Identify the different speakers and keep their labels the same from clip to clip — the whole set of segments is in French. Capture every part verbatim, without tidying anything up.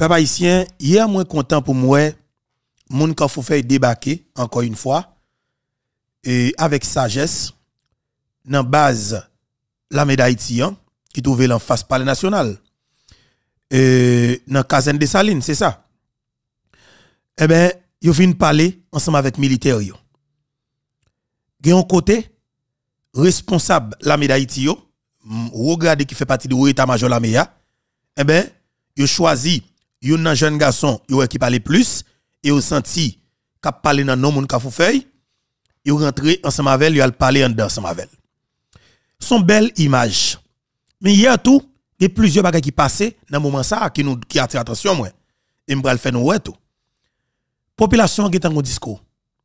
Speaker 1: Papa haïtien, hier moi content pour moi moun ka fou fait débarquer encore une fois et avec sagesse dans base la médaille haïtien qui trouvait en face palais national et dans caserne de Salines, c'est ça. Eh ben, yo vinn parler ensemble avec militaires yo. Gen un côté responsable la médaille haïti yo, regardez qui fait partie de l'état-major la méa, eh ben, yo choisi yon jeune garçon yo qui parle plus et yo senti qu'a parler dans non moun ka fou feuille, yo rentré ensemble avec yo al parler en dedans ensemble avec. Son belle image. Mais hier tout, il y a plusieurs bagages qui passaient dans moment ça qui nous qui attire attention moi. Et m'bral faire nous ouais tout. Population qui est en discours.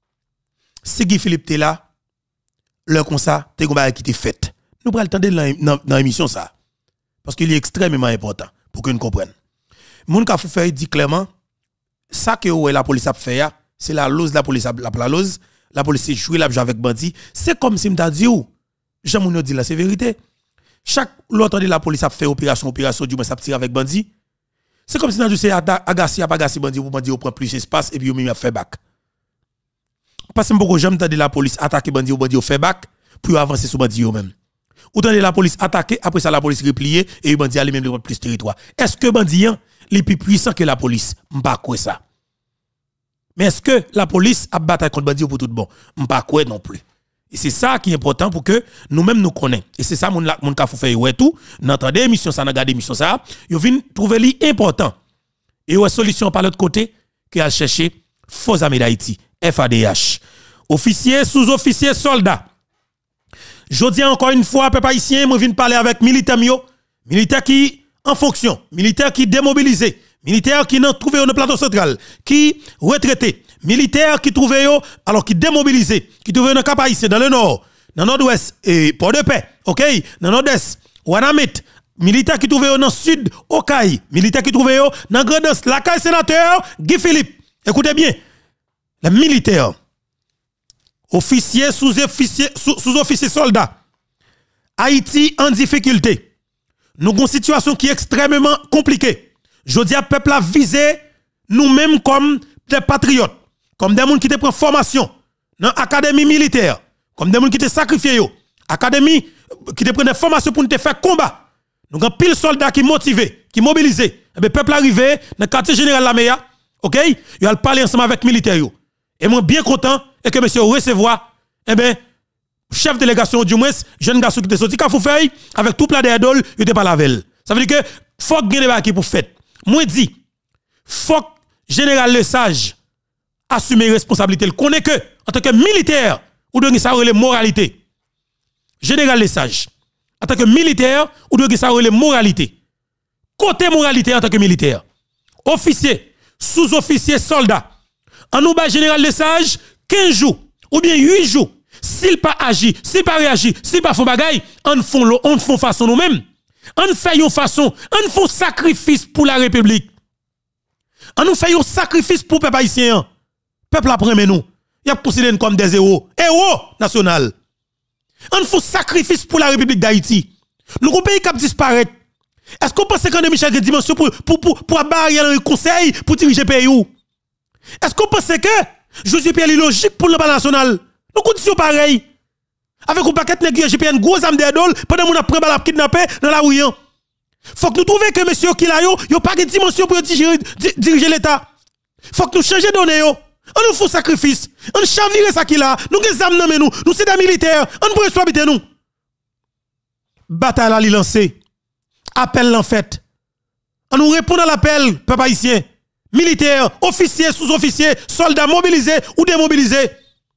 Speaker 1: Si Guy Philippe était là, leur comme ça, t'es comme qui était fait. Nous prenons le temps dans dans l'émission ça. Parce qu'il est extrêmement important pour que nous comprenions. Moun ka fou faire dit clairement ça que la police a fait c'est la lose la police la la lose la police joue la avec bandit c'est comme si m'ta dit ou Jean moun dit là c'est vérité chaque l'autre de la police a fait opération opération du moins ça tire avec bandit c'est comme si n'a dit c'est Agassi a pas Agassi bandit pour bandit prend plus espace et puis yo a fait back parce que beaucoup j'aime de la police attaquer bandit ou bandit fait back pour avancer sur bandit yo même autant de la police attaquer après ça la police replier et bandit aller même prendre plus territoire est-ce que bandit est plus puissant que la police m'pas quoi ça mais est-ce que la police a bataille contre bandit pour tout bon m'pas quoi non plus et c'est ça qui est important pour que nous-mêmes nous connaissions et c'est ça mon mon ka fou faire ouais tout n'entendez émission ça n'a gardé émission ça yo vinn trouver li important et ouais solution par l'autre côté qui a cherché faux armée d'Haïti F A D H officier sous-officier soldat jodi encore une fois peuple haïtien moi viens parler avec militaire yo militaire qui en fonction, militaire qui démobilisé, militaire qui n'a trouvé au plateau central, qui retraité, militaire qui trouvé alors qui démobilisé, qui trouvé dans Cap Haïtien dans le nord, dans le nord-ouest et Port-de-Paix, OK, dans le nord-est, Wanamit, militaire qui trouvé dans le sud, Okaï, militaire qui trouvé dans Grandance, la caille sénateur Guy Philippe. Écoutez bien, les militaires, officiers, sous-officiers, sous-officiers soldats, Haïti en difficulté. Nous avons une situation qui est extrêmement compliquée. Je dis à peuple à viser nous-mêmes comme des patriotes, comme des gens qui te prennent formation dans l'académie militaire, comme des gens qui te sacrifié, académie qui te prennent des formations pour te faire combat. Nous avons pile soldats qui motivés, qui mobilisés. Et bien, peuple arrivé dans le quartier général la Méa, OK? Il a parlé ensemble avec les militaires. Et moi, bien content et que monsieur recevoir, eh bien, chef de délégation du moins, jeune garçon qui était sorti, quand vous faites, avec tout plat d'erdol, il était pas la veille. Ça veut dire que, faut que vous ayez pour fait. Moi, dit, faut que général Le Sage assume responsabilité. Il connaît que, en tant que militaire, ou devez ça les moralité. Général Le Sage, en tant que militaire, ou devez ça les moralité. Côté moralité en tant que militaire. Officier, sous-officier, soldat. En nous bas général Le Sage, quinze jours, ou bien huit jours. S'il pas agi, s'il pas réagi, s'il pas font bagay, on font on font façon nous-mêmes. On fait une façon, on font sacrifice pour la République. On nous fait un sacrifice pour peuple haïtien. Peuple après nous. Il y a considéré comme des héros, héros national. On fait sacrifice pour la République d'Haïti. Nous avons pays qui disparaître. Est-ce qu'on pense qu'on a Michel de dimension pour pour pour pour barrer le conseil pour diriger le pays où? Est-ce qu'on pense que Joseph Pierre est logique pour le plan national? Nous conditions pareilles. Avec un paquet de négociations, j'ai une grosse âme d'idole pendant qu'on a pris la kidnappé dans la rue. Faut que nous trouvions que monsieur qui là yo, yo pas de dimension pour diriger, diriger l'État. Faut que nous changions de données yo. On nous fait sacrifice. On chavire ça qui là. Nous des âmes dans nous. Nous c'est des militaires. On pourrait soit habiter nous. Bataille à lancée. Appel en fait. On nous répond à l'appel, peuple haïtien. Militaires, officiers, sous-officiers, soldats mobilisés ou démobilisés.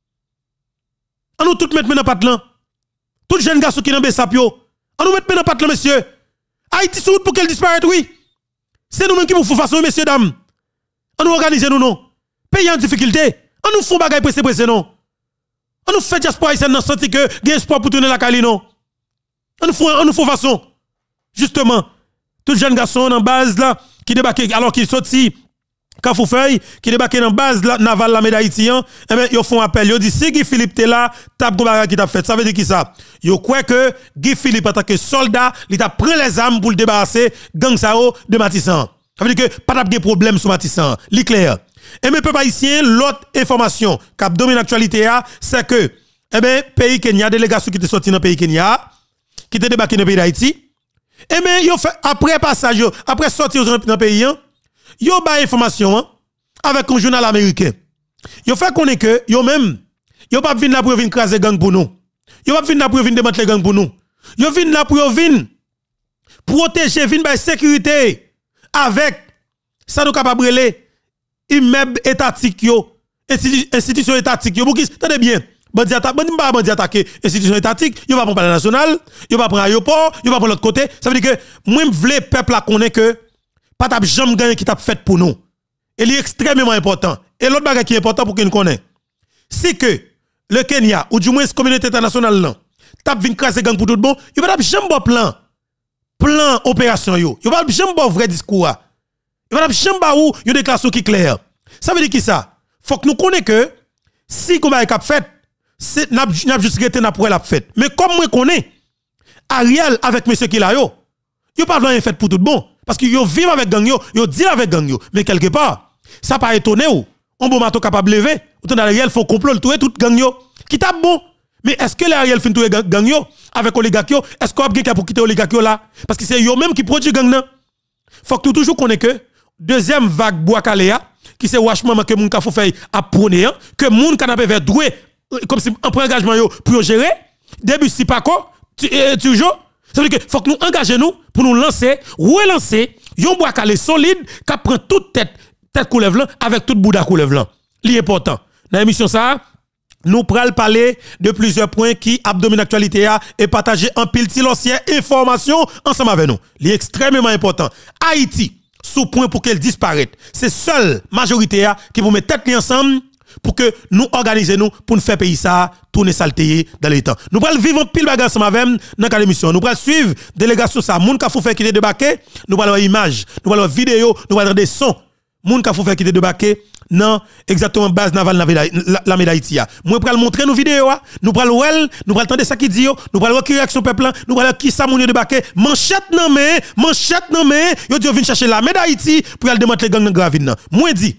Speaker 1: On nous tout mettre maintenant patlan. Tout jeune garçon qui dans Bessapio. On nous mettre maintenant patlan monsieur. Haïti sous pour qu'elle disparaisse oui. C'est nous mêmes qui nous faisons façon messieurs dames. On nous organise nous non. Pays en difficulté. On nous fait bagay pressé pressé non. On nous fait diaspora ici dans senti que gain espoir pour tourner la Cali non. On nous fait on nous fait façon. Justement, tout jeune garçon en base là qui débarque alors qu'il sorti Kafoufeuille qui débarque dans base la navale la médaille haïtien, eh ben ils font appel, ils dit si Guy Philippe t'es là, tape gomara qui t'a fait. Ça veut dire qui ça? Yo croit que Guy Philippe en tant que soldat, il t'a pris les armes pour le débarrasser gang sao de Matissan. Ça veut dire que pas de problème sur Matissan, li clair. Et mes peuple haïtien, l'autre information qui domine l'actualité c'est que eh ben pays Kenya, délégation qui était sorti dans le pays Kenya, qui était débarqué dans le pays d'Haïti. Eh ben yo fait après passage yo, après sortir dans le pays, yo ba information hein, avec un journal américain. Yo fait connaître que yo même yo pas venir là pour venir craser gang pour nous. Yo pas venir là pour venir démanteler gang pour nous. Yo venir là pour venir protéger, venir ba sécurité avec ça nous capable relé immeuble étatique yo, institution étatique yo. Boukis, tenez bien. Bandi attaque, bandi pas bandi attaquer institution étatique, yo va prendre palais national, yo va prendre aéroport, yo va prendre l'autre côté. Ça veut dire que moi vle peuple la connaît que pas t'a jamais gagné qui t'a fait pour nous. Et il est extrêmement important. Et l'autre bagage qui est important pour qu'il nous connaisse, c'est que le Kenya ou du moins la communauté internationale là, t'a vinn craser gang pour tout bon, yo pas jamais bon plan. Plan opération yo. Yo pas jamais bon vrai discours. Yo pas jamais ba ou yo déclaration qui clair. Ça veut dire qui ça? Faut que nous connaissons que si comme a fait c'est n'a n'a juste été n'a pour la fête. Mais comme moi connais Ariel avec monsieur qui là yo, yo pas rien fait pour tout bon parce que yo vivent avec gang yo, yo dit avec gang yo, mais quelque part ça pas étonné ou on bon mato capable lever, autant Ariel faut complot tout tout gang yo. Qui t'a bon, mais est-ce que l'Ariel fin tout gang yo avec oligarque yo, est-ce qu'on a quelqu'un pour quitter oligarque yo là parce que c'est yo même qui produit gang nan. Faut que toujours connaît que deuxième vague Boakalea qui c'est wachement que moun ka faut faire à prôner que moun canapé vers doué comme si on prend engagement yo pour gérer début si pas quoi toujours ça veut dire que faut que nous engager nous pour nous lancer relancer yon bois calé solide qui prend toute tête tête coulève là avec toute bouda coulève là li important dans l'émission ça nous pral parler de plusieurs points qui abdominent l'actualité et partager en pile silencieux information ensemble avec nous li extrêmement important Haïti sous point pour qu'elle disparaisse c'est seule majorité qui pour mettre tête ensemble pour que nous organiser nous pour nous faire pays ça tourner saleté dans les temps. Nous allons vivre pile bagarre ensemble avec dans la émission. Nous allons suivre délégation ça moun ka fou faire qui est débarqué, nous allons image, nous allons vidéo, nous allons des sons. Moun ka fou faire qui est débarqué non exactement base navale la médaille d'Haïti. Moi pour montrer nos vidéos, nous allons well, nous allons entendre ça qui dit, nous allons qui réaction peuple, nous allons qui ça moun débarqué, manchette non mais, manchette non mais, yo dit vinn chercher la médaille d'Haïti pour aller démanteler gang dans Gravine. Moi dit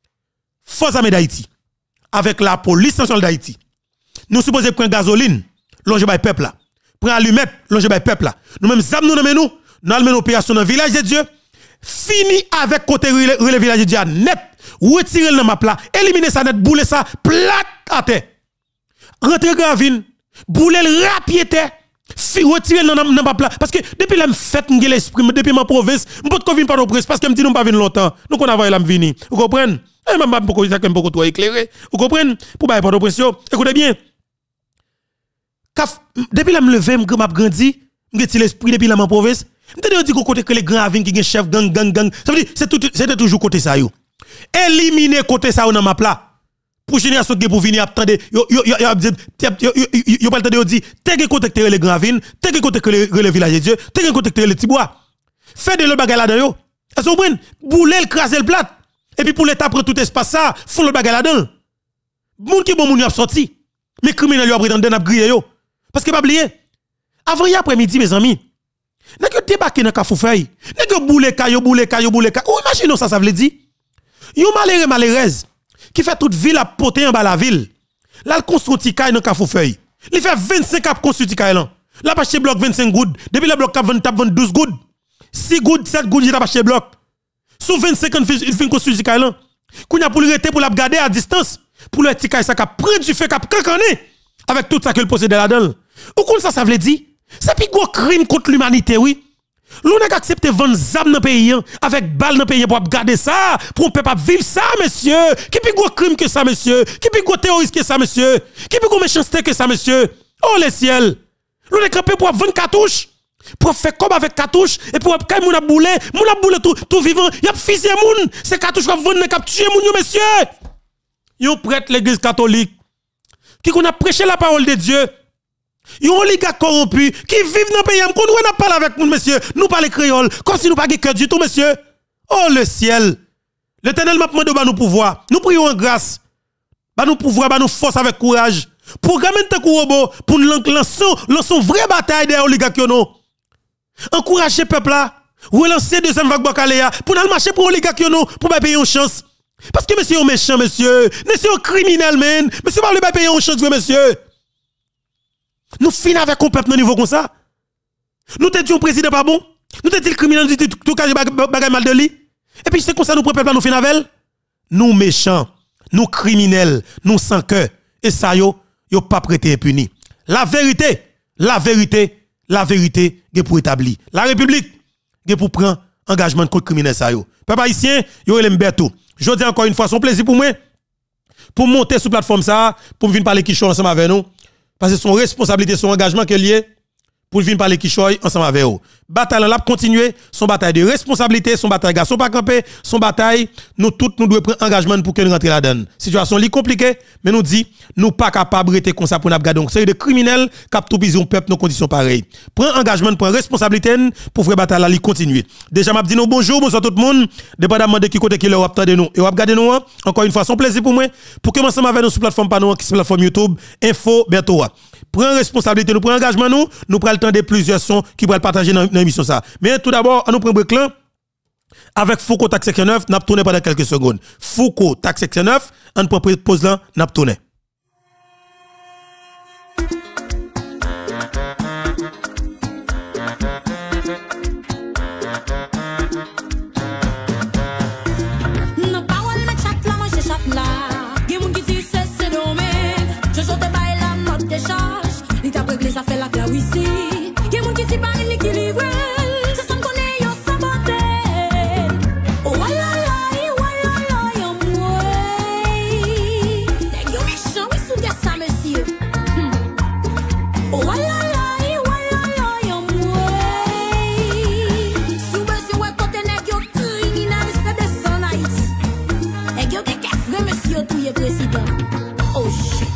Speaker 1: force armée d'Haïti avec la police nationale d'Haïti. Nous supposons prendre gasoline, longer by peuple là. Prendre allumette, longer by peuple là. Nous même zam nous nous nous allons mener opération dans le village de Dieu. Fini avec côté le village de Dieu net, retirer le map là, éliminer ça net, bouler ça plat à terre. Rentrer Gravine, bouler le rapiété. Retirer le map là parce que depuis la fête m'gè l'esprit depuis ma province, m'pot ko vinn pas au presse parce que me dit nous pas venir longtemps. Nous qu'on a la venir. Vous comprenez? Et même pas beaucoup ça beaucoup trop éclairé. Vous comprenez? Pour pas de pression. Écoutez bien. Depuis la me lever, m'a grandi, m'gè ti l'esprit depuis la ma province. M'te dit côté que les grands qui gen chef gang gang gang. Ça veut dire c'est tout c'était toujours côté ça yo. Éliminer côté ça dans map là. Pour génération qui pour venir attendre yo yo yo yo yo pas attendre dit t'es que contacter les gravines t'es que contacter le village de Dieu t'es que contacter les Tibois fait de le bagage là dedans yo est-ce que vous bouler le craser le plat et puis pour l'état prend tout espace ça font le bagage là dedans moun qui bon moun y a sorti mais criminel yo prétendre n'a griller yo parce que pas oublier avant hier après-midi mes amis n'a que débarquer dans Kafoufeuille n'a que bouler caillou bouler caillou bouler caillou imaginez ça ça veut dire yo malheureux malheureuse qui fait toute ville à poter en bas la ville. Là, il construit Tikaï dans Kafoufeuille. Il fait vingt-cinq cap construit Tikaï là. Là, il acheté bloc vingt-cinq gouttes. Depuis le bloc cap vingt-douze gouttes. six gouttes, sept gouttes, il a acheté bloc. Sous vingt-cinq ans, il fait construit Tikaï là. Qu'on a pour le rester pour la garder à distance. Pour le Tikaï, ça a pris du feu, cap cancané. Avec tout ça qu'il possède là-dedans. Ou comme ça, ça veut dire? C'est plus gros crime contre l'humanité, oui. L'on a accepté vendre zam dans le pays, avec balle dans le pays pour garder ça, pour ne pas vivre ça, monsieur. Qui peut gros crime que ça, monsieur? Qui peut gros terroriste que ça, monsieur? Qui peut gros méchanceté que ça, monsieur? Oh, le ciel! L'on a campé pour vendre cartouches, pour faire comme avec cartouches, et pour quand moun a boulé, moun a boulé tout, tout vivant, y a fusillé moun, c'est cartouches qu'on vend, qui tué moun, monsieur. Yon prêtre l'église catholique, qui qu'on a prêché la parole de Dieu. Yon oligarque corrompu qui vivent dans le pays, qu'on nous parle avec nous, monsieur, nous parlons créole, comme si nous pas de cœur du tout, monsieur. Oh le ciel. L'Éternel m'a demandé de nous pouvoir. Nous prions en grâce. Bah nous pouvoir, bah nous force avec courage. Programme un robot pour nous lancer une vraie bataille des oligarques. Encouragez le peuple là.
Speaker 2: Relancer deuxième vague Bakaléa pour nous marcher pour oligarque nous pour pas payer une chance. Parce que monsieur est méchant monsieur, monsieur est criminel man, monsieur va pas payer une chance monsieur. Nous finissons avec un peuple au niveau comme ça. Nous te disons président pas bon, nous te disons criminel nous tout cas bagay mal de lui. Et puis c'est comme ça nous peuple nous finissons avec. Nous méchants, nous criminels, nous sans cœur et ça yo yo pas prêté impuni. La vérité, la vérité, la vérité est pour établir. La République est pour prendre engagement contre criminel ça yo. Peuple haïtien, yo el Mberto. Je dis encore une fois, son plaisir pour moi pour monter sur plateforme ça, pour venir parler qui ensemble avec nous parce que son responsabilité, son engagement que lié pour venir parler qui ensemble avec vous. Bataille là continuer, son bataille de responsabilité, son bataille garçon pas camper, son bataille nous tous nous devons prendre engagement pour que nous rentrions là-dedans. Situation li compliquée, mais nous dit nous pas capable rester comme ça pour nous garder une série de criminels cap tout bison peuple nos conditions pareilles. Prends engagement, prends responsabilité pour faire bataille là li continuer. Déjà m'a dit nous bonjour, bonsoir tout le monde, dépendamment de qui côté qui leur attendez nous et on regarder nous encore une fois son plaisir pour moi pour que ensemble avec nous sur plateforme pas nous qui sur plateforme YouTube info bientôt. Prends responsabilité, nous prenons engagement nous, nous prenons le temps de plusieurs sons qui pourraient partager dans l'émission ça. Mais tout d'abord, on nous prend break là avec Foucault Tax Section neuf, n'a tourné pendant quelques secondes. Foucault Tax Section neuf, on prend pause là, n'a tourné.
Speaker 3: Ça fait la classe ici. Y'a mon qui s'y pas équilibré. C'est sans qu'on ait yo saboté. Oh la la, oh la la, yo moué. Nèg yo méchant, oui sous ça monsieur. Oh la la, oh la la, yo moué. Sous monsieur ouais côté nèg yo criminaliste de son Haïti. Nèg yo qui kefre monsieur tout président. Oh shit.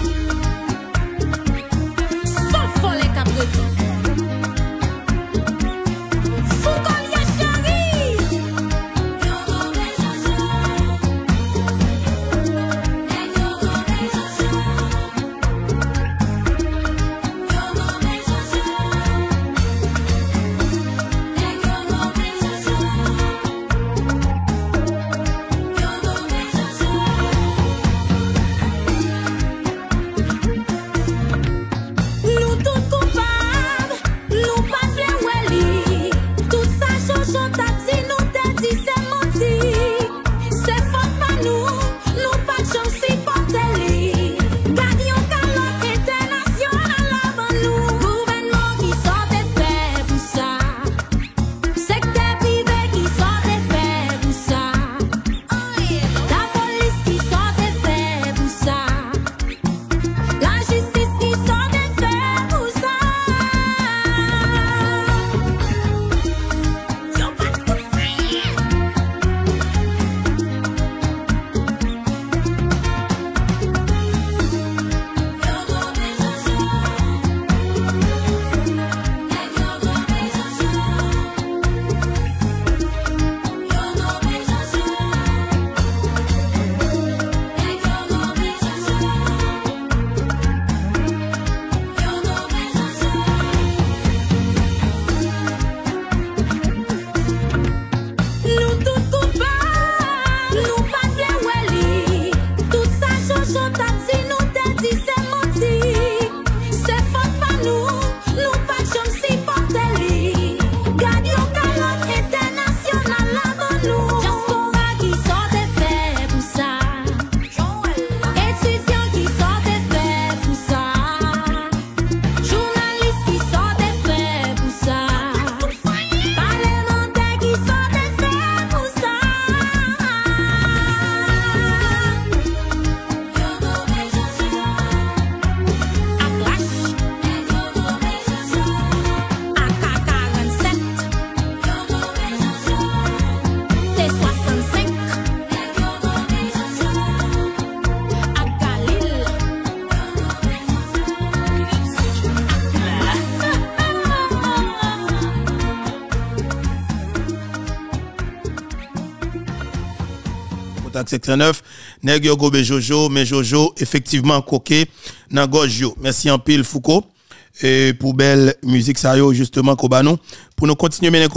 Speaker 1: Section neuf, nèg yo gobe Jojo, mais Jojo effectivement coqué nan gorge yo. Merci en pile Foucault et pour belle musique ça yo justement kobanou pour nous continuer mener combat.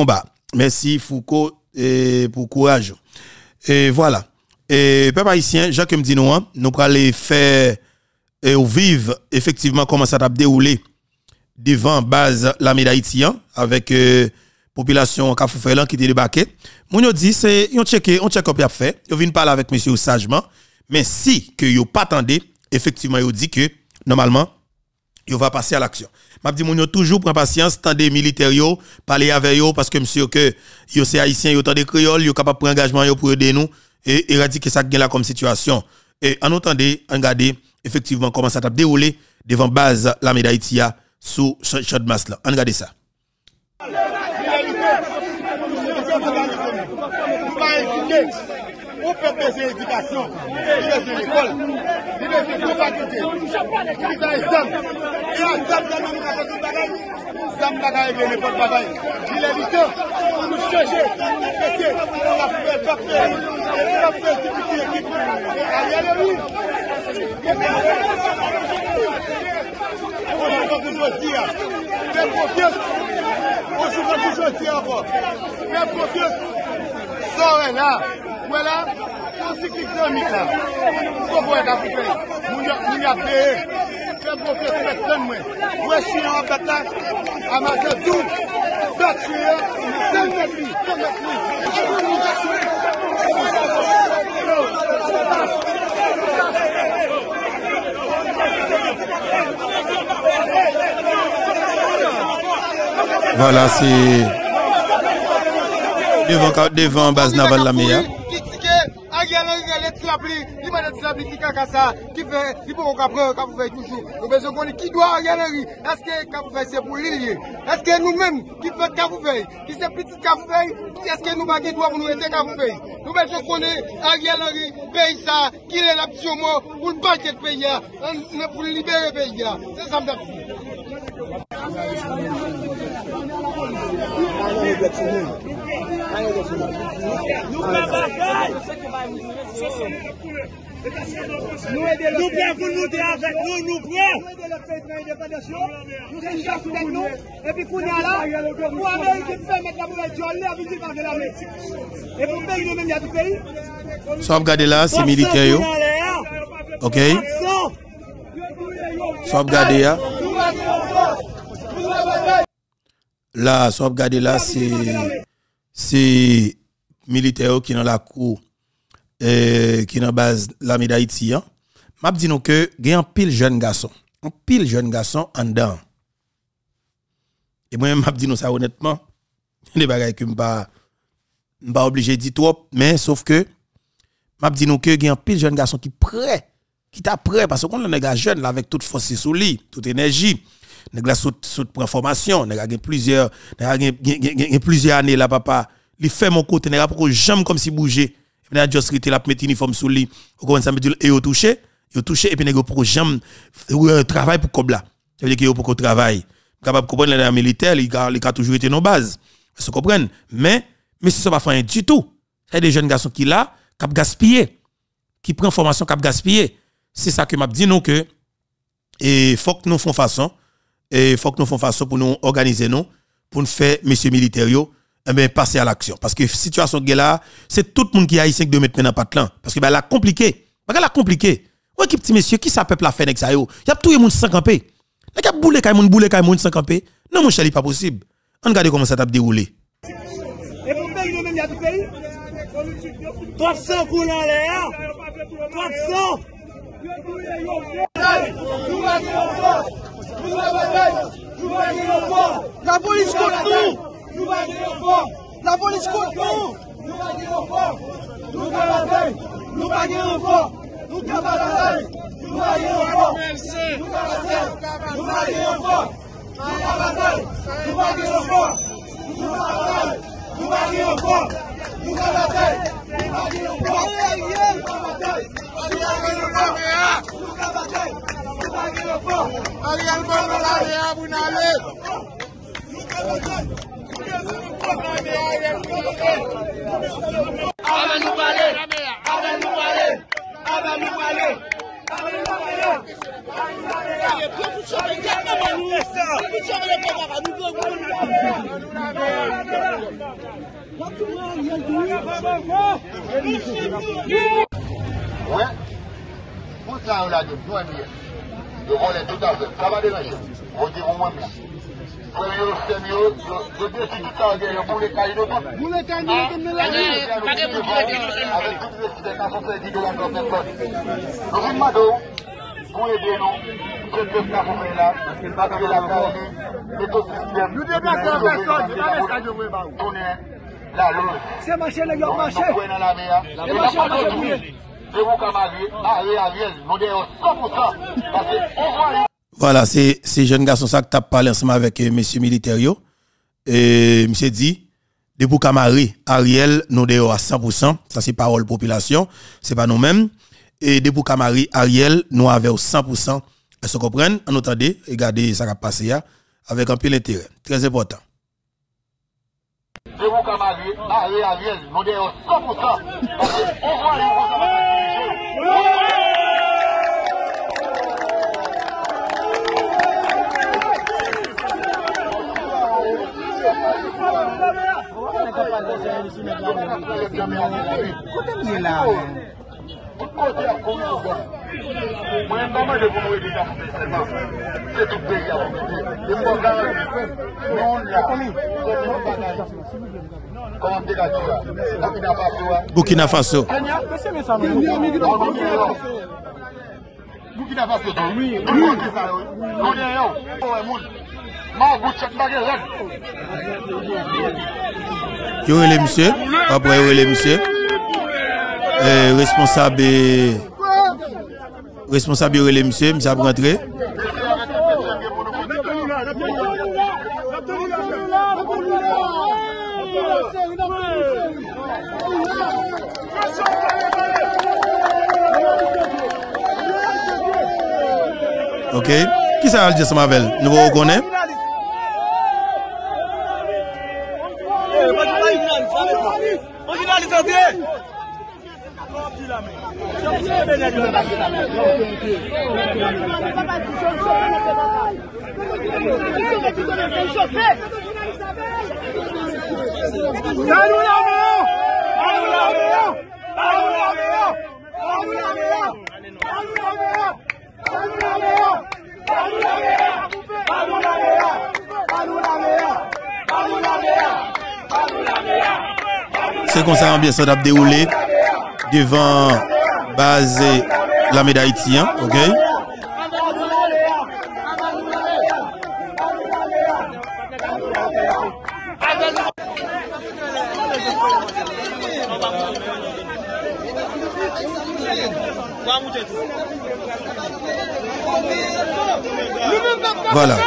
Speaker 1: Merci Foucault et pour courage. Et voilà. Et peuple haïtien, Jacques me dit nous, hein, nous allons aller faire et vivre effectivement comment ça a déroulé devant base la d'Haïti avec euh, population Kafoufoulan qui était débarqué. Moun yo dit c'est on checker, on check up y a fait. Yo vinn parler avec monsieur sagement, mais si que yo pas attendé, effectivement yo dit que normalement yo va passer à l'action. M'a dit moun yo toujours prend patience, tendez militaire yo, parler avec yo parce que monsieur que yo c'est haïtien, yo tendez créole, yo capable prendre engagement yo pour aider nous et éradiquer ça gain là comme situation. Et en entendez, regardez effectivement comment ça t'a déroulé devant base la d'Haïti sous champ de masse là. Regardez ça.
Speaker 4: On peut baisser l'éducation, baisser l'école, baisser la faculté. Il y a exam. Il y a exam, ça nous a fait bagaille. Ça nous a réglé les bonnes bagailles. Il est le temps pour nous changer. Parce que on a fait papier. Et on a fait député équipe. Ariel Henry. On a toujours dit, fais confiance. On joue toujours dit encore. Fais confiance. Sors là. Voilà, c'est ce qui est mis là. Pourquoi vous êtes à couper? Nous y a payé. Faites confiance à personne. Où est-ce qu'il y a un bataille? À ma tête, tout. Battu, c'est le pays.
Speaker 1: Voilà, c'est devant, devant base navale la meilleure.
Speaker 4: Ariel Henry, il il m'a dit qui caca ça, qui fait, il faut qu'on apprenne, qu'on fait toujours. Nous besoin qu'on qui doit Ariel Henry. Est-ce que qu'on fait c'est pour l'île? Est-ce que nous-mêmes qui fait qu'on fait, qui c'est petit qu'on fait, est-ce que nous pas qui doit pour nous aider qu'on fait? Nous besoin qu'on est Ariel Henry, pays ça, qui est l'option pour le battre le pays, pour libérer le pays. C'est ça me dit.
Speaker 5: Nous prêts pour nous dire avec nous, nous prêts. Nous sommes chaque avec nous. Et puis qu'on est là, pour Amérique qui fait mettre la boule de journée avec du de la mer. Et pour le pays, nous-mêmes, il y a du pays.
Speaker 1: Soit regardez là, c'est militaire. Ok. Soit regardez là. Là, soit regardez là, c'est c'est militaire qui dans la cour euh, qui dans base l'armée d'Haïti. Hein. M'a dit nous que il y a un pile jeune garçon, un pile jeune garçon en dedans. Et moi m'a dit nous ça honnêtement, des bagages que m'pas pas obligé de dire trop, mais sauf que m'a dit nous que il y a un pile jeune garçon qui prêt, qui t'a prêt parce qu'on est un jeune là avec toute force sous lui, toute énergie. Nèg la saute saute pour information, nèg a plusieurs nèg a plusieurs années là papa, il fait mon côté nèg a pour jamais comme si bouger. Il a juste rester là mettre uniforme sous lui. On commence à me dire et au touché, il touché et puis nèg pour jamais travail pour comme là. Ça veut dire qu'il pour travail. Capable comprendre les militaires, il a toujours été nos bases. Vous comprenez? Mais mais c'est ça pas faire du tout. C'est des jeunes garçons qui là, cap gaspiller, qui prend formation cap gaspiller. C'est ça que m'a dit nous que et faut que nous fassions façon. Et faut que nous fassions façon pour nous organiser nous pour nous faire messieurs militaires yo eh ben passer à l'action parce que situation là c'est tout le monde qui a haïtien qui doit mettre dans pas là parce que ben la compliqué parce la compliqué ouais qui petit monsieur qui ça peuple la fait avec ça yo y a tout le monde sans camper y a boule kay monde boule kay monde sans camper non mon chéri pas possible on regarde comment ça t'a déroulé
Speaker 5: et pour pays nous même y a du pays trois cents pour l'air trois cents
Speaker 4: la police contre nous. La police contre nous. Nous bataille. Nous bagarrons fort. Nous bataille. Nous bagarrons fort. Nous bataille. Nous bagarrons fort. Nous bataille. Nous bagarrons fort. Nous bataille. Nous bagarrons fort. Nous bataille. Nous bagarrons fort. Ariel Henry, la vous n'allez. Avec nous parler, avec nous parler, avec nous parler, avec nous parler.
Speaker 6: Ouais. Pour ça, on l'a dit, nous, le rôle est tout à fait. Ça va déranger. On dit au moins bien. Pour mieux, c'est mieux. Je décide de ça, pour les cahiers de temps.
Speaker 5: Vous les cahiers de temps,
Speaker 6: avec toutes les situations qui sont de la personne. Nous sommes Mado, pour aider nous, je peux faire pour là, parce que la carrière, l'écosystème, nous déplaçons personne, c'est pas ça que vous voulez tourner la loge.
Speaker 5: C'est marché, les gars, marché.
Speaker 6: Les marchés, marché. Je vous camarades, Ariel, Ariel, nous devons cent pour cent, parce qu'on voit.
Speaker 1: Voilà, c'est ces jeunes garçons ça qui t'a parlé ensemble avec euh, monsieur militaire yo. Et monsieur dit de pour Camari, Ariel nous dehors à cent pour cent, ça c'est parole population, c'est pas nous-mêmes. Et de pour Camari, Ariel nous avec cent pour cent. Est-ce que vous comprenez? En entendez, regardez ça qui a passé là avec un peu d'intérêt, très important.
Speaker 6: De vous camarades, Ariel, Ariel, nous dehors cent pour cent, parce qu'on voit les conservateurs.
Speaker 1: Burkina Faso.
Speaker 6: Burkina Faso, oui.
Speaker 1: Yo les monsieur, après yo les monsieur. Euh, responsable responsable yo les monsieur, monsieur a rentré. OK, qui ça va dire ça Mavel? Nous vous reconnaissons. C'est comme ça l'ambiance a déroulé devant base la médaille haïtienne, OK? Voilà.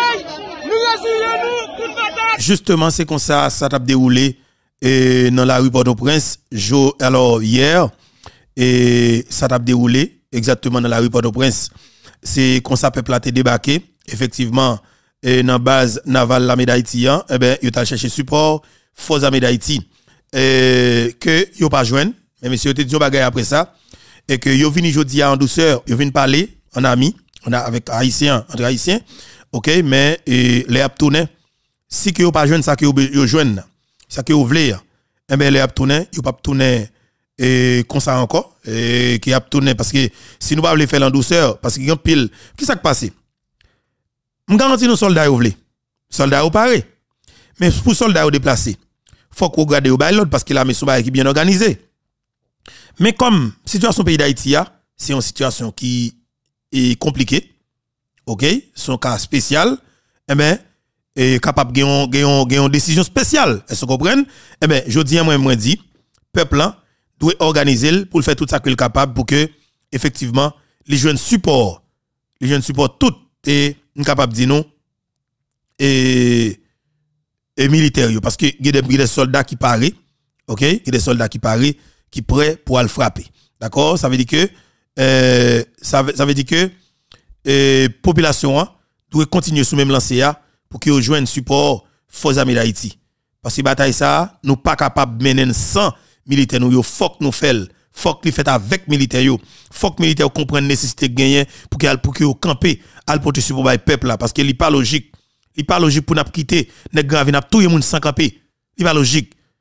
Speaker 1: Justement, c'est comme ça ça a déroulé et dans la rue Port-au-Prince, alors hier, et ça a déroulé exactement dans la rue Port-au-Prince. C'est comme ça peuple a été débarqué, effectivement, et dans la base navale la médaille haïtienne, eh ben, il a cherché support, force à médaille haïtienne, et que il pas joindre, mais monsieur te dit bagay après ça, et que yo vini jodi en douceur, yo vini parler en ami, on a avec haïtien, entre haïtiens, OK, mais et les ap tourner, si que yo pas joindre ça que yo joindre, ça que vous voulez, eh bien, les ap tourner, yo pas tourner et comme ça encore, et qui a tourné parce que si nous pas le faire en douceur, parce qu'il y a pile, qui ça qui passe? Je garantis nos soldats vous voulez, soldats au paré, mais pour soldats au déplacer, faut qu'on regarde au bail l'autre parce que la mission est bien organisée. Mais comme situation pays d'Haïti c'est une situation qui est compliquée, OK, son cas spécial, eh bien et capable de gagner une décision spéciale. Est-ce que vous comprenez? Eh bien, je dis à moi, moi dit, peuple doit organiser pour faire tout ça qu'il est capable pour que, effectivement, les jeunes support, les jeunes support tout et capable de dire non et, et militaires. Parce que il y a des soldats qui paraissent, OK? Il y a des soldats qui paraissent, qui prêts pour aller frapper. D'accord? Ça veut dire que, euh, ça, veut, ça veut dire que, euh, population doit continuer sous même lancé pour que rejoignent support forces armées d'Haïti. Parce que bataille ça, nous pas capable de mener sans militaires nous yo, faut que nous fait, faut que nous fait avec militaires yo. Faut que militaires comprennent nécessité de gagner pour que pour que camper al porter support au peuple là parce que li pas logique. Il pas logique pour n'a quitter nèg grand n'a tout le monde sans camper. Il pas logique.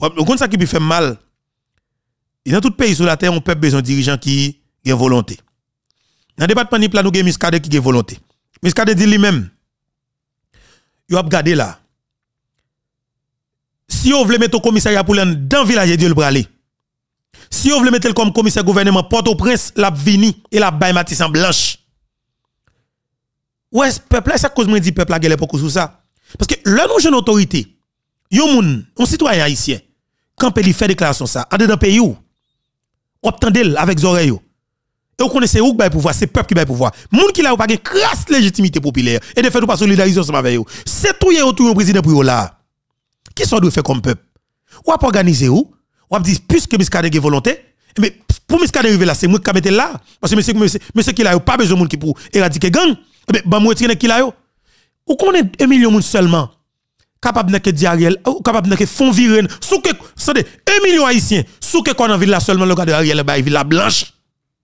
Speaker 1: Vous comprenez ça qui peut faire mal. Et dans tout pays sur la terre, on peut besoin de dirigeants qui ont volonté. Dans le département de plan, nous avons Miskade qui a volonté. Miskade dit lui-même, il a regardé là. Si on veut mettre au commissariat pour l'an dans le village, Dieu le aller. Si on veut mettre comme commissaire gouvernement Port-au-Prince, la vini et la baille Matissan blanche. Ouais, peuple, ça cause moi dit peuple a gueule pour sur ça. Parce que là nous jeune autorité, yon moun, un citoyen haïtien, quand il fait déclaration ça, en dedans pays où on attendel avec les oreilles. Et vous connaissez où le pouvoir, c'est peuple qui a pouvoir. Moun qui là pas une crasse légitimité populaire et de fait ou pas solidariser ensemble avec eux. C'est tout y autour un président pour là. Qui sont doit faire comme peuple? Ou pas organiser où? Ou dit puisque Miskade a volonté, mais pour Miskade arriver là, c'est moi qui mettre là parce que monsieur monsieur monsieur qui là pas besoin de monde qui pour éradiquer gang. Mais ben moi retirer qui là yo. Ou connaît un million de monde seulement capable de Ariel ou capable de fond virer sous que attendez un million haïtien sous que qu'on en ville là seulement le gars de Ariel ba ville la blanche.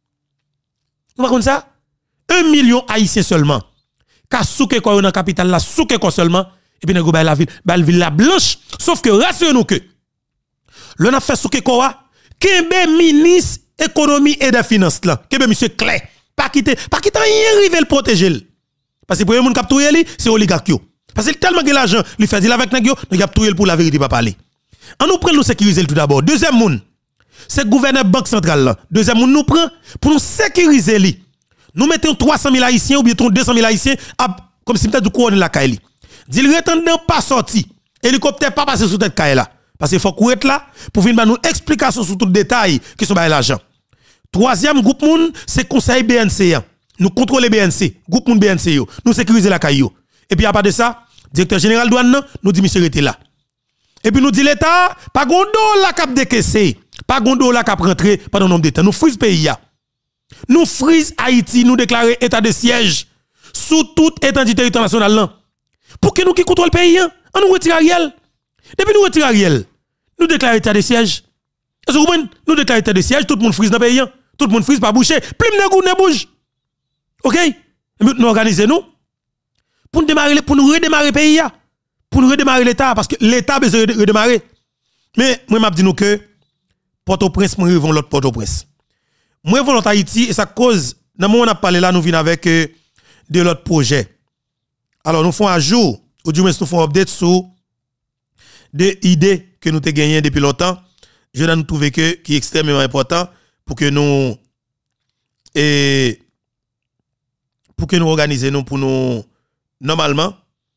Speaker 1: Vous comprenez ça? Un million haïtien seulement. Ka sous que qu'on dans capitale là sous que qu'on seulement et puis go ba la ville ba la ville la blanche sauf que rassurez-nous que le n'a fait sous que quoi Kembe ministre économie et des finances là Kembe monsieur Claire pas quitter pas quitter rien river le protéger parce que pour les gens qui capturent lui c'est oligarque parce que tellement que l'argent lui fait dire avec nèg yo nous capturer pour la vérité pas parler on nous prend nous sécuriser tout d'abord deuxième monde c'est gouverneur banque centrale là deuxième monde nous prend pour nous sécuriser lui nous mettons trois cent mille haïtiens ou bien deux cent mille haïtiens comme si peut-être du couronne la caille dit le retendant pas sorti hélicoptère pas passer sous tête caille là parce qu'il faut courir là pour venir nous explication sur tout détail qui sont ba l'argent. Troisième groupe moun c'est conseil B N C. Nous contrôler B N C, groupe moun B N C yo, nous sécuriser la caillou. Et puis à part de ça, directeur général douane nous dit monsieur était là. Et puis nous dit l'état pas gondo la cap décaisser, pas gondo la cap rentrer pendant nombre de temps. Nous freeze pays ya. Nous freeze Haïti, nous déclarer état de siège sous toute étendue territoire national là. Pour que nous qui contrôle pays, on nous retire Ariel. Depuis nous retire Ariel, nous déclarons état de siège. Est-ce que vous comprenez? Nous déclarons état de siège, tout le monde frise dans le pays. Tout le monde frise pas boucher. Plus de goût ne bouge. OK? Nous organisons nous pour nous démarrer pour nous redémarrer le pays pour nous redémarrer l'état parce que l'état a besoin de redémarrer. Mais moi m'a dit nous que Port-au-Prince moi revons l'autre Port-au-Prince. Moi revons l'autre Haïti et ça cause dans le moment on a parlé là nous venons avec euh, de l'autre projet. Alors nous faisons un jour ou du moins nous faisons un update sur des idées que nous avons gagnées depuis longtemps, je nous trouve que qui est extrêmement important pour que nous et pour que nous organisions nous pour nous normalement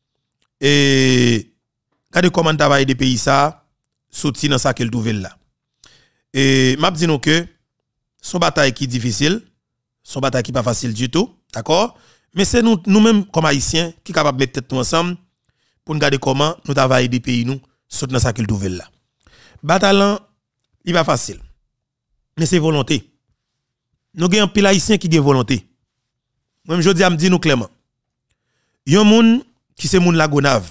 Speaker 1: et regardez comment travail des pays ça sorti dans ça qu'elle trouve là. Et m'a dit nous que son bataille qui est difficile, son bataille qui pas facile du tout, d'accord? Mais c'est nous nous-mêmes comme haïtiens qui capable mettre tête nous ensemble pour nous regarder comment nous travailler des pays nous surtout dans ça qu'il trouve là. Bataille il pas facile. Mais c'est volonté. Nous avons un pile haïtien qui a volonté. Moi je dis à me dire nous clairement. Yon moun qui c'est moun la Gonave.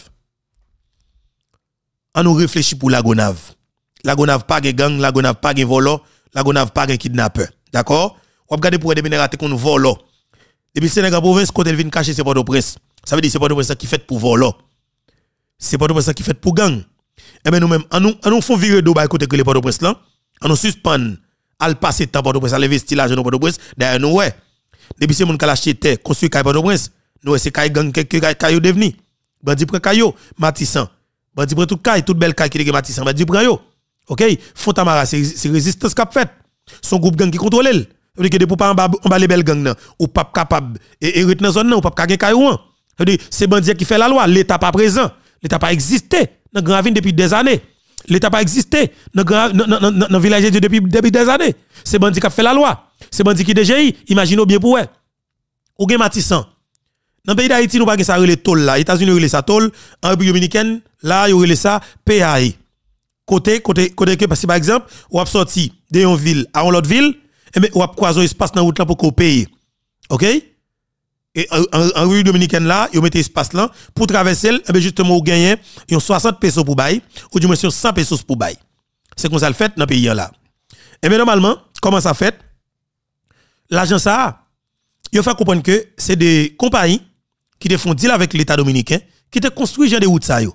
Speaker 1: On nous réfléchit pour la Gonave. La Gonave pas de gang, la Gonave pas de volant, la Gonave pas de kidnappeur. D'accord? On regarder pour des minéraux qu'on vole. Depuis Sénégal province côté vient cacher c'est Port-au-Prince. Ça veut dire c'est Port-au-Prince qui fait pour voler. C'est Port-au-Prince qui fait pour gang. Et bien nous-mêmes, on nous, on nous font virer d'eau côté que les Port-au-Prince là, on nous suspend, à passer temps Port-au-Prince, à investir l'argent dans Port-au-Prince, derrière nous, ouais. Depuis c'est mon qui acheté terre, construit Caille Port-au-Prince, nous, c'est Caille gang, quelques Caillou devenu. Bandi prend Caillou, Matissan. Bandi prend tout Caille, toute belle Caille qui est Matissan, Bandi prend yo. Ok? Fontamara, c'est résistance qu'a fait. Son groupe gang qui contrôle elle. Ça veut dire que depuis pas en bas les belles gangs, ou pas capable, et rester dans zone, ou pas capable Caillou. Ça veut dire c'est bandi qui fait la loi, l'État pas présent, l'État pas existé. Dans grand ville depuis des années. L'État pas existé dans le village depuis, depuis des années. C'est bandi qui a fait la loi. C'est bandi qui D G I. Imaginez bien pour eux. Ou gen Matissan. Dans le pays d'Haïti, nous pas ça relé tôle là. États-Unis relé ça tôle. En République dominicaine, là, ils relé ça P A I. Côté, côté, côté que, parce que par exemple, ou a sorti de une ville à une autre ville, et bien, ou a croisé espace dans la route là pour qu'on paye. OK? Et en République dominicaine là, ils mettent espace là pour traverser, et bien justement, vous gagnez soixante pesos pour bail, ou du moins cent pesos pour bail. C'est comme ça le fait dans le pays là. Et bien normalement, comment ça fait? L'agent ça, il faut comprendre que c'est des compagnies qui te font deal avec l'État dominicain, qui te construisent des routes ça yo.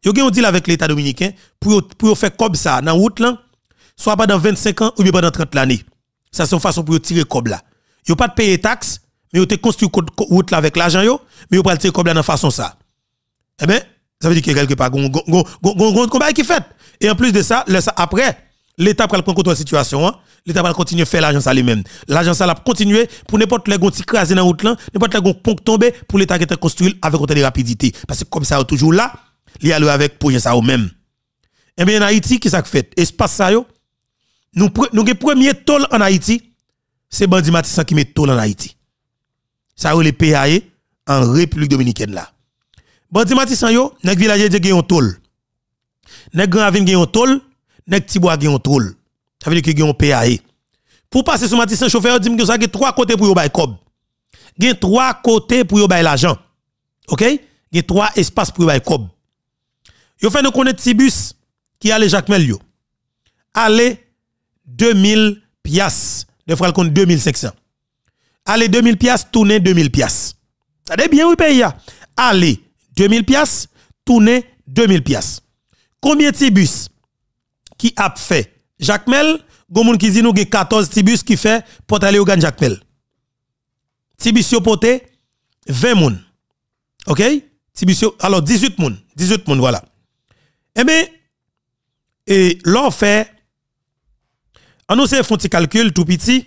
Speaker 2: Yo gen un deal avec l'État dominicain pour pour faire comme ça dans route là, soit pendant vingt-cinq ans ou bien pendant trente l'année. Ça c'est une façon pour tirer comme là. Yo pas de payer taxe, mais yo te construit route là avec l'argent yo, mais yo pas tirer comme là dans façon ça. Eh ben, ça veut dire que quelque part gon gon gon gon combat qui fait. Et en plus de ça, le, ça après l'État va prendre compte de la situation, hein? L'État va continuer à faire l'argent ça lui-même. L'argent ça va continuer pour n'importe les gon ti craser dans route là, n'importe les gon pont tomber pour l'État qui est construit avec autant de rapidité parce que comme ça toujours là, li allo avec projet ça ou même. Eh bien en Haïti qui ça fait? Espace ça yo, nous nous le premier tôle en Haïti, c'est Bandi Matissan qui met tôle en Haïti. Ça ou les P A E en République dominicaine là. Bandi Matissan yo, nèg villager de gen yon tôle. Nèg Grand Avine gen yon tôle, nèg Tibois gen yon tôle. Ça veut dire que gen yon P A E. Pour passer sur Matissan chauffeur dit que ça gen trois côtés pour yo bay cob. Gen trois côtés pour yo bay l'argent. OK? Gen trois espaces pour yo bay cob. Yo fait nous connaître Tibus qui allait Jacques Melio. Allez deux mille piastres. De fois compte deux mille cinq cents. Allez deux mille piastres, tourner deux mille piastres. Ça dit bien oui pays ya. Allez deux mille piastres, tourner deux mille piastres. Combien de Tibus qui a fait Jacques Mel? Gomoun qui dit nous gen quatorze Tibus qui fait pour aller au Gan Jacques Mel. Tibus yo pote vingt moun. OK? Tibus yo alors dix-huit moun, dix-huit moun voilà. Eh bien, et l'on fait, on nous fait un petit calcul tout petit,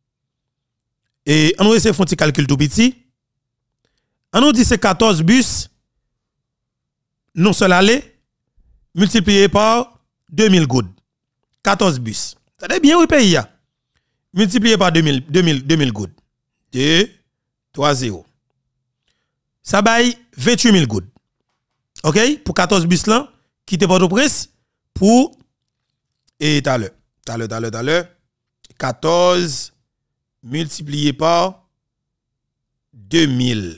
Speaker 2: et on nous fait un petit calcul tout petit, on nous dit c'est quatorze bus, non seul aller, multiplié par deux mille goudes. quatorze bus. Ça est bien, oui, pays, ya. Multiplié par deux mille, deux mille, deux mille goudes. deux, trois, zéro. Ça baille vingt-huit mille goudes. OK? Pour quatorze bus là, qui te Port-au-Prince pour et tout à l'heure tout à l'heure tout à l'heure tout à l'heure quatorze multiplié par deux mille,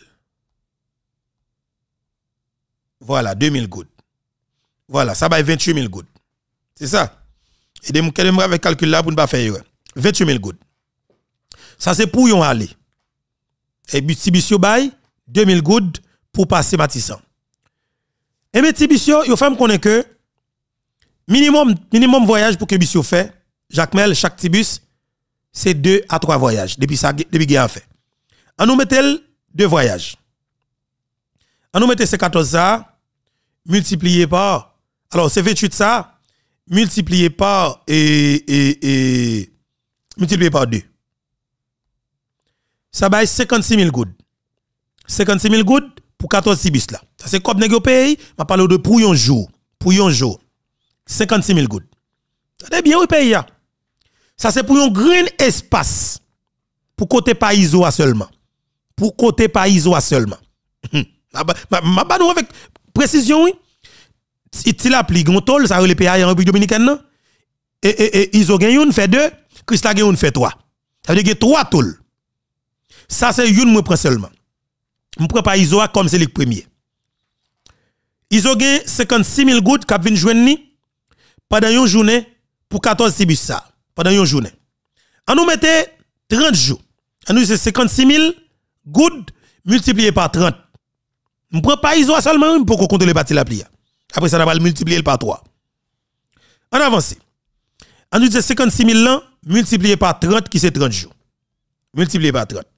Speaker 2: voilà deux mille gouttes, voilà ça va vingt-huit mille gouttes, c'est ça. Et de me avec calcul là pour ne pas faire erreur. vingt-huit mille gouttes, ça c'est pour yon aller et puis Tibisio bail deux mille gouttes pour passer Matissan. Et bien, Tibisio, il faut connaître que minimum, minimum voyage pour que Tibisio fait, Jacques Mel, chaque Tibus, c'est deux à trois voyages, depuis ça, depuis qu'il a fait. On nous mettait deux voyages. On nous mettait ces quatorze ça, multiplié par, alors c'est vingt-huit ça, multiplié par, et, et, et, multiplié par deux. Ça va être cinquante-six mille gouttes. cinquante-six mille gouttes pour quatorze Tibus là. Ça c'est comme nèg yo paye, m'a parlé de pour un jour, pour un jour. cinquante-six mille gouttes. Ça est bien oui paye ya. Ça c'est pour un grand espace. Pour côté payso seulement. Pour côté payso seulement. M'a ba nous avec précision oui. Si tu l'appli gontol, ça le paye en République dominicaine non. Et et et iso gagne une fait deux, Christa gagne une fait trois. Ça veut dire que trois tol. Ça c'est une moi prend seulement. Je prends pas Iso comme c'est le premier. Iso gen cinquante-six mille gouttes qui viennent joindre ni pendant une journée pour quatorze Tibus ça. Pendant une journée. On nous mettait trente jours. On nous c'est cinquante-six mille gouttes multiplié par trente. Je prends pas Iso seulement pour qu'on compte les parties la plia. Après ça on va le multiplier par trois. On avance. On nous c'est cinquante-six mille là multiplié par trente qui c'est trente jours. Multiplié par trente.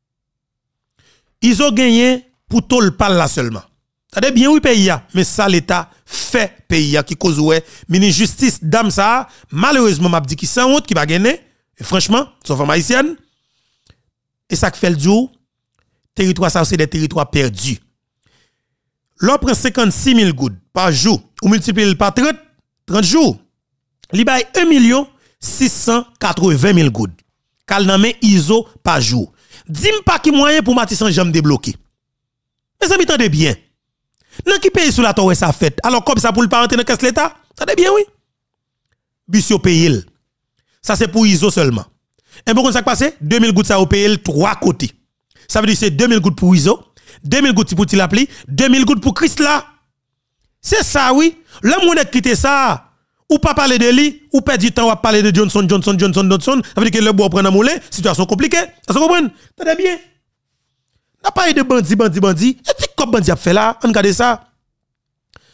Speaker 2: Ils ont gagné pour tout le pal là seulement. Ça dit bien oui pays ya, mais ça l'État fait pays ya qui cause ouais, ministre justice dame ça malheureusement m'a dit qui sans honte qui va gagner et franchement, sauf en haïtienne et ça fait le jour territoire ça c'est des territoires perdus. L'on prend cinquante-six mille gouttes par jour ou multiplie par trente, trente jours. Li bay un million six cent quatre-vingt mille gouttes. Kal nan men iso par jour. Dis-moi pas qui moyen pour Matissan jambe débloquer. Mes amis, tendez bien. Nan qui paye sous la torre ça fait. Alors comme ça pour le pas rentrer dans caisse l'État, tendez bien oui. Bisio paye. Ça c'est pour iso seulement. Et bon ça passe deux mille gouttes ça au paye trois côtés. Ça veut dire c'est deux mille gouttes pour iso, deux mille gouttes pour Tilapli, deux mille gouttes pour Christ là. C'est ça oui. L'homme on a quitté ça. Ou pas parler de lui, ou perdre du temps à parler de Johnson, Johnson, Johnson, Johnson. Ça veut dire que le bois prend un moulin, situation compliquée. Ça se comprend? T'as bien? N'a pas de bandit, bandit, bandit. Et tu comme bandit a fait là, on regarde ça.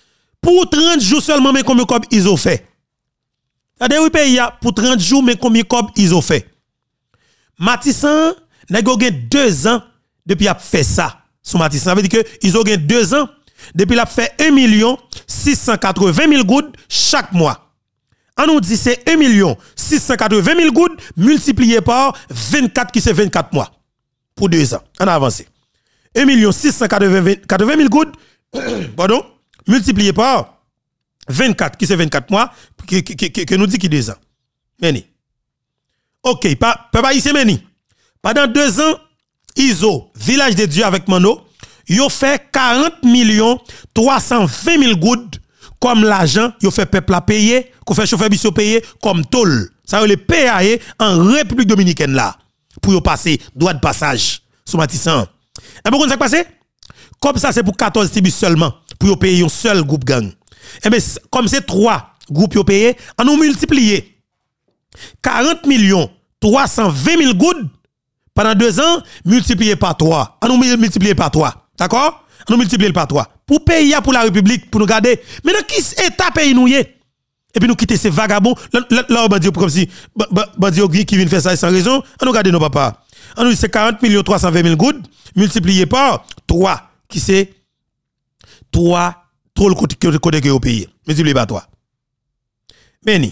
Speaker 2: pour trente jours seulement, mais combien de ils ont fait? C'est-à-dire, oui, pays, pour trente jours, mais combien de ils ont fait? Matissan, n'a eu deux ans depuis a fait ça. Sous Matissan, ça veut dire que ils ont eu deux ans depuis la fait un million six cent quatre-vingt mille gouttes chaque mois. On nous dit c'est un million six cent quatre-vingt mille gouttes multiplié par vingt-quatre qui c'est vingt-quatre mois pour deux ans. On a avancé. un million six cent quatre-vingt mille gouttes pardon, multiplié par vingt-quatre qui c'est vingt-quatre mois que, que, que, que nous dit qui deux ans. Meni. OK, pas papa ici meni. Pendant deux ans, I S O, Village de Dieu avec Mano, yo fait quarante millions trois cent vingt mille gouttes comme l'argent, yo fait peuple à payer, qu'on fait chauffeur bis payer comme toll. Ça le P A E en République dominicaine là pour yo passer droit de passage sous Matissan. Et pourquoi ça passé? Comme ça c'est pour quatorze tibus seulement pour yo payer un seul groupe gang. Et mais comme c'est trois groupes yo payer, on nous multiplier quarante millions trois cent vingt mille gouttes pendant deux ans multiplié par trois. On nous multiplier par trois. D'accord? On nous multiplier par trois. Pour payer pour la République, pour nous garder. Mais dans qui état pays nous y est? Et puis nous quitter ces vagabonds. Là, on va dire comme si, bandit qui vient faire ça sans raison. On nous garde nos papas. On nous dit c'est quarante millions trois cent vingt mille gouttes multiplié par trois. Qui c'est? trois, trop le côté que vous payez. Multiplié par trois. Beni.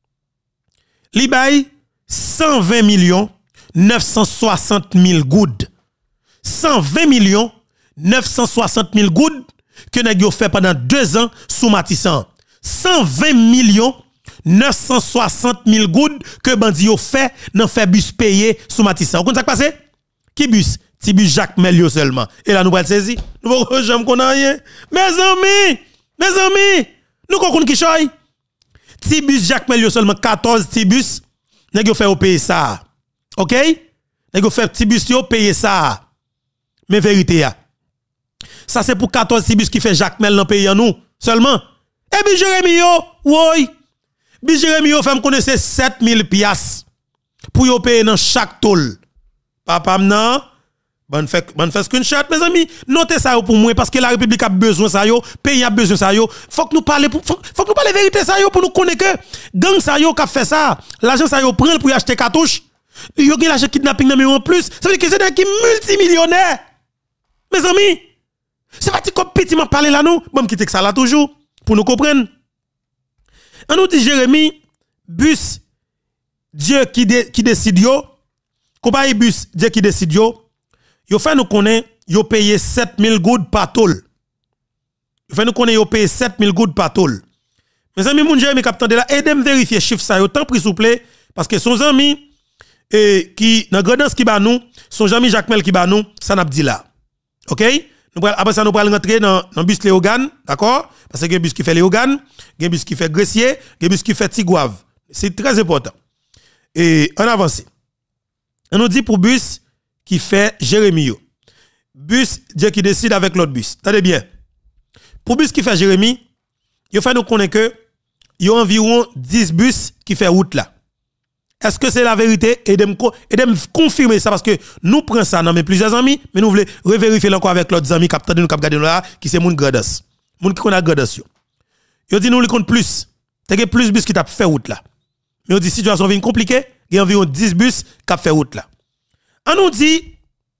Speaker 2: Li bay cent vingt millions neuf cent soixante mille gouttes. cent vingt millions neuf cent soixante mille gouttes que nous avons fait pendant deux ans sous Matissan. cent vingt millions neuf cent soixante mille gouttes que bandi yo fait dans fait bus payé sous Matissan. Vous comprenez ça qui passe? Qui bus? Ti bus Jacques Melio seulement. Et là nous va le saisir. Nous ne jamais connaître rien. Mes amis, mes amis, nous connaissons qui choy. Ti bus Jacques Melio seulement quatorze ti bus. Nous avons fait payer ça. OK? Nous avons fait ti bus yo payer ça. Mais vérité ya. Ça c'est pour quatorze bus qui fait Jacques Mel dans pays en nous seulement. Et puis Jérémy yo, oui. Bi Jérémy yo fait me connaître sept mille piastres pour yo payer dans chaque tôle. Papa nan, bonne fait bonne fait screenshot mes amis, notez ça pour moi parce que la République a besoin ça yo, pays a besoin ça yo. Faut que nous parler pour faut, faut que nous parler vérité ça yo pour nous connaître que gang ça yo qui fait ça. L'argent ça yo prend pour acheter cartouche. Yo gen l'argent kidnapping nan en plus. Ça veut dire que c'est des qui multimillionnaires. Mes amis, c'est pas comme petit m'a parlé là nous, bon quitter ça là toujours pour nous comprendre. On nous dit Jérémy bus Dieu qui de, qui décide yo, compagnie bus Dieu qui décide yo, yo fait nous connaît yo payer sept mille gouttes par tôle. Yo fait nous connaît yo payer sept mille gouttes par tôle. Mes amis moun Jérémy capitaine de là, aidez me vérifier chiffre ça yo tant pris s'il vous plaît parce que son ami et qui dans grandance qui ba nous, son ami Jacques Mel qui ba nous, ça n'a dit là. OK? Nous après ça nous allons rentrer dans dans bus Léogane, d'accord? Parce que y a un bus qui fait Léogane, il y a un bus qui fait Gressier, il y a un bus qui fait Tigouave. C'est très important. Et on avance. On nous dit pour bus qui fait Jérémy. Bus Dieu qui décide avec l'autre bus. Attendez bien. Pour bus qui fait Jérémy, il faut nous connaître que il y a environ dix bus qui fait route là. Est-ce que c'est la vérité? Et de me confirmer ça parce que nous prenons ça dans mes plusieurs amis, mais nous voulons revérifier encore avec l'autre amis capteur de nous cap garder là qui c'est moun gradas. Moun qui connaît gradas yo. Yo dit nous le compte plus. T'as plus bus qui t'a fait route là. Mais on dit situation vient compliquée, il y a environ dix bus qui fait route là. On nous dit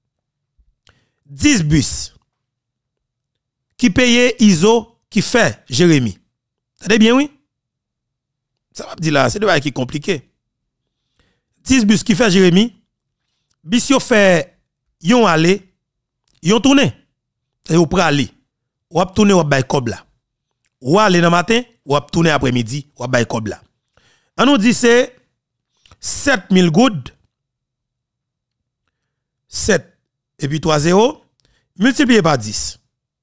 Speaker 2: dix bus qui paye I S O qui fait Jérémy. T'as bien oui? Ça va dire là, c'est de qui compliqué. dix bus qui fait Jérémy, bis yo fait yon aller, yon tourner. Et ou pre aller. Ou ap tourner ou bay kob là. Ou aller dans matin, ou ap tourner après-midi, ou bay kob là. On nous dit c'est sept mille gouttes. sept et puis trois zéro multiplié par dix.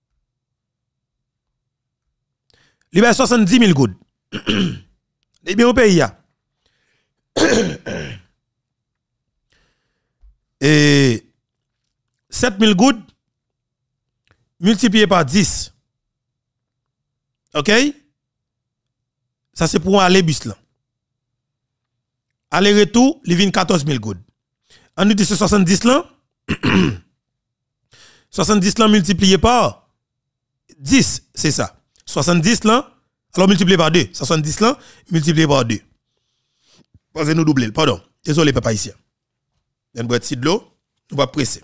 Speaker 2: Li bay soixante-dix mille gouttes. Et bien au pays ya. Et sept mille gouttes multiplié par dix. OK? Ça c'est pour un aller bus là. Aller-retour, il vient quatorze mille gouttes. On nous dit soixante-dix là. soixante-dix là multiplié par dix, c'est ça. soixante-dix là, alors multiplié par deux. soixante-dix là, multiplié par deux. Parce que nous doubler, pardon. Désolé, papa ici. Nous boire de l'eau, nous va presser.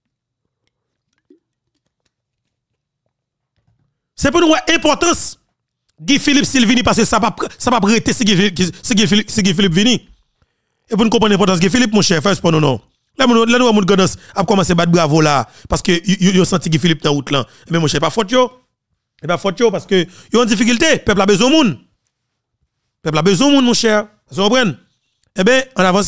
Speaker 2: C'est pour nous importance Guy Philippe Sylvini parce que ça va ça va prêter si Guy Philippe si Guy Philippe vini. Et pour nous comprendre l'importance Guy Philippe mon cher, first pour nous non. Là nous là nous mon godance a commencé à battre bravo là parce que yo senti Guy Philippe dans route là. Mais mon cher pas faute yo. Et pas faute yo parce que yo en difficulté, peuple a besoin moun. Peuple a besoin moun mon cher. Vous comprenez? Eh bien, on avance.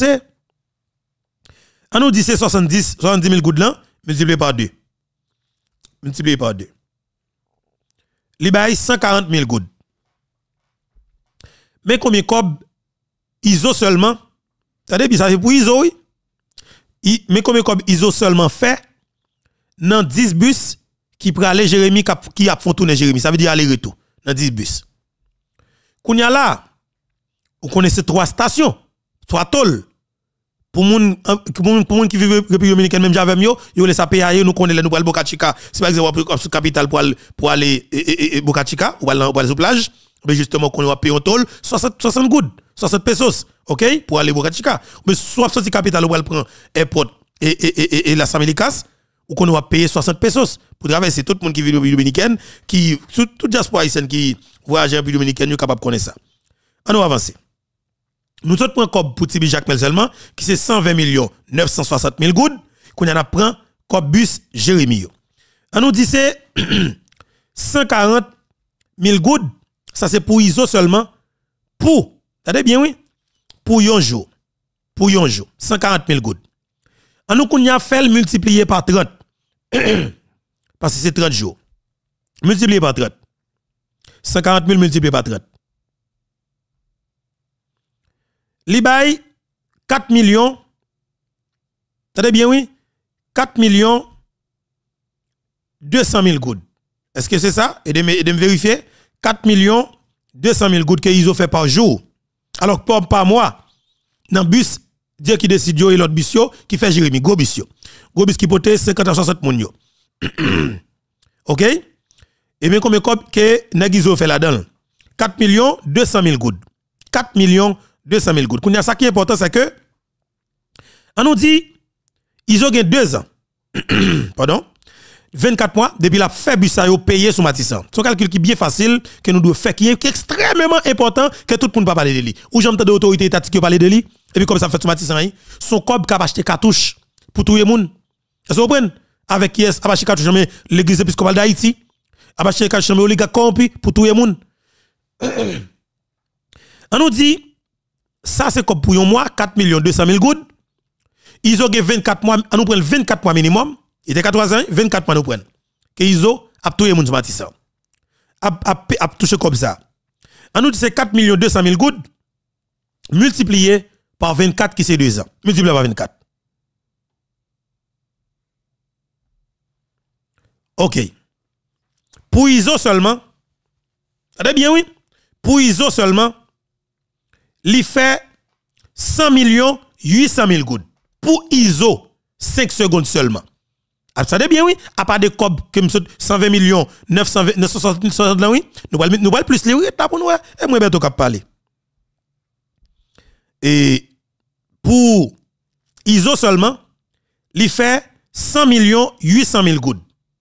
Speaker 2: On nous dit c'est soixante-dix mille gouttes là, multiplié par deux. Multiplié par deux. Li bail cent quarante mille gouttes. Mais combien cob I S O seulement? Ça veut dire ça c'est pour I S O oui. I, mais combien cob I S O seulement fait dans dix bus qui pour aller Jérémy qui a font tourner Jérémy, ça veut dire aller retour dans dix bus. Kounya là, vous connaissez trois stations. Soit tol pour moun pour moun pour moun qui vivent République Dominicaine même j'avais yo yo laisse payer nous connaît nous pour Boca Chica c'est par exemple sur capitale pour pour aller Boca Chica ou aller sur plage mais justement qu'on va payer un toll soixante soixante gouttes soixante pesos OK pour aller Boca Chica mais soit sorti capitale ou aller prendre airport et et et et la Samelikas ou qu'on va payer soixante pesos pour traverser tout le monde qui vit en République Dominicaine qui toute diaspora haïtienne qui voyage en République Dominicaine nous capable connaître ça on va avancer. Nous autres prenons comme pour Tibi Jacques Mel seulement, qui c'est cent vingt millions neuf cent soixante mille gouttes, qu'on y en a prend comme bus Jérémy. On nous dit c'est cent quarante mille gouttes, ça c'est pour I S O seulement, pour, t'as bien oui, pour yon jour, pour yon jour, cent quarante mille gouttes. On nous qu'on y a fait multiplier par trente, parce que c'est trente jours, multiplié par trente, cent quarante mille multiplié par trente. Li bay quatre millions, t'as bien oui, quatre millions deux cent mille gouttes. Est-ce que c'est ça? Et de me, de me vérifier, quatre millions deux cent mille gouttes que I S O fait par jour. Alors pas par mois, dans bus, Dieu qui décide yo et l'autre bus yo, qui fait Jérémy, gros bus yo. Gros bus qui porte cinquante à soixante moun yo. OK? Et bien combien que nèg I S O fait là-dedans? quatre millions deux cent mille gouttes. quatre millions deux cent mille gouttes. Kounya ça qui est important c'est que on nous dit ils ont gagné deux ans. Pardon. vingt-quatre mois depuis la fait bus ça yo payé sur Matissan. C'est un calcul qui est bien facile que nous devons faire qui est extrêmement important que tout le monde pas parler de lui. Ou j'entends des autorités étatiques qui parler de lui et puis comme ça fait sur Matissan son cob cap acheter cartouche pour tout le monde. Est-ce que vous comprenez avec qui est acheter cartouche mais l'église épiscopale d'Haïti acheter cartouche mais oligarque corrompu pour tout le monde. On nous dit ça c'est comme pour un mois quatre millions deux cent mille gouttes. Ils ont vingt-quatre mois, on nous prend vingt-quatre mois minimum. Il était quatorze ans, vingt-quatre mois nous prennent. Que ils ont a tout le monde Matissan. A a touché comme ça. On nous dit c'est quatre millions deux cent mille gouttes multiplié par vingt-quatre qui c'est deux ans. Multiplié par vingt-quatre. OK. Pour I S O seulement. Attendez bien oui. Pour I S O seulement li fait cent millions huit cent mille gouttes. Pour I S O, cinq secondes seulement. Ah, ça bien oui, à part de cob comme cent vingt millions neuf cent soixante là oui, nous allons nous plus les oui, pour nous et moi bientôt cap parler. Et pour I S O seulement, li fait cent millions huit cent mille gouttes.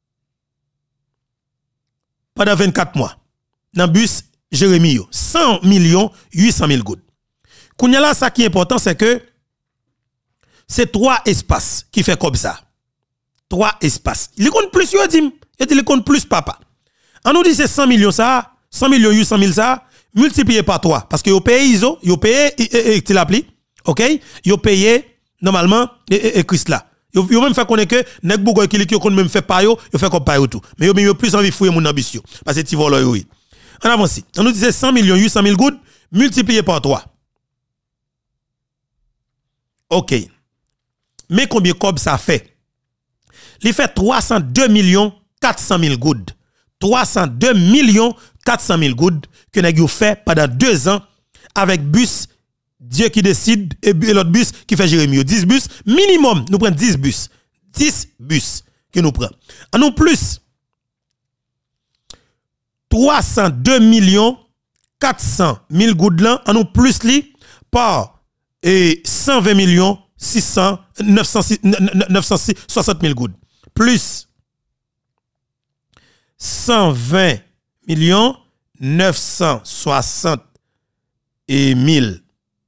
Speaker 2: Pendant vingt-quatre mois. Dans bus Jérémy cent millions huit cent mille gouttes. Kounya là ça qui est important c'est que c'est trois espaces qui fait comme ça. Trois espaces. Il compte plus yo dit, il compte plus papa. On nous dit c'est cent millions ça, cent millions huit cent mille ça multiplié par trois parce que yo paye I S O, yo paye et tu l'appli. OK? Yo paye normalement et Christ là. Yo même fait connaître que nèg bougoy qui li même fait pas yo, yo fait comme pas yo tout. Mais yo yo plus envie fouiller mon ambition parce que ti voleur yo. On avance. On nous dit c'est cent millions huit cent mille gouttes multiplié par trois. OK. Mais combien cob ça fait? Il fait trois cent deux millions quatre cent mille gouttes. trois cent deux millions quatre cent mille gouttes que nèg yo fait pendant deux ans avec bus Dieu qui décide et l'autre bus qui fait Jérémy. dix bus minimum, nous prenons dix bus. dix bus que nous prenons. En nous plus trois cent deux millions quatre cent mille gouttes là, en nous plus li par et cent vingt millions six cents neuf cent soixante mille gouttes. Plus cent vingt millions neuf cent soixante mille.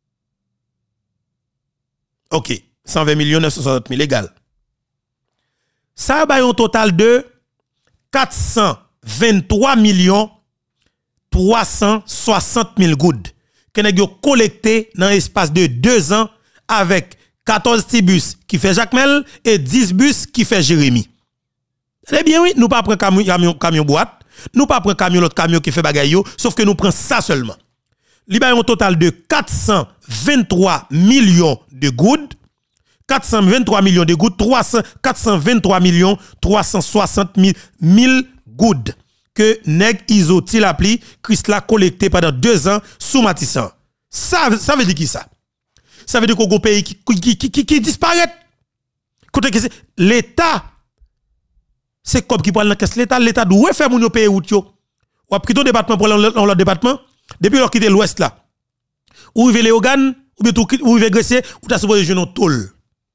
Speaker 2: OK, cent vingt millions neuf cent soixante mille égal. Ça va un total de quatre cent vingt-trois millions trois cent soixante mille gouttes que nous avons collecté dans l'espace de deux ans avec quatorze petits bus qui fait Jacmel et dix bus qui fait Jérémy. Eh bien oui, nous pas prendre camion, camion, camion boîte, nous pas prendre camion l'autre camion qui fait bagaille yo, sauf que nous prenons ça seulement. Li ba un total de quatre cent vingt-trois millions de gouttes, quatre cent vingt-trois millions de gouttes, trois cents, quatre cent vingt-trois millions trois cent soixante mille gouttes que nèg Iso Tilapli Christla collecté pendant deux ans sous Matissan. Ça ça veut dire qui ça? Ça veut dire qu'on pays qui qui qui qui, qui disparaît. Côté que l'État c'est comme qui parle dans caisse l'État, l'État doit faire mon payer route yo. Ou a pris ton département pour l'autre département depuis leur quitter l'ouest là. Ou rive Léogane ou bien tout ou rive Gressier ou t'as supposé jouer tôle.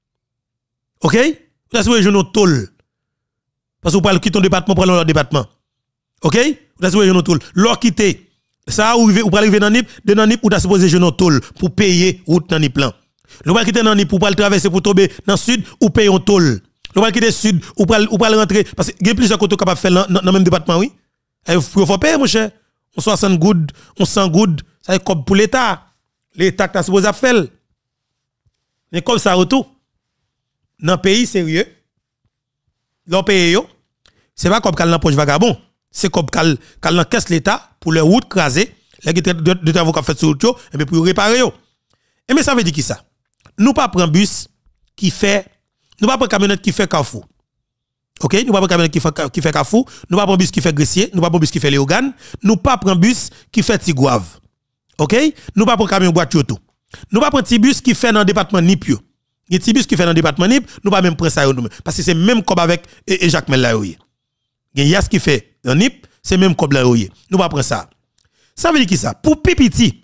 Speaker 2: OK? Ou t'as supposé jouer tôle. Parce que vous parlez quitter ton département pour l'autre département. OK? Ou t'as supposé jouer tôle. Leur quitter ça ou rive ou parler rive dans Nip, de dans Nip ou t'as supposé jouer tôle pour payer route dans Nip plan. Le pas quitter dans Nip pour pas traverser pour tomber dans sud ou payer un tôle. Le pas quitter sud ou pas ou pas rentrer parce que il y a plusieurs côtés capable faire dans le même département oui. Il faut payer mon cher. On soixante gouttes, on cent gouttes, ça est comme pour l'État. L'État qui a supposé faire. Mais comme ça retour. Dans un pays sérieux, l'on paye yo, c'est pas comme dans poche vagabond, c'est comme dans la caisse l'État pour les routes crasées, les de travaux qu'a fait sur route yo, et pour réparer yo. Et mais ça veut dire qui ça? Nous pas prendre bus qui fait, nous pas prendre camionnette qui fait Carrefour. OK, nous pas prendre camionnette qui fait qui fait Carrefour, nous pas prendre bus qui fait Gressier, nous pas prendre bus qui fait Léogane, nous pas prendre bus qui fait Tigouave. OK, nous pas prendre camion boîte tout. Nous pas prendre petit bus qui fait dans le département Nip yo. Il y a petit bus qui fait dans le département Nip, nous pas même prendre ça yo parce que c'est même comme avec et, et Jacques Mel là yo. Il y a ce qui fait dans Nip, c'est même comme là yo. Nous pas prendre ça. Ça veut dire qui ça? Pour Pipiti.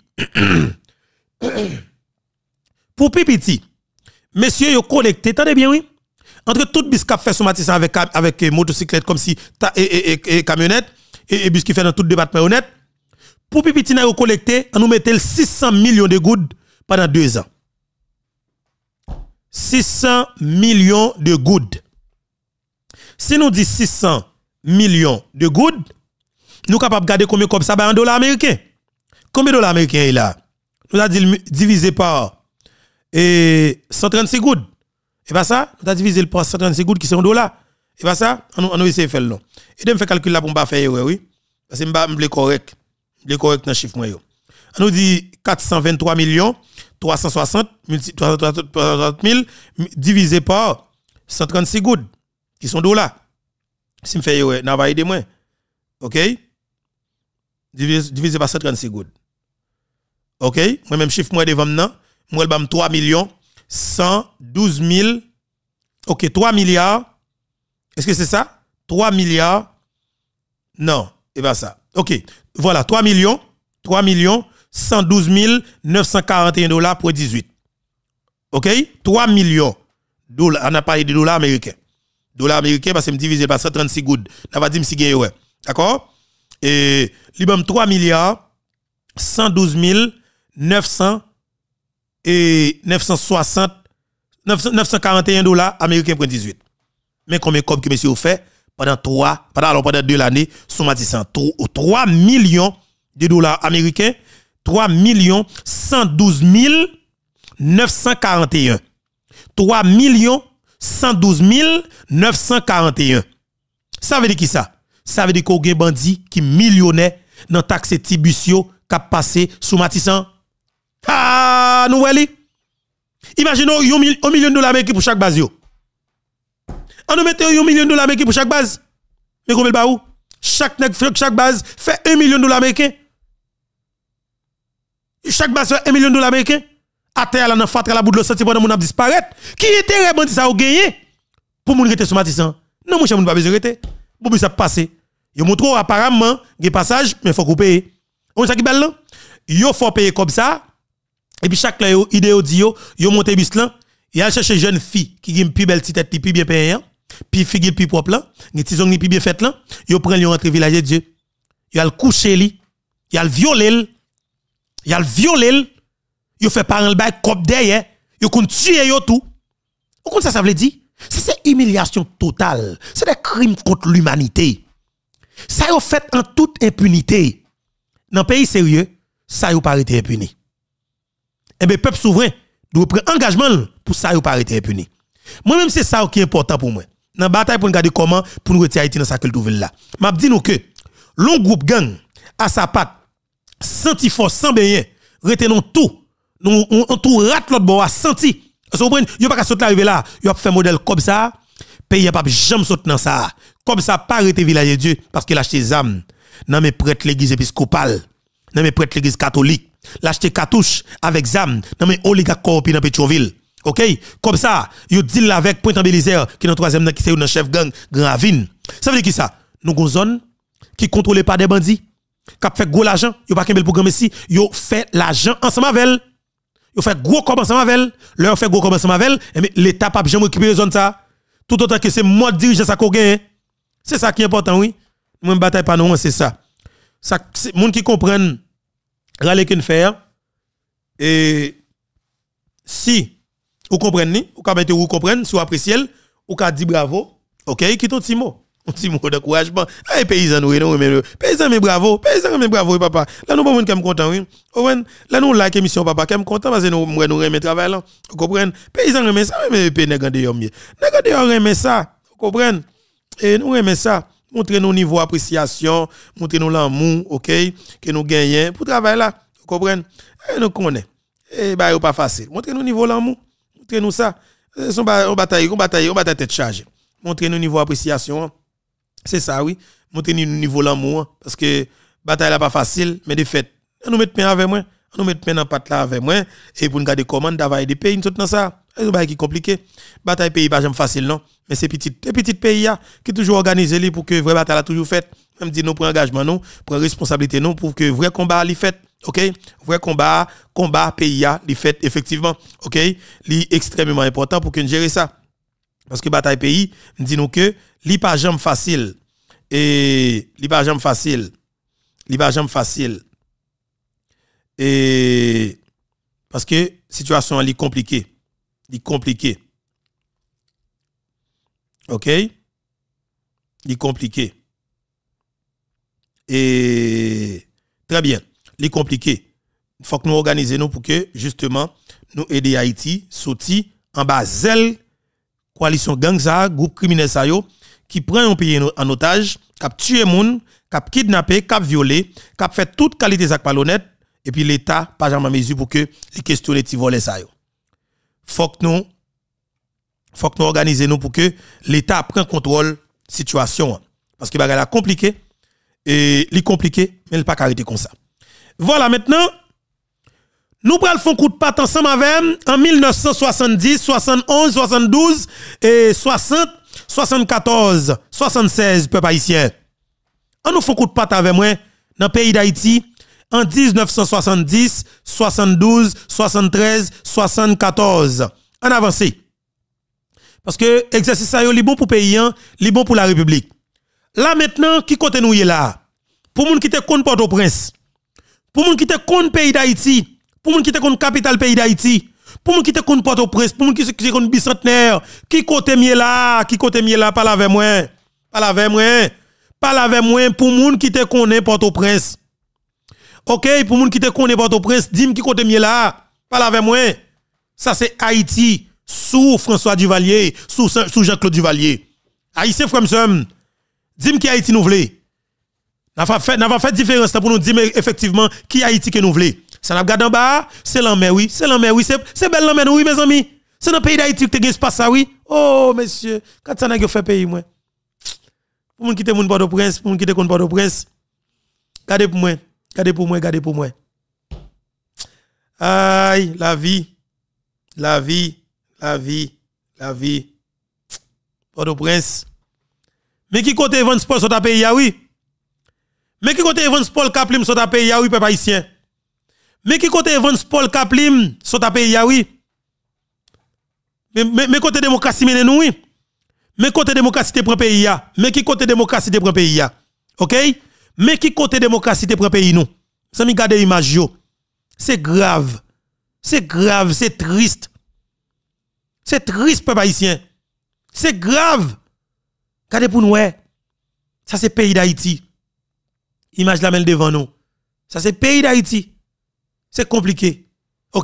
Speaker 2: Pour Pipiti. Messieurs yo collecté, attendez bien oui. Entre tout bus qui fait son matin avec avec motocyclette comme si ta, et, et, et, et camionnette et, et bus qui fait dans tout département honnête. Pour Pipiti n'a collecté, on nous mettait six cents millions de gouttes pendant deux ans. six cents millions de gouttes. Si nous disons six cents millions de gouttes, nous sommes capables de garder combien comme ça en dollars américains. Combien de dollars américains il a? Nous avons divisé par et cent trente-six gouttes. Et pas ça, nous avons divisé par cent trente-six gouttes qui sont en dollars. Et pas ça, on on essaie de faire là. Et de me faire calcul là pour pas faire erreur oui. Parce que je suis correct. Je suis correct dans le chiffre moi yo. On nous dit quatre cent vingt-trois millions trois cent soixante mille divisé par cent trente-six gouttes qui sont dollars. Si me fait erreur, n'a pas aidé moi. OK? Divisé, divisé par cent trente-six gouttes. OK? Moi même chiffre moi devant maintenant, moi le trois millions cent douze mille. OK, trois milliards. Est-ce que c'est ça? trois milliards. Non, et pas ça. OK. Voilà, trois millions, trois millions cent douze mille neuf cent quarante et un dollars pour dix-huit. OK? trois millions dollars, on a parlé de dollars américains. Dollars américains parce que me divisé par cent trente-six gouttes. On va dire si gagne ouais. D'accord? Et libam trois milliards cent douze mille neuf cents et neuf cent soixante neuf cent quarante et un dollars américains pour dix-huit. Mais combien comme que monsieur fait pendant trois pendant alors pendant deux l'année sous Matissan trois millions de dollars américains, trois millions cent douze mille neuf cent quarante et un. trois millions cent douze mille neuf cent quarante et un. Ça veut dire qui ça? Ça veut dire qu'on a un bandit qui millionnaire dans taxe Tibusio qui a passé sous Matissan. Ah, nous voyons. Imaginons un million de dollars américains pour chaque base. Yo. On nous mette un million de dollars américains pour chaque base. Mais combien de où? Chaque, chaque base fait un million de dollars américains. Chaque base fait un million de dollars américains. À terre, là, dans fatra la bout de l'eau, senti pendant mon a disparaître. Qui était bandit ça ou gagné? Pour moun rete sous Matissan? Non, mon cher, moun pas besoin rete. Pour ça passer. Yo montre apparemment des passages mais faut couper. On ça qui belle là? Yo faut payer comme ça. Et puis chaque là yo idée audio, yo monter bus là, il a chercher jeune fille qui a une plus belle tête, plus bien payée, puis figure plus propre là, une petite zone plus bien faite là, yo prend lui rentre village de Dieu. Il a le coucher lui, il a le violer, il a le violer, il fait parler le bail cop derrière, il kon tuer yo tout. Ou comme ça ça veut dire? Ça c'est humiliation totale, c'est des crimes contre l'humanité. Ça yo fait en toute impunité. Dans pays sérieux, ça yo pas été impuni. Eh bien, peuple souverain doit prendre engagement pour ça yo pas été impuni. Moi même c'est ça qui est important pour moi. Dans la bataille pour nous garder comment pour nous retirer Haïti dans sa culture là. M'a dit nous que l'on groupe gang à sa patte senti force sans bien retenons tout. Nous on tout rate l'autre bord senti. Vous comprenez? Yo pas qu'à sauter arriver là, yo a fait modèle comme ça, pays pas jamais sauter dans ça. Comme ça pas arrêter village de Dieu parce qu'il a acheté des âmes dans mes prêtres l'église épiscopale, dans mes prêtres l'église catholique. L'acheter cartouche avec zam dans mes oligarques corrompus dans Pétionville. OK? Comme ça, yo deal avec Pointe Belizer qui dans troisième qui c'est un chef gang Grand Ravine. Ça veut dire qui ça? Nous gon zone qui contrôlé par des bandits, qui fait gros l'argent, yo pas kembel programme ici, yo fait l'argent ensemble avec elle. Yo fait gros comme ensemble avec elle, leur fait gros comme ensemble avec elle, et l'état pas jamais récupérer zone ça. Tout autant que c'est mode dirigeant ça qu'on gagne. C'est ça qui est important oui. Moi bataille pas non, c'est ça. Ça c'est monde qui comprennent râler qu'une faire et si vous comprenez ou ka mettre ou comprendre si vous appréciez ou ka dit bravo OK qui ton petit mot un petit mot d'encouragement hey paysan nous non mais paysan mais bravo paysan mais bravo papa là nous pas monde qui me content oui là nous like émission papa qui me content parce que nous nous remet travail là vous comprenez paysan remet ça mais pe nèg de mieux nèg de remet ça vous comprenez et nous remet ça montrer nos niveau appréciation, montrer nos l'amour, OK, que nous gagnons pour travailler là, vous comprenez? Et nous connaissons. Et bah pas facile. Montrer nos niveau l'amour, montrer nous ça. Son on bataille, on bataille, on bataille tête chargée. Montrer nos niveau appréciation. C'est ça oui, montrer nos niveau l'amour parce que bataille là pas facile, mais de fait, nous mettre pain avec moi, nous mettre pain dans patte là avec moi et pour nous garder commande d'avoir des pays tout dans ça. C'est pas qui compliqué. Bataille pays pas jamais facile non, mais c'est petit les petits pays là qui toujours organisé pour que vraie bataille a toujours fait. Même dit nous pour engagement nous, pour responsabilité nous pour que vrai combat li fait. OK? Vrai combat, combat pays a li fait effectivement. OK? Li extrêmement important pour que nous gérer ça. Parce que bataille pays, dit nous que li pas jamais facile et li pas jamais facile. Li pas jamais facile. Et parce que situation est compliquée. Est compliqué. OK? Il est compliqué. Et très bien. Il est compliqué. Il faut que nous organisions pour que justement nous aider Haïti sortir en bas zèle coalition gang ça, groupe criminel ça yo qui prend un pays en otage, cap tuer moun, cap kidnapper, cap violer, cap fait toute qualité d'acte malhonnête et puis l'état pas jamais mesure pour que les questionner ti voler ça yo. Faut que nous faut que nous organiser nous pour que l'état prenne contrôle situation parce que bagay la compliqué et li compliqué mais il pas arrêter comme ça. Voilà maintenant nous pral font coup de patte ensemble avec en mille neuf cent soixante-dix, soixante-onze, soixante-douze et soixante, soixante-quatorze, soixante-seize peuple haïtien. On nous font coup de patte avec moi dans le pays d'Haïti en mille neuf cent soixante-dix, soixante-douze, soixante-treize, soixante-quatorze. En avancé. Parce que exercice ça yo li bon pour pays, li bon pour la République. Là maintenant qui côté nous y là? Pour moun qui te compte Port-au-Prince. Pour moun qui te compte pays d'Haïti. Pour moun qui te compte capitale pays d'Haïti. Pour moun qui te compte Port-au-Prince, pour moun qui te compte bicentenaire, qui côté mieux là, qui côté mieux là, parle avec moi. Parle avec moi. Parle avec moi pour moun qui te connaît Port-au-Prince. OK, pour moun qui te connaît Port-au-Prince, dis-moi qui côté mieux là. Parle avec moi. Ça c'est Haïti sous François Duvalier, sous sous Jean-Claude Duvalier. Haïtien frère m'sem. Dis-moi qui Haïti nous voulons. N'a pas fait n'a pas fait différence pour nous dire effectivement qui Haïti que nous voulons. Ça n'a regardé en bas, c'est l'enmer oui, c'est l'enmer oui, c'est c'est belle l'enmer oui mes amis. C'est dans le pays d'Haïti que tu as espace ça oui. Oh monsieur, quand ça n'a fait pays moi. Pour moun qui te moun Port-au-Prince, pour moun qui te kon Port-au-Prince. Gardez pour moi, gardez pour moi, gardez pour moi. Aïe, la vie. La vie, la vie, la vie. Port-au-Prince. Mais qui côté vendre sport sur ta pays oui? Mais qui côté Evans Paul Kaplim sont à pays oui peuple haïtien. Mais qui côté Evans Paul Kaplim sont à pays oui. Mais mais côté démocratie mène nous oui. Mais côté démocratie te prend pays ya. Mais qui côté démocratie te prend pays ya. OK? Mais qui côté démocratie te prend pays nous. Ça mi garder image yo. C'est grave. C'est grave, c'est triste. C'est triste peuple haïtien. C'est grave. Regardez pour nous. Ça c'est pays d'Haïti. Image la mêle devant nous. Ça c'est pays d'Haïti. C'est compliqué. OK?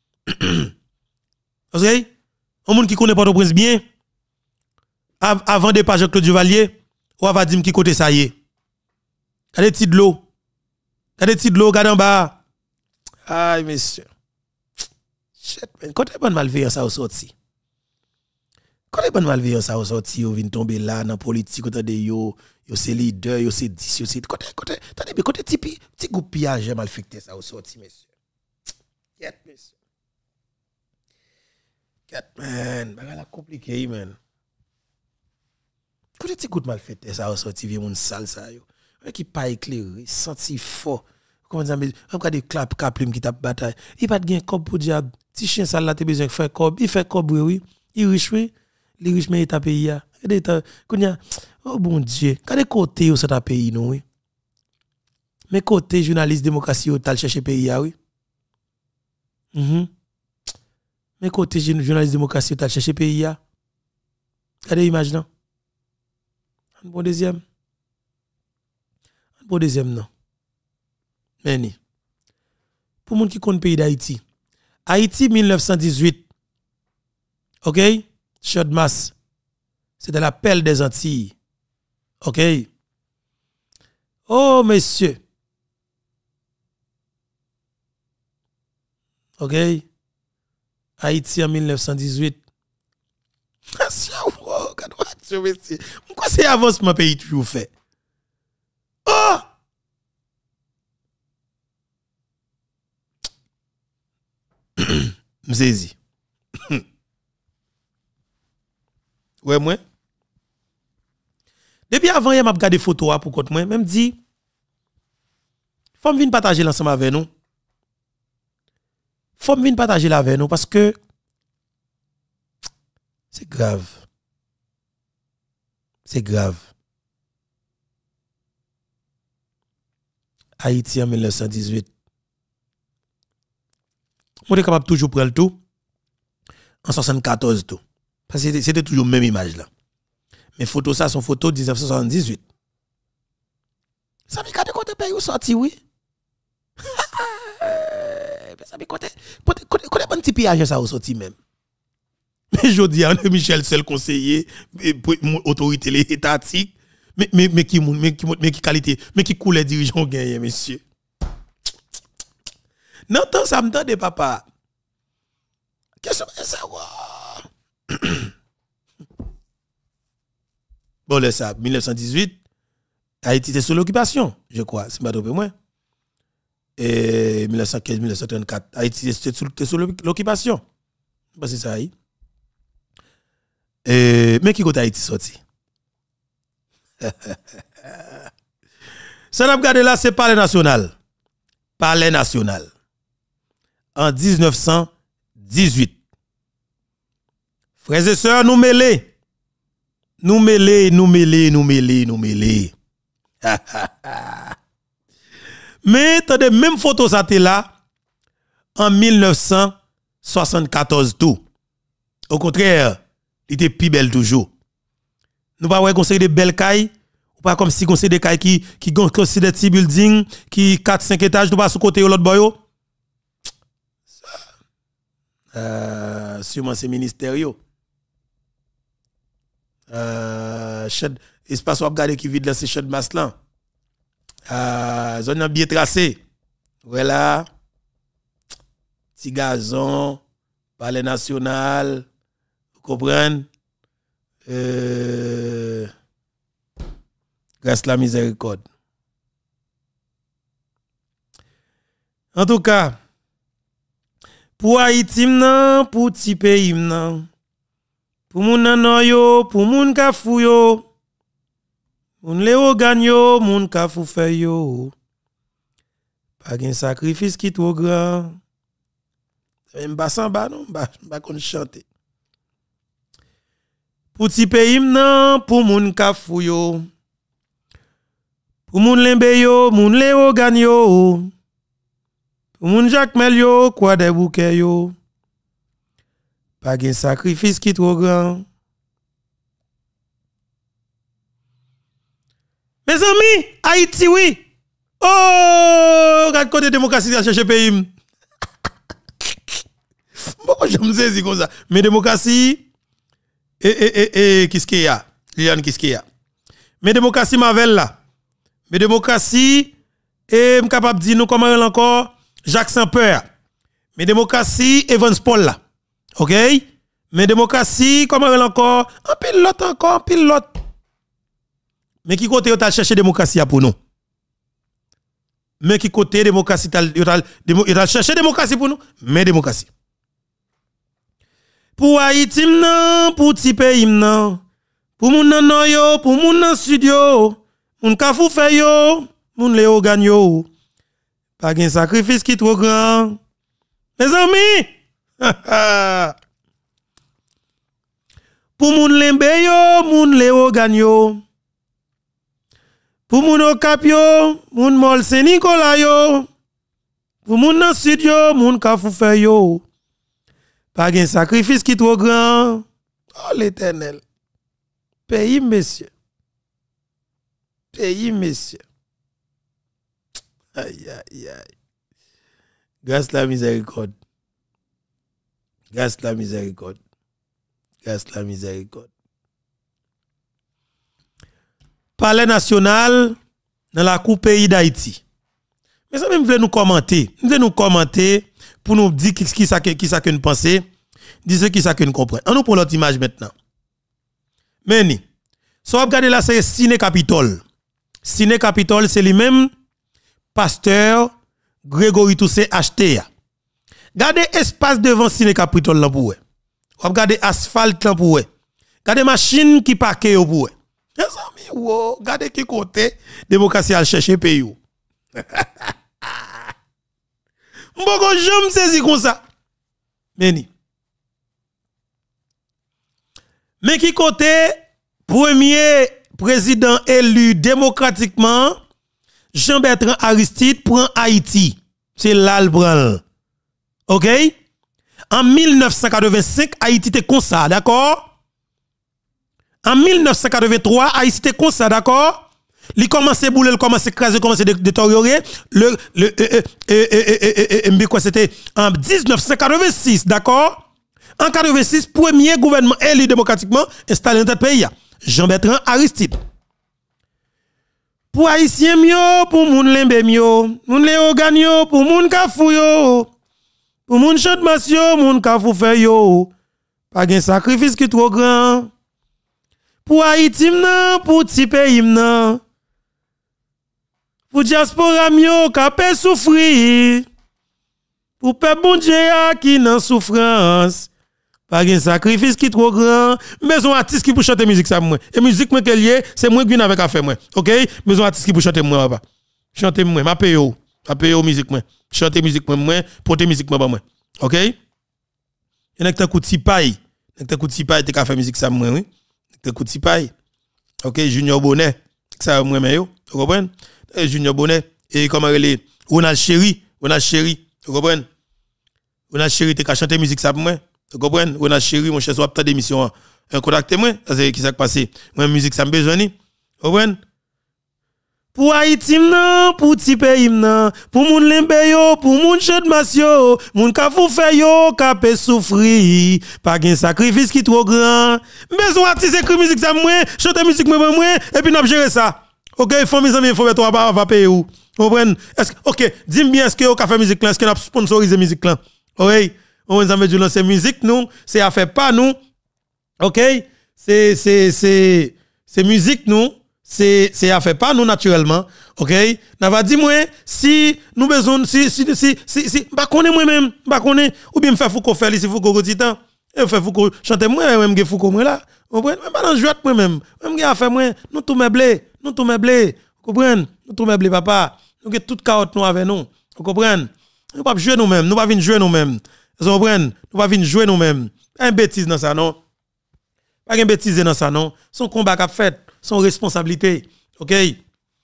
Speaker 2: OK? Un monde qui connaît Port-au-Prince bien avant de pas Jean-Claude Duvalier, ou va dire qui côté ça y est. Regardez petit de l'eau. Regardez petit de l'eau, regardez en bas. Aïe monsieur. Shit, man. Quand est bonne malveillance ça au sorti. Quand est bonne malveillance ça au sorti, vous venez tomber là dans politique côté de yo, yo c'est leader, yo c'est dix, yo c'est côté côté, attendez mais côté petit petit groupe pillage mal affecté ça au sorti monsieur. Get monsieur. Get man, bagala compliqué man. Côté petit groupe mal fait ça au sorti vieux moun sale ça yo. Qui pas éclairé, senti fort. Comment dire mais regarde clap caplim qui tape bataille. Il pas de gain cob pour diable. Ti chien sale là te besoin faire cob, il fait cob oui. Il riche oui. Les riches mais ta pays ya. Oh bon Dieu, quand côté où ça ta pays non oui. Mais côté journaliste démocratie ou t'al chercher pays ya oui. Mhm. Mais côté journaliste démocratie ou t'al chercher pays ya. Regardez image non. Un bon deuxième. Un bon deuxième non. Mais pour moun qui compte pays d'Haïti. Haïti mille neuf cent dix-huit. OK? Chodmas. C'était la pelle des Antilles. OK? Oh, monsieur. OK? Haïti en mille neuf cent dix-huit. Pourquoi c'est avancement pays toujours fait? Oh! M'saisi. Ouais, moi. Depuis avant, il m'a regardé des photos pour contre moi, même dit, faut me venir partager l'ensemble avec nous. Faut me venir partager là avec nous parce que c'est grave. C'est grave. Haïti en mille neuf cent dix-huit. On est capable toujours prendre le tout en soixante-quatorze tout. Parce que c'était toujours la même image là. Mais photos ça sont photos de mille neuf cent soixante-dix-huit. Ça me garde côté pays où sorti oui. Ça me côté côté côté bon petit piège ça au sorti même. Mais je dis André Michel seul conseiller autorité étatique mais mais mais qui mais qui mais qui qualité mais qui coulait dirigeant gagné monsieur. Non tant ça me tente papa. Qu'est-ce que ça bon, là, ça, mille neuf cent dix-huit, Haïti était sous l'occupation, je crois, c'est pas trop moins. Et mille neuf cent quinze mille neuf cent trente-quatre, Haïti était sous, sous l'occupation. C'est ça, Haïti. Et, mais qui côté Haïti sorti? Ça, n'a regardé là, c'est Palais National. Palais National. En mille neuf cent dix-huit. Frères et sœurs, nous mêlés. Nous mêlés, nous mêlés, nous mêlés, nous mêlés. Mais attendez, même photo ça t'est là en mille neuf cent soixante-quatorze tout. Au contraire, il était plus belle toujours. Nous pas ouais conseiller des belles cailles, ou pas comme si conseiller des cailles qui qui conseiller des petits buildings qui quatre cinq étages, nous pas sous côté l'autre boyo. Euh, sûrement c'est ministériel. Euh, shed, espace où regarder qui vide là c'est shed masse là. Euh, zone bien tracé. Voilà. Petit gazon, Palais National, vous comprenez? Euh, grâce la miséricorde. En tout cas, pour Haïti, pour petit pays, pour moun nan yo, pour moun kafou yo, Moun Léo gagne yo, moun ka fou fè yo. Pas un sacrifice qui trop grand. Même pas sans bas non, pas pas qu'on chanter. Pour ti pays nan, pour moun ka fou yo. Pour moun lembe yo, moun Léo gagne yo. Pour moun Jacques Mel yo, quoi des bouquets yo. Pas un sacrifice qui trop grand. Mes amis, Haïti, oui. Oh, regarde côté démocratie à chercher pays. Bon, je me saisis comme ça. Mais démocratie, et, et, et, et, qu'est-ce qu'il y a? Liliane, qu'est-ce qu'il y a? Mais démocratie, Mavel là. Mais démocratie, et je capable de dire nous comment elle encore? Jacques Saint-Peur. Mais démocratie, Evans Paul là. OK? Mais démocratie, comment elle encore? Un pilote encore, un pilote. Mais qui côté tu as cherché démocratie pour nous? Mais qui côté démocratie tu as cherché démocratie pour nous? Mais démocratie. Pour Haïti nan, pour ti pays nan, pour moun nan no yo, pour moun nan sud yo, moun ka fou fè yo, moun Léo gagne yo. Pas gen sacrifice qui trop grand. Mes amis, pour moun lembe yo, moun Léo gagne yo. Pour moun Okap yo, moun Mol Saint-Nicolas yo. Pour moun nan sud yo, moun ka fou fè yo. Pas un sacrifice qui trop grand. Oh l'Éternel. Pays messieurs. Pays messieurs. Aïe aïe aïe. Grâce la miséricorde. Grâce la miséricorde. Grâce la miséricorde. Palais national dans la Cour pays d'Haïti. Mais ça même voulait nous commenter. Nous voulons nous commenter pour nous dire qui qui ça qui ça que nous pensons, dire qui ça que nous comprenons. On nous prend l'autre image maintenant. Meni, si on regarde là c'est Ciné Capitole. Ciné Capitole c'est lui-même pasteur Grégory Toussaint acheté. Regardez espace devant Ciné Capitole là pour. On regarde asphalte là pour. Regardez machine qui parqué pour. Mes amis, wow, regardez qui côté démocratie à chercher pays. Mboko j'aime saisi comme ça. Meni. Mais qui côté premier président élu démocratiquement Jean-Bertrand Aristide prend Haïti. C'est l'Albran. OK? En mille neuf cent quatre-vingt-cinq Haïti était comme ça, d'accord? En mille neuf cent quatre-vingt-trois Haïti était comme ça, d'accord? Il commence à bouler, il commence à écraser, il commence à détériorer. Le, le, euh, euh, euh, euh, quoi c'était en dix-neuf cent quatre-vingt-six, d'accord? En quatre-vingt-six, premier gouvernement élu démocratiquement installé dans notre pays. Jean-Bertrand Aristide. Pour Haïtien mio, pour moun lembe mio, moun Léo gagne yo, pour moun kafou yo, pour moun chante masyo, moun kafou fè yo. Pas gen sacrifice qui trop grand. Pour Haïti nan, pour ti pays nan. Pour diaspora mio kapè souffrir. Pour peuple bon Dieu qui nan souffrance. Pas un sacrifice qui trop grand. Maison artiste qui pour chanter musique ça moi. Et musique moi qu'elle lié, c'est moi qui viens avec affaire moi. OK? Maison artiste qui pour chanter moi papa. Chanter moi, m'a paye yo. M'a paye yo musique moi. Chanter musique moi moi, porter musique moi pas moi. OK? Et n'a que coup de sipaille. N'a que coup de sipaille t'es qu'à faire musique ça moi oui. N'a que coup de sipaille. OK, Junior Bonnet. Ça moi mais yo. Vous comprenez? Junior Bonnet et comment elle est Ronald Chéri, Ronald Chéri. Vous comprenez? Ronald Chéri t'es qu'à chanter musique ça moi. Vous comprenez? Ronald Chéri mon cher soit pas d'émission. Un contacte moi, ça c'est qui ça passé. Moi musique ça me besoin ni. Vous comprenez? Pour Haïti nan, pour ti pays nan, pour moun lembe yo, pour moun chante masyo, moun ka fou fè yo, ka pe souffrir, pas gen sacrifice qui trop grand. Besoin artiste écrit musique ça moi, chante musique moi moi et puis n'a gérer ça. OK, faut mes amis, faut mettre toi va payer ou. Vous comprenez? Est-ce OK, dis-moi bien est-ce que vous ka fait musique là, est-ce que n'a sponsorisé musique là? OK? On nous a dit lancer musique nous, c'est affaire pas nous. OK? C'est c'est c'est c'est musique nous. C'est c'est affaire pas nous naturellement. OK? N'a va dire moi si nous besoin si si si si si pas connaît moi même, pas connaît ou bien me faire faut qu'on faire ici faut qu'on titan. Et fait Foucault chanter moi même que Foucault moi là. Vous comprenez? Même dans jouet moi même. Même que affaire moi, nous tout meublé, nous tout meublé. Vous comprenez? Nous tout meublé papa. Nous que toute carotte nous avec nous. Vous comprenez? Nous pas jouer nous-mêmes, nous pas venir jouer nous-mêmes. Vous comprenez? Nous pas venir jouer nous-mêmes. Un bêtise dans ça non. Pas une bêtise dans ça non. Son combat qu'a fait, son responsabilité. OK? Et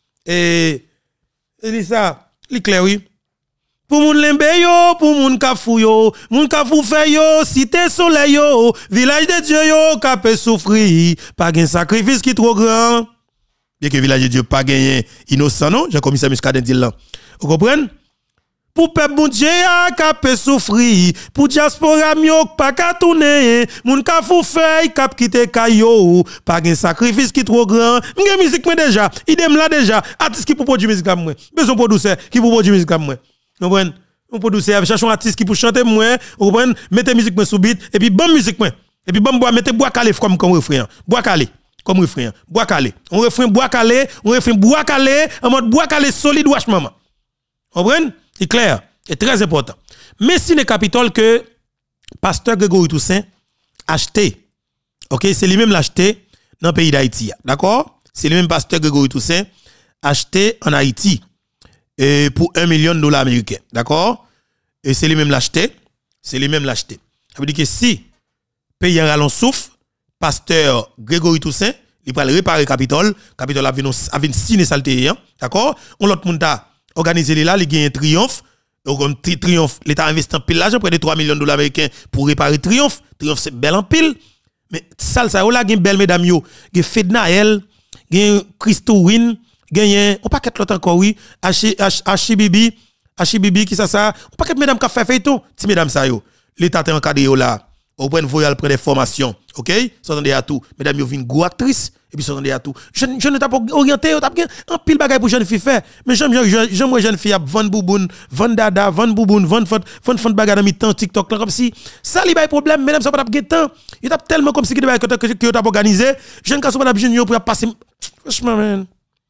Speaker 2: et dit ça, li clair oui. Pour moun lembe yo, pour moun kafou yo, moun kafou fe yo, cité soleil yo, village de Dieu yo, kapé souffrir, pas gen sacrifice qui trop grand. Bien que village de Dieu pas gagné innocent non, j'ai commissaire Muscadet dit là. Vous comprenez? Pour peuple bon Dieu a kapé souffrir, pour diaspora myo pas ka tourner, moun kafou fe kap kite kayo, pas gen sacrifice qui trop grand. M'gen musique moi déjà, idem là déjà, artiste qui pour produire musique comme moi. Besoin producteur qui pour produire musique comme moi. Vous comprenez? On peut doucer, chercher un artiste qui pour chanter moins, vous comprenez? Mettez musique moins sous beat et puis bonne musique moins. Et puis bon bois mettez bois calé comme comme refrain. Bois calé comme refrain. Bois calé. On refrain bois calé, on refrain bois calé en mode bois calé solide wesh maman. Vous comprenez? C'est clair, c'est très important. Mais si le Capitole que pasteur Grégory Toussaint acheté. OK, c'est lui même l'acheté dans le pays d'Haïti. D'accord? C'est lui même pasteur Grégory Toussaint acheté en Haïti. Et pour un million de dollars américains. D'accord? Et c'est lui-même l'acheter. C'est lui-même l'acheter. Ça veut dire que si pays en rallon souffre, pasteur Grégory Toussaint, il va réparer Capitole. Capitole a vu signer saleté. D'accord? On l'autre monde a organisé là, il gagne un triomphe. Un triomphe, l'État investi en pile l'argent, près de trois millions de dollars américains pour réparer triomphe. Triomphe, c'est bel en pile. Mais ça, ça, là, il y a une belle mesdames, il y a Fednael, il y a Christo Win. Gagné on paquet l'autre encore oui Achibibi Achibibi qui ça ça on paquet mesdames qui fait fait tout ti mesdames ça yo l'état est encadré là au point voyal prendre des formations OK s'entendez à tout mesdames yo vinn gros actrice et puis s'entendez à tout je je ne t'a pas orienté t'a en pile bagaille pour jeune fille faire mais j'aime j'aime moi jeune fille a vendre bouboune vendre dada vendre bouboune vendre fond vendre fond bagaille dans mi temps TikTok là comme si ça li bay problème mesdames ça pas t'a temps il t'a tellement comme si que que que t'a organisé jeune ka so pas junior pour passer franchement man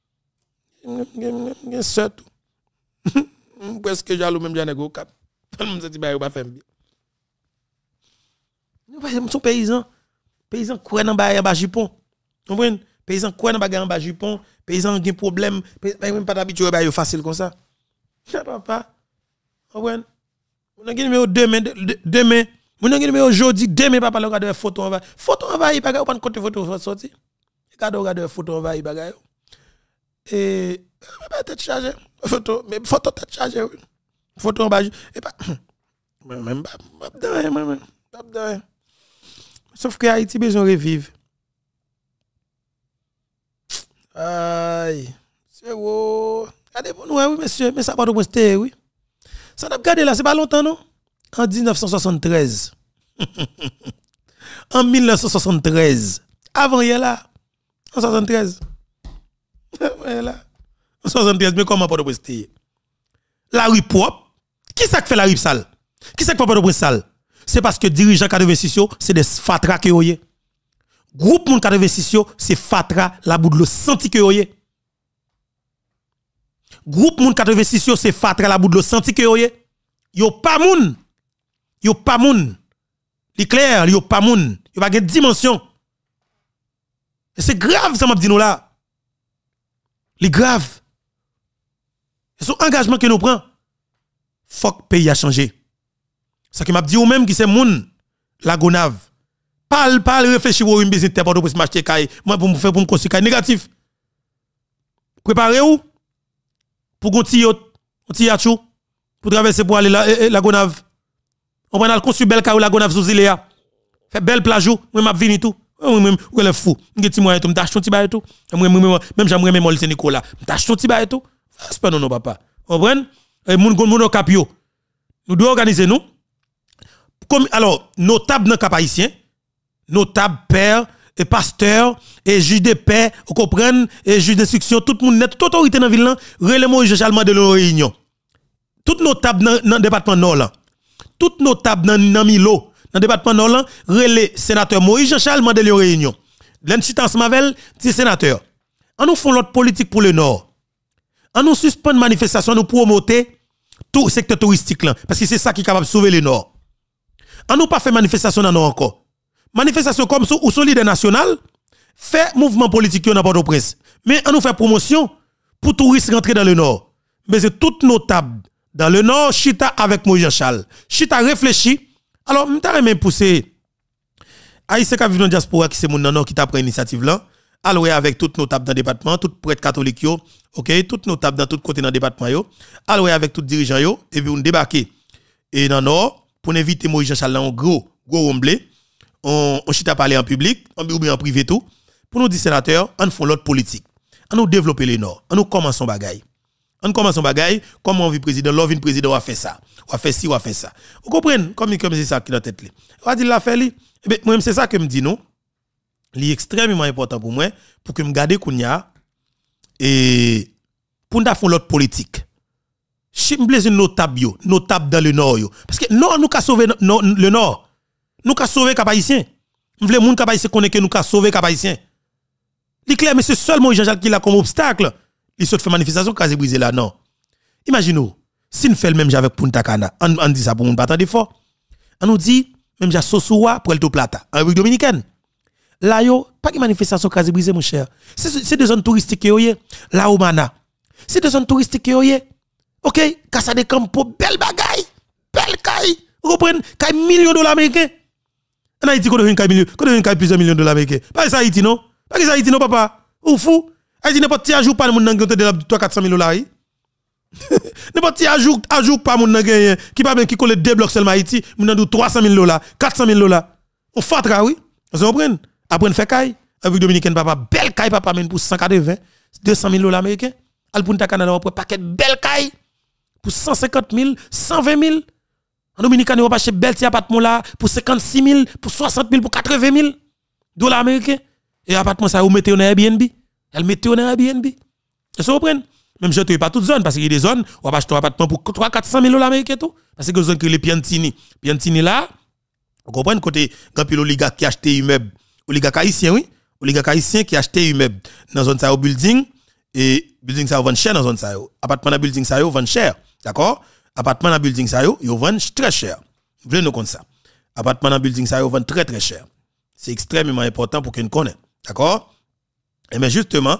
Speaker 2: gen set presque jaloux même j'en ai go cap tout le monde se dit bah pas faire bien nous sommes paysans paysans quoi dans ba ba jupon comprenez paysans quoi dans ba en ba jupon paysans gen problème même pas d'habitude ba yo facile comme ça papa comprenez on a numéro demain demain on a numéro aujourd'hui demain papa le regarder photo on va photo on va y pas pas côté photo sorti regarde regarder photo on va y bagaille et pas tête chargée photo mais photo tête chargée photo en bas et pas même pas pas même pas sauf que Haïti besoin revivre aïe c'est beau regardez pour nous oui monsieur mais ça pas de poster oui ça n'a regardé là c'est pas longtemps non en dix-neuf cent soixante-treize en mille neuf cent soixante-treize avant hier là en soixante-treize là soixante-treize mais comment pas de poster la rue propre qui ça fait la rue sale qui ça fait pas de sale c'est parce que dirigeant quatre-vingt-six c'est des fatra que yoye groupe moun quatre-vingt-six c'est fatra la bout de l'eau senti que yoye groupe moun quatre-vingt-six c'est fatra la bout de l'eau senti que yoye yo pas moun yo pas moun li clair yo pas moun yo pas gen dimension et c'est grave ça m'a dit nous là li grave c'est son engagement que nous prend faut que pays a changé ça qui m'a dit ou même qui c'est moun la gonave parle parle réfléchir ou une business terre pour m'acheter caille moi pour me faire pour me construire caille négatif préparez vous pour gonti yacht gonti yachou pour traverser pour aller la la gonave on va aller construire belle caille la gonave sous iléa fait belle plage moi m'a vini tout moi même ou le fou ngeti moi tout m'tach ton ti ba tout même j'aimerais même Molise Nicolas m'tach ton ti ba tout c'est pas non non papa comprendre et moun moun capio nous devons organiser nous comme alors notable dans cap haïtien notable père et pasteur et juge de paix vous comprenez et juge d'instruction tout le monde net toute autorité dans ville là relève Jean Charles de la réunion tout notable dans dans département nord là tout notable dans dans Milo dans département nord là relève sénateur Moïse Jean Charles de la réunion l'instance Mavel c'est sénateur on nous font l'autre politique pour le nord on nous suspend manifestation nous promoter tout secteur touristique là parce que c'est ça qui est capable de sauver le nord on nous pas fait manifestation dans nord encore manifestation comme ça ou son leader national fait mouvement politique dans Port-au-Prince. Mais on nous fait promotion pour touristes rentrer dans le nord. Mais c'est tout notable dans le nord, Chita avec Moïse Charles. Chita réfléchi. Alors, je t'ai même poussé Haïtien qui vit dans la diaspora qui c'est mon nord qui t'a pris l'initiative là. Alors avec tout notable dans le département, tout prêtre catholique yo, OK, tout notable dans tout côté dans le département yo. Alors avec tout dirigeant yo et puis on débarquer et dans nord pour inviter Moïse Charles en gros gros omblé. On on chita parler en public, ou bien en privé tout. Pour nous dire sénateurs, on font l'autre politique. On nous développer le nord. On nous commençons bagaille. On commence bagaille, comment on vit président, l'on vient président, on fait ça. On fait ci, on fait ça. Vous comprenez? Comme comme c'est ça qui dans tête li. On va dire la fait li. Eh ben moi c'est ça que me dit non. Li extrêmement important pour moi pour que me garder kounya et pour nous faire l'autre politique. Si me plaise notable yo, notable dans le nord yo parce que non nous ka sauver le nord. Nous ka sauver cap haïtien. Me vle moun cap haïtien connaît que nous ka sauver cap haïtien. Li clair mais c'est seulement Jean-Jacques qui l'a comme obstacle. Il saute fait manifestation casé brisé là non. Imaginez si nous fait le même avec Punta Cana, on, on dit ça pour nous battre de fort. On nous dit même ja Sosoua pour Puerto Plata en République dominicaine. Là yo pas de manifestation casé brisé mon cher. C'est c'est des zones touristiques yo yé. La Oumana. C'est des zones touristiques yo yé. OK, Casa de Campo belle bagaille, belle caille. Vous comprenez? Caille millions de dollars américains. En Haïti qu'on devient caille millions, qu'on devient caille plusieurs millions de dollars américains. Pas ça Haïti non? Pas ça Haïti non papa. Ou fou? Haïti n'est pas ti ajout pas moun nan de trois quatre cent mille dollars. N'est pas ti ajout ajout pas moun nan qui pas bien qui colle deux blocs seulement Haïti, moun nan trois cent mille dollars, quatre cent mille dollars. On fatra oui. Vous comprenez? Après on fait caille, avec dominicaine papa, belle caille papa men pour cent quatre-vingts, deux cent mille dollars américains. Al Punta Cana on paquet belle caille pour cent cinquante mille, cent vingt mille. En dominicaine on va acheter belle ti appartement là pour cinquante-six mille, pour soixante mille, pour quatre-vingt mille dollars américains. Et appartement ça vous mettez en Airbnb. Elle mettez en Airbnb. Est-ce que vous comprenez? Même je ne pas toute zone parce qu'il y a des zones où on va acheter un appartement pour trois cents à quatre cents mille dollars américains tout. Parce que zone que les Piantini. Piantini là, vous comprenez côté quand puis l'oligarque qui acheté immeuble, oligarque haïtien oui, oligarque haïtien qui acheté immeuble dans zone ça au building et building ça vend cher dans zone ça. Appartement dans building ça vend cher. D'accord? Appartement dans building ça yo vend très cher. Vous voulez nous comme ça. Appartement dans building ça vend très très cher. C'est extrêmement important pour qu'on connaisse. D'accord? Et mais justement,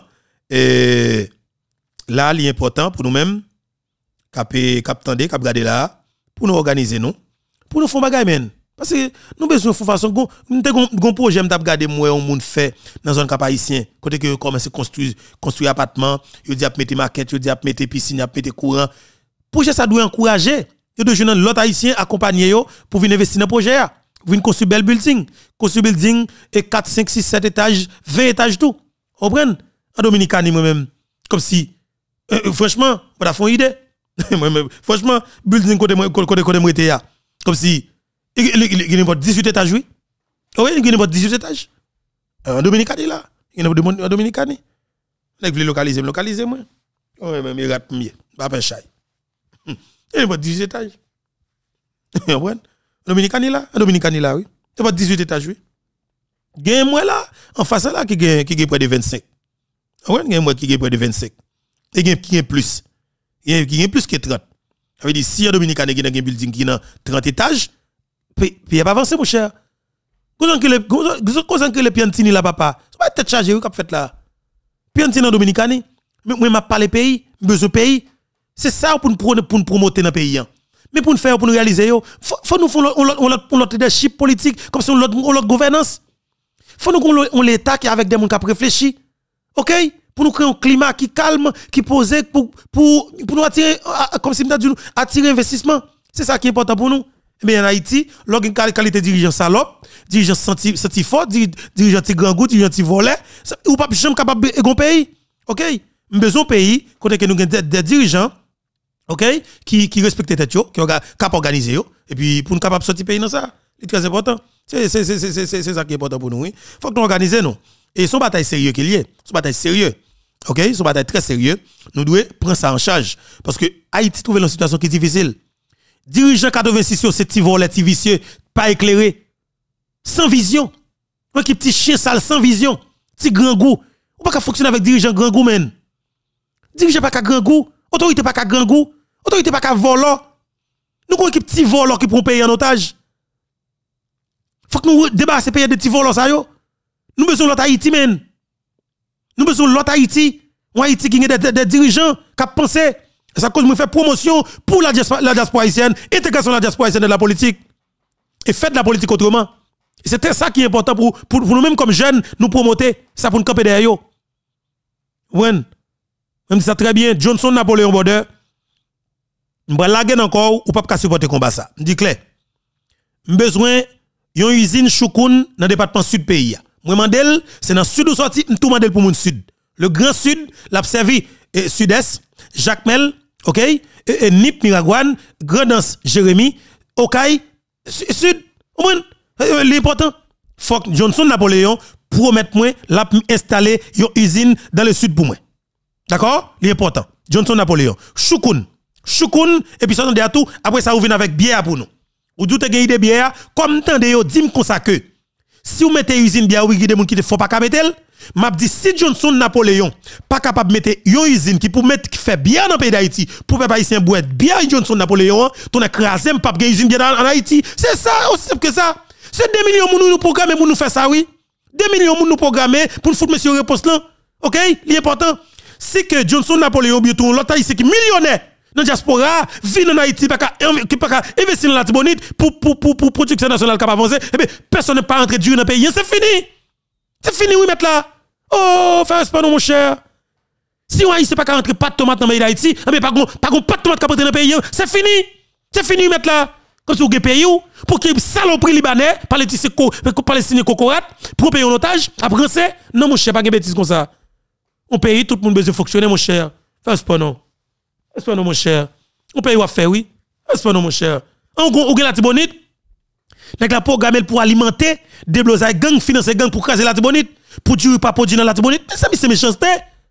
Speaker 2: et là, il est important pour nous-mêmes, cap tendre, cap garder là, pour nous organiser nous, pour nous faire bagay men. Parce que nous besoin de façon, nous avons un projet, nous avons regardé moi on monde fait dans une zone cap haïtien, côté que commence à construire construire appartement, yo dit à mettre maquette, yo dit à mettre piscine, à mettre courant. Projet ça doit encourager, yo de jeunes l'autre haïtien accompagner yo pour venir investir dans projet là. Venir construire bel building, construire building et quatre cinq six sept étages, vingt étages tout. Vous comprenez? En Dominicanie moi-même comme si euh, franchement, on a fait une idée. Franchement, building côté côté côté moi était comme si il y a dix-huit étages oui. Oui, il y a dix-huit étages. En Dominicanie là, il y a en Dominicanie. Là vous localiser, localiser moi. Oh même il rate mieux, pas pas chay. Il y a dix-huit étages. Vous comprenez? En Dominicanie là, en Dominicanie là oui. Il y a dix-huit étages oui. Gen moi là en face là qui gagne qui gagne près de vingt-cinq. Ouais, gen moi qui gagne près de vingt-cinq. Et gen qui gagne plus. Qui gagne plus que trente. Ça veut dire si en Dominicane il y a un building qui a trente étages, puis il a pas avancé mon cher. Comment que le comment que le Piantini là papa, c'est pas tête chargée qu'a fait là. Piantini en Dominicane, mais moi m'a parlé pays, besoin pays. C'est ça pour nous pour nous promouvoir dans pays. Mais pour nous faire pour nous réaliser yo, faut nous faire on notre leadership politique comme si on l'autre gouvernance. Faut nous on l'état qui avec des gens qui réfléchissent. OK? Pour nous créer un climat qui calme, qui posé pour pour pour nous attirer comme si nous dit attirer investissement. C'est ça qui est important pour nous. Mais en Haïti, lorsqu'une qualité dirigeant salope, dirigeant senti senti fort, dirigeant ti grand goût, dirigeant ti volet, ou pas jamais capable de pays. OK? Besoin pays côté que nous des, des dirigeants OK qui qui respectent tête yo, qui capable organiser yo et puis pour nous capable sortir pays dans ça, c'est très important. C'est c'est c'est c'est c'est ça qui est important pour nous oui. Faut que nous organiser nous. Et son bataille sérieux qu'il y est, son bataille sérieux. OK, son bataille très sérieux. Nous devons prendre ça en charge parce que Haïti trouve une situation qui est difficile. Dirigeant quatre-vingt-six c'est petit volet, petit vicieux, pas éclairé, sans vision. Un qui petit chien sale sans vision, petit grand goût. On pas fonctionner avec dirigeant grand goût men. Dirigeant pas qu'à grand goût, autorité pas qu'à grand goût, autorité pas qu'à volant. Nous connaissons petit volant qui prend pays en otage. Faut que nous débarrasser pays de petits volants ça yo. Nous besoin l'autre Haïti men. Nous besoin l'autre Haïti. Un Haïti qui a des, des dirigeants qui pensent ça cause me fait promotion pour la diaspora, la diaspora haïtienne, intégration de la diaspora haïtienne de la politique et fait de la politique autrement. C'était ça qui est important pour pour, pour nous-mêmes comme jeunes nous promoter ça pour nous camper derrière yo. Ouais. Même ça très bien Johnson Napoléon Border. M'ba laguer encore ou pas supporter combat ça. M'di clair. Besoin yon usine Choukoun dans le département sud pays. Moi mandel, c'est dans sud ou sorti, tout mandel pour moun sud. Le grand sud, l'a servi eh, sud-est, Jacques Mel, OK? Et, et Nip Miragouane, Grandance Jérémy, Okaï, sud. L'important, faut que Johnson Napoléon promette moi l'a installer yon usine dans le sud pour moi. D'accord? L'important. Johnson Napoléon. Choukoun. Choukoun et puis ça à tout, après ça vous venez avec bière pour nous. Ou doute gagner des bières comme tande yo dim comme ça que si vous mettez usine bière oui des moun qui te faut pas ka mettre m'a dit si Johnson Napoléon pas capable mettre une usine qui pour mettre qui fait bien dans le pays d'Haïti pour peuple haïtien boire bien Johnson Napoléon ton écrasé pas gagner usine bien en Haïti c'est ça aussi simple que ça c'est deux millions moun nous programmer pour nous faire ça oui deux millions moun nous programmer pour nous foutre monsieur réponse là OK l'important c'est que Johnson Napoléon bientôt l'autre haïtien qui millionnaire dans la diaspora, vient en Haïti, qui pas investir dans la Tibonite pour pour pour pour production nationale capable avancer, et bien personne n'est pas rentré dur dans le pays, c'est fini. C'est fini oui mettre là. Oh, fais pas non mon cher. Si on Haïti pas rentrer pas de tomate dans le pays d'Haïti, et bien pas pas pas de tomate capable dans le pays, c'est fini. C'est fini mettre là. Comme si vous avez pays pour qu'il saloperie libanais, palestinien cocorat, pour payer en otage, après c'est non mon cher, pas de bêtises comme ça. On paye tout le monde besoin fonctionner mon cher. Fais pas non. Est-ce pas non mon cher? On paye ou faire oui? Est-ce pas non mon cher? On on la Tibonite. Nèg la programme pour alimenter des blosay gang financer gang pour craser la Tibonite, pour tuer pas produire dans la Tibonite. Mais ça c'est méchanceté.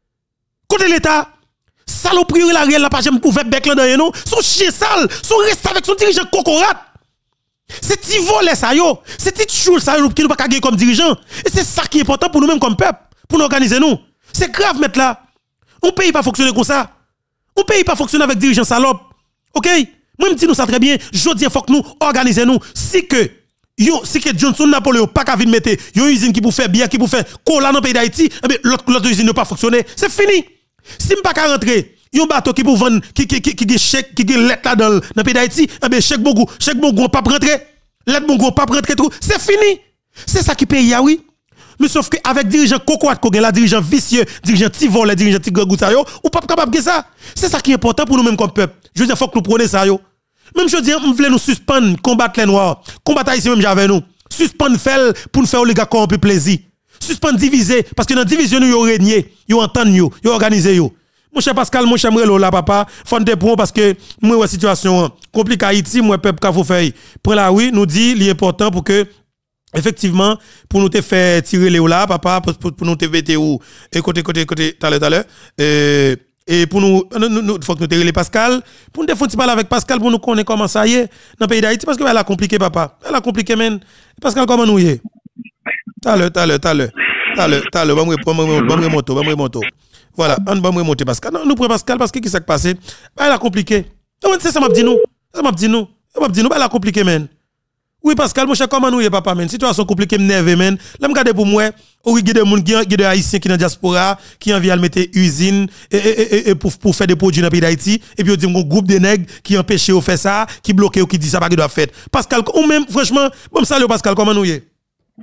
Speaker 2: Côté l'état, saloperie la réelle la pas jamais couvert bec là dans nous, son chien sale, son reste avec son dirigeant cocorat. C'est ti voler ça yo, c'est ti choule ça yo qui nous pas gagner comme dirigeant. Et c'est ça qui est important pour nous même comme peuple, pour nous organiser nous. C'est grave mettre là. On paye pas fonctionner comme ça. On pays pas fonctionner avec dirigeants salope. OK? Moi me dis nous ça très bien, jodi faut que nous organiser nous si que yo si que Johnson Napoléon pas ka vinn mettre yo usine qui pour faire bien qui pour faire cola dans pays d'Haïti, eh bien l'autre l'autre usine ne pas fonctionner. C'est fini. Si m'pas ka rentrer, yon bateau qui pour vendre qui qui qui qui chèque qui lettre là dans dans pays d'Haïti, eh bien chèque bon goût, chèque bon goût pas rentrer. Lettre bon goût pas rentrer tout. C'est fini. C'est ça qui paye oui. Mais sauf que avec dirigeant cocoat ko gen la dirigeant vicieux, dirigeant ti vol, dirigeant ti gangou ça yo, ou pas capable de ça. C'est ça qui est important pour nous même comme peuple. Je veux dire faut que nous prenions ça yo. Même je veux dire on veut nous suspendre combattre les noirs, combattre haïtien même j'avais nous. Suspendre faire pour nous faire les gars un peu plaisir. Suspendre diviser parce que dans division nous yo régner, yo entendre yo, yo organiser yo. Mon cher Pascal, mon cher Mrelo là papa, fonte pour parce que moi ouais situation compliquée Haïti, moi peuple ka faut faire. Pour la oui, nous dit l'important pour que effectivement, pour nous te faire tirer les là, papa, pour, pour, pour nous te vêter ou, et côté, côté, côté, tout à l'heure, tout à l'heure, et, et pour nous, il faut que nous te les Pascal, pour nous te faire parler avec Pascal, pour nous connaître comment ça y est, dans le pays d'Haïti, parce qu'elle a compliqué, papa. Elle a compliqué, men. Pascal, comment nous y est? Tout à l'heure, tout à l'heure, tout à l'heure, tout à l'heure, tout à l'heure, bon, bon, moto, bon, moto. Voilà, on va remonter Pascal. Non, nous prenons Pascal, parce que qu'est-ce qui s'est passé? Elle a compliqué. C'est ça m'a dit nous. Ça m'a dit nous. Ça m'a dit nous, elle a compliqué, men. Oui Pascal, mon cher, comment nous y est papa men? Situation compliquée m'nerve men. Là me garder pour moi, oui il y a des monde qui y des haïtiens qui dans diaspora qui envie à mettre usine et, et, et, et pour pour faire des produits dans le pays d'Haïti et puis on dit un groupe de nègres qui empêche de faire ça, qui bloqué ou qui dit ça pas qu'il doit faire. Pascal ou même franchement, bon salut Pascal, comment nous y est?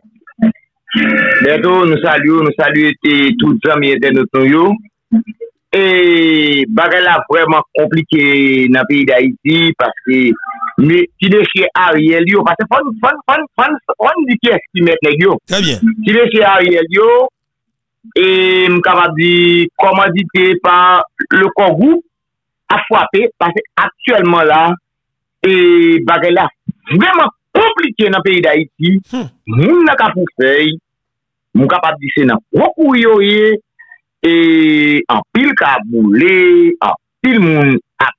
Speaker 7: Bientôt nous saluons, nous saluons tous les amis internautes yo. Et bagay la vraiment compliqué dans le pays d'Haïti parce que mais si de chez Ariel yo parce que fon fon fon fon fon dit qui est qui met les yo.
Speaker 2: Très bien.
Speaker 7: Si de chez Ariel yo et m'capable dire commandité par le corps groupe a frappé parce que actuellement là et bagay la vraiment compliqué dans le pays d'Haïti. Moun n'a ka pou feuille, moun capable dire c'est dans beaucoup yo et en pile ka boulé, en pile moun a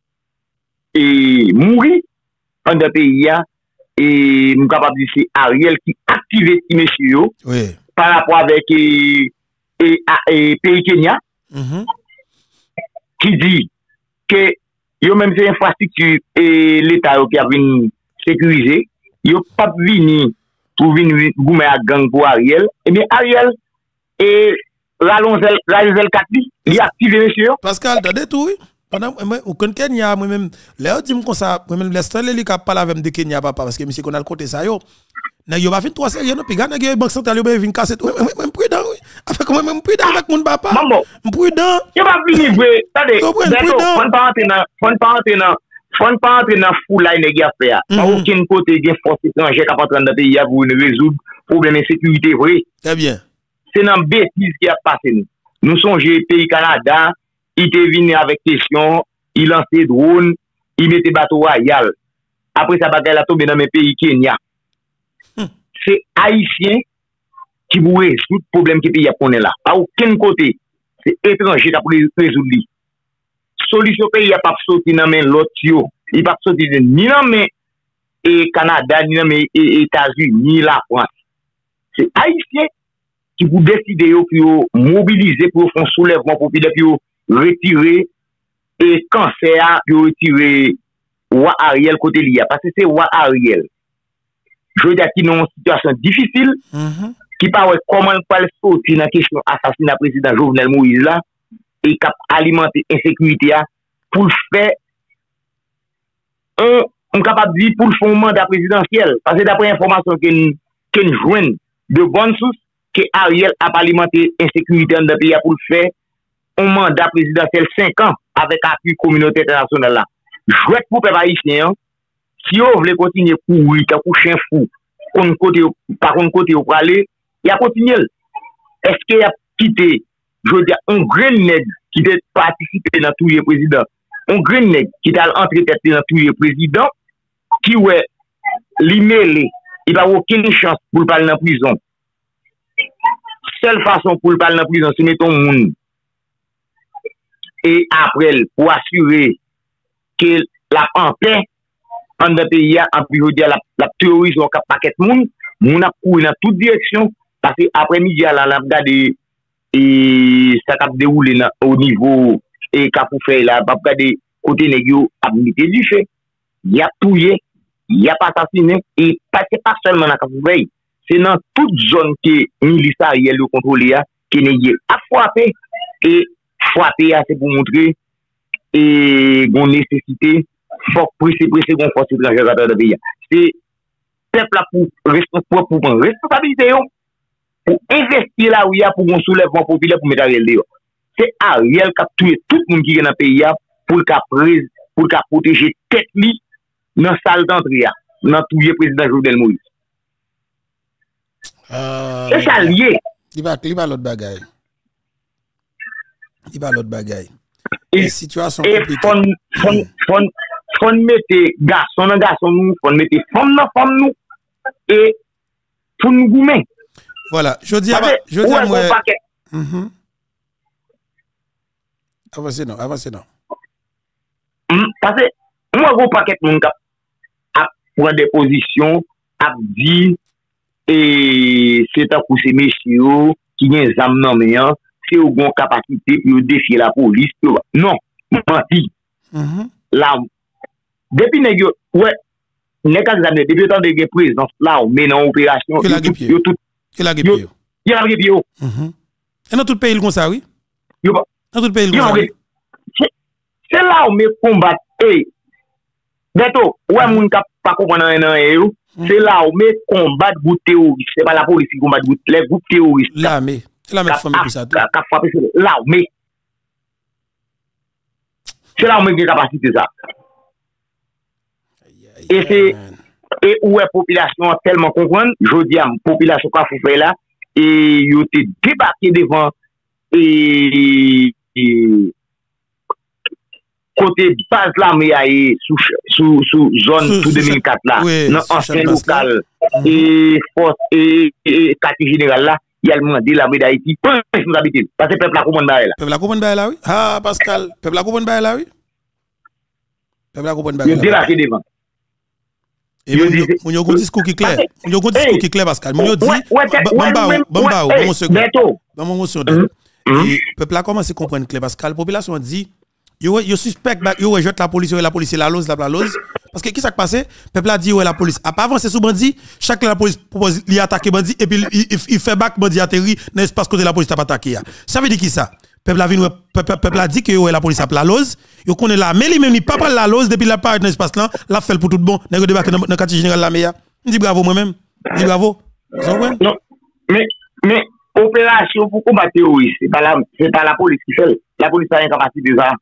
Speaker 7: et mouri dans le pays et nous capable dire c'est Ariel qui active ces messieurs
Speaker 2: oui.
Speaker 7: Par rapport avec et, et, et pays Kenya
Speaker 2: mm-hmm.
Speaker 7: qui dit que yo même ces infrastructures et l'état qui a venu sécuriser yo pas venu pour venir goumer à gang pour Ariel. Eh bien, Ariel, et Ralonzel, Ralonzel Katli, il a activé, monsieur.
Speaker 1: Pascal, t'as tout, oui. Pendant, au Kenya, moi-même, là, dis-moi comme ça, moi-même, l'instant, les qui parlent avec de Kenya, papa, parce que monsieur, qu'on a le côté ça, yo. N'a yo pas fait trois séries, non, puis gars, n'a yo, banque centrale, yo, vient casser tout. Même prudent, oui. Avec moi, même prudent avec mon papa.
Speaker 7: Maman.
Speaker 1: Prudent.
Speaker 7: Il va venir, oui. Attendez, faut pas entrer dans, faut pas entrer dans, faut pas entrer dans fou là, il y a faire. Pas aucun côté, il y a force étrangère qui a pas dans le pays pour résoudre problème de sécurité, oui.
Speaker 1: Très bien.
Speaker 7: C'est dans bêtise qui a passé nous. Nous sommes le pays Canada, il était venu avec question, il lançait drone, il mettait bateau royal. Après ça bagaille la tombe dans mes pays Kenya. Hmm. C'est haïtien qui vous résout le problème que le pays a là. À aucun côté, c'est étranger qui a résoudre. Solution pays a pas sorti dans main l'autre yo. Il pas sorti ni dans main et Canada ni dans main États-Unis ni la France. C'est haïtien qui vous décider pour mobiliser pour faire un soulèvement populaire pour retirer et cancer pour retirer Wa Ariel côté lié parce que c'est Wa Ariel. Je veux dire qu'il est dans une situation difficile mm-hmm. qui parle comment il peut sortir dans la question assassinat président Jovenel Moïse là et cap alimenter insécurité pour faire un on capable de dire pour le fond mandat présidentiel parce que d'après information que que nous joignent de bonnes sources que Ariel a alimenté insécurité dans le pays pour faire un mandat présidentiel cinq ans avec appui communauté internationale là. Jouet pour peuple haïtien, si on veut continuer à courir, à coucher un fou, on côté, par contre côté pour aller, il a continué. Est-ce qu'il a quitté, je veux dire, un grand nègre qui a participé dans tous les présidents, un grand nègre qui a entré tête dans tous les présidents, qui ouais, l'imélé, il n'a aucune chance pour parler dans la prison. Seule façon pour parler dans la prison, c'est mettre un monde. Et après, pour assurer que la en paix, en le pays, en plus, la, la théorie, on a paquet de monde, on a couru dans toute direction, parce que après-midi, là, on a regardé, et ça a déroulé au niveau, et qu'a pour faire là, on a regardé côté négo, à mettre du fait, il y a touillé, il y a pas assassiné, et c'est pas seulement dans Capouveille, c'est dans toute zone que militaire le contrôle, qui n'est pas frappé, et frapper, c'est pour montrer, et gon nécessité faut presser presser gon force étrangère dans le pays c'est peuple là pour responsable pour prendre responsabilité pour investir là où il y a pour un soulèvement populaire pour mettre Ariel dehors c'est Ariel qui a tué tout le monde qui est dans le pays pour le pour le protéger tête li dans salle d'entrée dans tout le président Jovenel Moïse euh, c'est ça lié
Speaker 1: il va il va l'autre bagaille il va l'autre bagaille et situation
Speaker 7: compliquée. Et fon fon fon mettre garçon dans garçon nous, fon mettre femme dans femme nous et pour nous goumer.
Speaker 1: Voilà, je dis avant, je dis moi. Mhm. Avancez non, avancez non.
Speaker 7: Parce que moi gros paquet mon cap à prendre des positions, à dire et c'est un coup ces messieurs qui ont des âmes non mais c'est une bonne capacité pour défier la police. Non, menti. Mm-hmm. Là, depuis que ouais, depuis temps de présidence là, on met dans l'opération.
Speaker 1: Il a tout. Il a guépé.
Speaker 7: Il a guépé.
Speaker 1: Et dans tout le pays, comme ça, oui? Dans tout le pays, comme ça, oui?
Speaker 7: C'est là où on met combat. Et, bientôt, ouais, mon cap pas comprendre rien, c'est là où on met combat de terroristes. C'est pas la police qui combat les groupes terroristes.
Speaker 1: Là, mais. C'est la même famille pour ça.
Speaker 7: L'armée. C'est l'armée qui a capacité ça. Et c'est et où est la population tellement comprendre, je dis à la population qui a fait là, et ils ont été débarqués devant et, et côté base l'armée sous sous sous zone sous deux mille quatre là, dans ancien local et force et quartier général là. Il y a le demandé l'armée d'Haïti, pas responsabilité. Parce que le peuple a compris là.
Speaker 1: Le peuple a compris là, oui. Ah, Pascal, le peuple a compris là, oui. Le peuple a compris là.
Speaker 7: Il a débarqué devant.
Speaker 1: Et mon yo discours qui clair. Mon yo discours qui clair, Pascal. Mon yo dit, Bamba, Bamba, bon second. Bon second. Et le peuple a commencé à comprendre clair, Pascal. La population dit, Yo yo suspect yo rejoint la police, la police la lose, la la lose parce que qui ça passé? Peuple a dit ouais la police a pas avancé sous bandit, chaque la police propose li attaquer bandit et puis il, il, il fait back bandit atterri dans l'espace côté la police t'a pas attaqué. Ça veut dire qui ça? Peuple a vu peuple, peuple a dit que ouais la police a la lose, yo connaît la mais lui même il pas prendre la lose depuis la part dans l'espace là, la fait pour tout bon, nèg débarquer dans dans quartier général la meilleure. Dis bravo moi même. Dis bravo.
Speaker 7: Non. Mais mais opération pour combattre terrorisme, c'est pas la c'est pas la police qui fait. La police a incapacité de ça.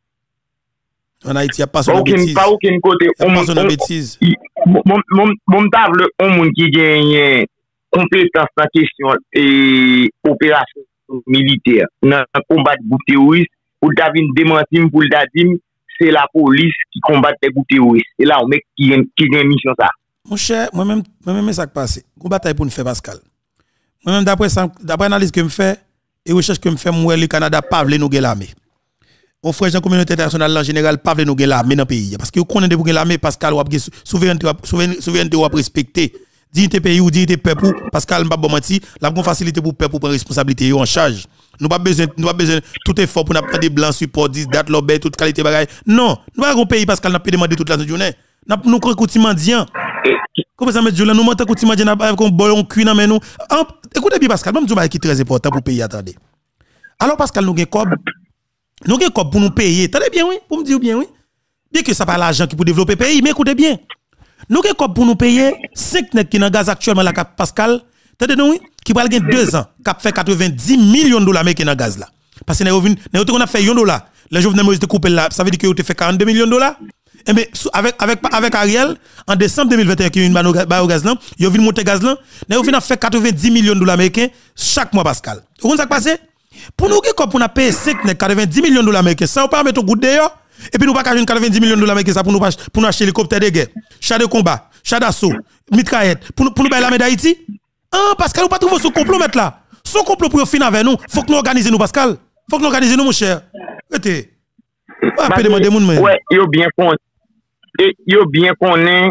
Speaker 1: En Haïti, il n'y a pas son bêtise.
Speaker 7: Pas aucun côté.
Speaker 1: Il n'y a pas son bêtise.
Speaker 7: Mon table, on moun qui gagne compétence dans la question et opération militaire dans le combat de groupes terroristes. Pour David démentir, pour Dadim, c'est la police qui combat les groupes terroristes. Et là, on met qui gagne mission ça.
Speaker 1: Mon cher, moi-même, moi-même, ça qui passe. On bataille pour nous faire Pascal. Moi-même, d'après l'analyse que je fais et recherche que je fais, moi, le Canada pas voulu nous gagner l'armée. On frère la communauté internationale en général pas veut nous gagner l'armée dans le pays parce que vous connaissez pour l'armée Pascal ou souveraineté souveraineté ou respecter dignité pays ou dignité peuple Pascal m'a pas menti la bonne facilité pour peuple prendre responsabilité en charge nous pas besoin nous pas besoin tout effort pour prendre des blancs support dix date l'obé toute qualité bagaille non nous pas un pays Pascal n'a pas demandé toute la journée nous croit côté mendiant comment ça met journée nous monter côté mendiant avec un ballon cuit dans nous écoutez bien Pascal même du qui très important pour pays attendez alors Pascal nous gagne cob nous avons pour nous payer. Attendez bien, oui, pour me dire bien, oui. Bien que ça pas l'argent qui pour développer le pays, mais écoutez bien. Nous avons pour nous payer cinq nègres qui dans gaz actuellement la Cap Pascal. Attendez, oui, qui va gagner deux ans, qui fait quatre-vingt-dix millions de dollars qui dans gaz là. Parce que nous avons fait un dollar. Les Jovenel Moïse te coupé là, ça veut dire que vous avez fait quarante-deux millions de dollars. Et bien, avec, avec, avec Ariel, en décembre deux mille vingt et un, qui est une barre au gaz là, vous avez monter gaz là, nous avons fait quatre-vingt-dix millions de dollars américains chaque mois, Pascal. Vous comprenez ça qui passe? Pour nous, pour nous payer cinq, quatre-vingt-dix millions de dollars américains, ça, on peut mettre au goût d'ailleurs, et puis nous pas quatre-vingt-dix millions de dollars américains pour nous, pour nous acheter hélicoptère de guerre, char de combat, char d'assaut, mitraillette, pour nous, pour nous payer l'armée d'Haïti. Ah, Pascal, nous pas trouver ce complot mettre là. Ce complot pour finir avec nous, faut que nous organisions nous, Pascal. Faut que nous organisions nous, mon cher. Écoutez. Pas appeler demander moun mais.
Speaker 7: Ouais, yo bien qu'on yo bien qu'on est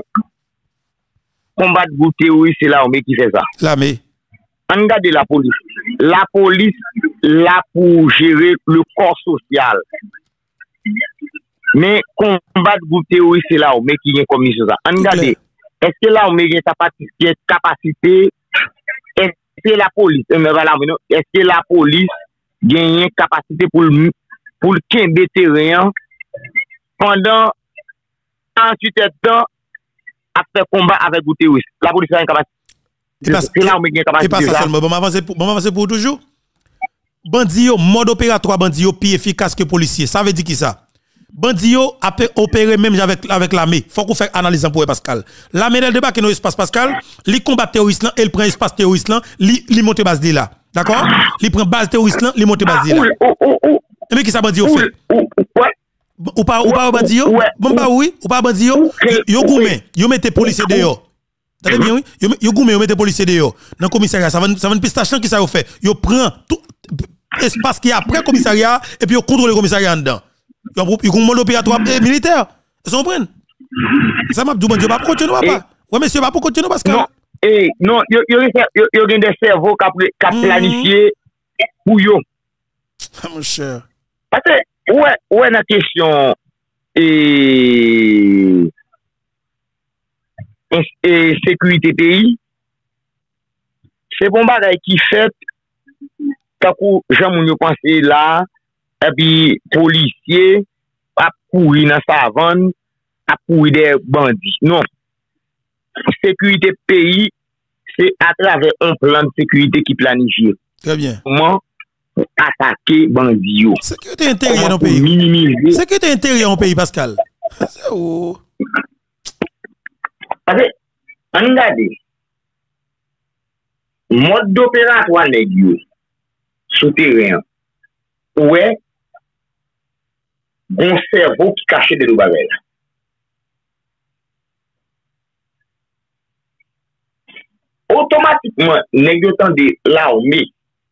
Speaker 7: combat de groupe terroriste, c'est l'armée qui fait ça.
Speaker 1: L'armée.
Speaker 7: On regarde la police. La police, là pour gérer le corps social. Mais combat de groupe terroriste, c'est là où mais qui est commis ça. On regarde, est-ce que là où mais il y a capacité, est-ce que la police, est-ce que la police gagne capacité pour pour le terrain pendant trente-huit heures de temps à faire combat avec groupe terroriste. La police a une capacité.
Speaker 1: C'est là où il y a capacité. Et pas ça seulement, bon avancer pour bon avancer pour toujours. Bandi yo mode opératoire bandi yo plus efficace que policier. Ça veut dire qui ça? Bandi yo a opéré même avec avec l'armée. Faut qu'on fasse analyse pour Pascal. L'armée elle débarque dans l'espace Pascal, li combat terroriste là, elle prend espace terroriste là, li li monte base là. D'accord? Li prend base terroriste là, li monte base là. Mais qui ça bandi yo fait? Ou pas ou pas bandi yo? Bon bah oui, ou pas bandi yo? Yo goumé, yo mettez policier dehors. T'as bien oui? Yo yo goumé yo mettez policier dehors. Dans commissariat, ça va ça va une pistache qui ça yo fait. Yo prend tout espace qui est après commissariat et puis on contrôle le commissariat en dedans. Il y a un mode opératoire militaire. Vous comprenez? Ça m'a dit, bon Dieu, pas pour continuer, pas. Oui, monsieur, pas pour continuer, parce que.
Speaker 7: Non, eh, non, il y a des cerveaux qui ont planifié pour eux.
Speaker 1: Mon cher.
Speaker 7: Parce que, ouais, ouais, la question, et. et sécurité pays, c'est bon bagay qui fait. Quand j'aime penser là, et puis policiers, à courir dans sa savane, à courir des bandits. Non. Sécurité pays, c'est à travers un plan de sécurité qui planifie.
Speaker 1: Très bien.
Speaker 7: Comment attaquer bandits.
Speaker 1: Sécurité intérieure dans le pays. Minimiser. Sécurité intérieure dans le pays, Pascal. C'est où?
Speaker 7: Parce que, on regarde, mode d'opératoire négio. Souterrain. Ouais, bon cerveau qui cache de l'oubarel. Automatiquement, négociant de l'armée,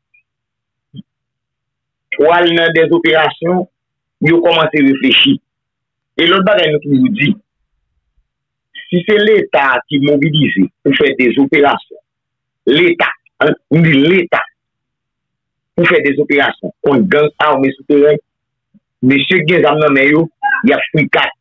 Speaker 7: ou aller dans des opérations, ils ont commencé à réfléchir. Et l'autre bagage nous dit, si c'est l'État qui mobilise pour faire des opérations, l'État, hein, l'État, pour faire des opérations contre gang armés souterrains, monsieur gen zam nan men yo, y a fri quatre.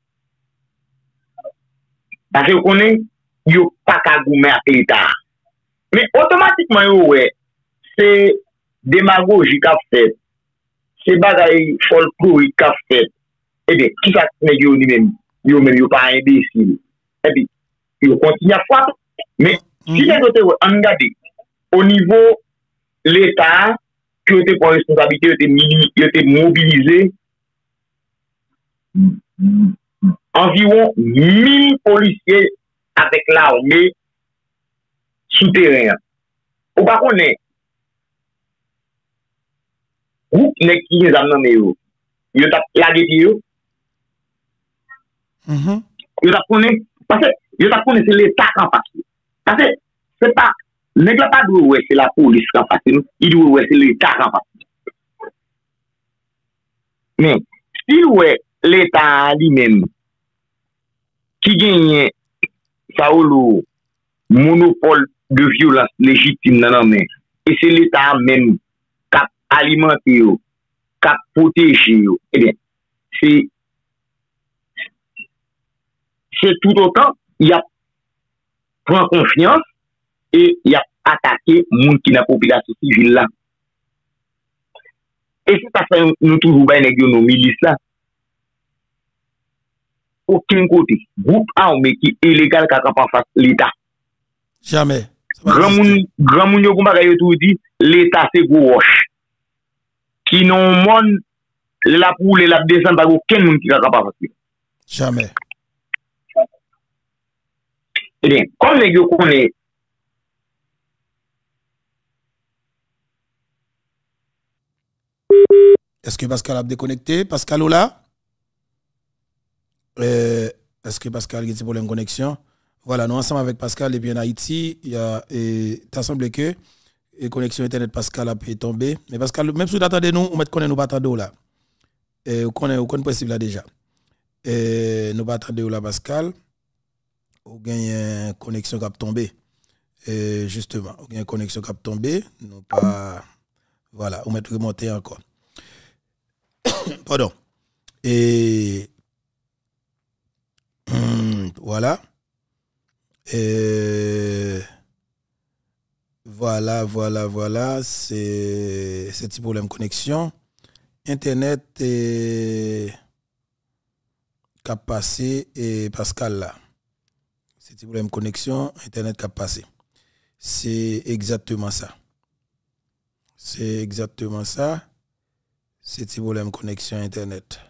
Speaker 7: Parce que on est yo pas ka goumen ak l'État. Mais automatiquement yo ouais, c'est démagogie qu'a fait. C'est bagay folklorique qu'a fait. Eh bien, qui ça nèg yo ni même, yo même yo pas imbécile. Et puis yo continue à frapper. Mais si les autres on regarde au niveau l'État qui était pour responsabilité, était était mobilisé environ mille policiers avec l'armée souterrain. Ou pas qu'on est groupe n'est qui les amène mais yo yo t'a lagué yo
Speaker 1: Mhm.
Speaker 7: yo t'a connaît parce que yo t'a connaît c'est l'État qui en face parce que c'est pas n'est pas de ouais c'est la police qui en face il doit ouais c'est l'État qui en face mais si ouais l'État lui-même qui gagne ça ou monopole de violence légitime non mais et c'est l'État même qui alimente yo qui protège yo eh bien c'est c'est tout autant il y a prend confiance et il y a attaqué monde qui n'a population civile là et c'est ça fait nous toujours ben nèg yo nos milices là aucun côté groupe armé qui est illégal qui camp en face l'État
Speaker 1: Jamais.
Speaker 7: grand moun grand moun yo combat yo tout dit l'État c'est gros roche qui non monde la pour la descendre pas aucun monde qui capable en face
Speaker 1: Jamais.
Speaker 7: eh bien comme les yo connaît
Speaker 1: Est-ce que Pascal a déconnecté? Pascal ou là? Euh, Est-ce que Pascal a des problèmes de connexion? Voilà, nous ensemble avec Pascal et bien en Haïti, il y a et t'as semblé que la connexion internet Pascal a pu tomber. Mais Pascal, même si vous attendez nous, on met connaît nous pas attendre là. Et on connaît on connaît possible là déjà. Et nous pas attendre là Pascal. On gagne une connexion qui a tombé. Et justement, on gagne une connexion qui a tombé, nous pas voilà, on met remonter encore. Pardon. Et hum, voilà. Et voilà, voilà, voilà. C'est ce petit problème de connexion. Internet et cap passé et Pascal là. C'est petit problème de connexion, Internet cap passé. C'est exactement ça. C'est exactement ça. C'est petit problème de connexion Internet.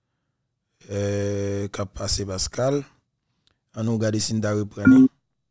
Speaker 1: Euh, cap passé Pascal. On nous regarde si nous reprendre.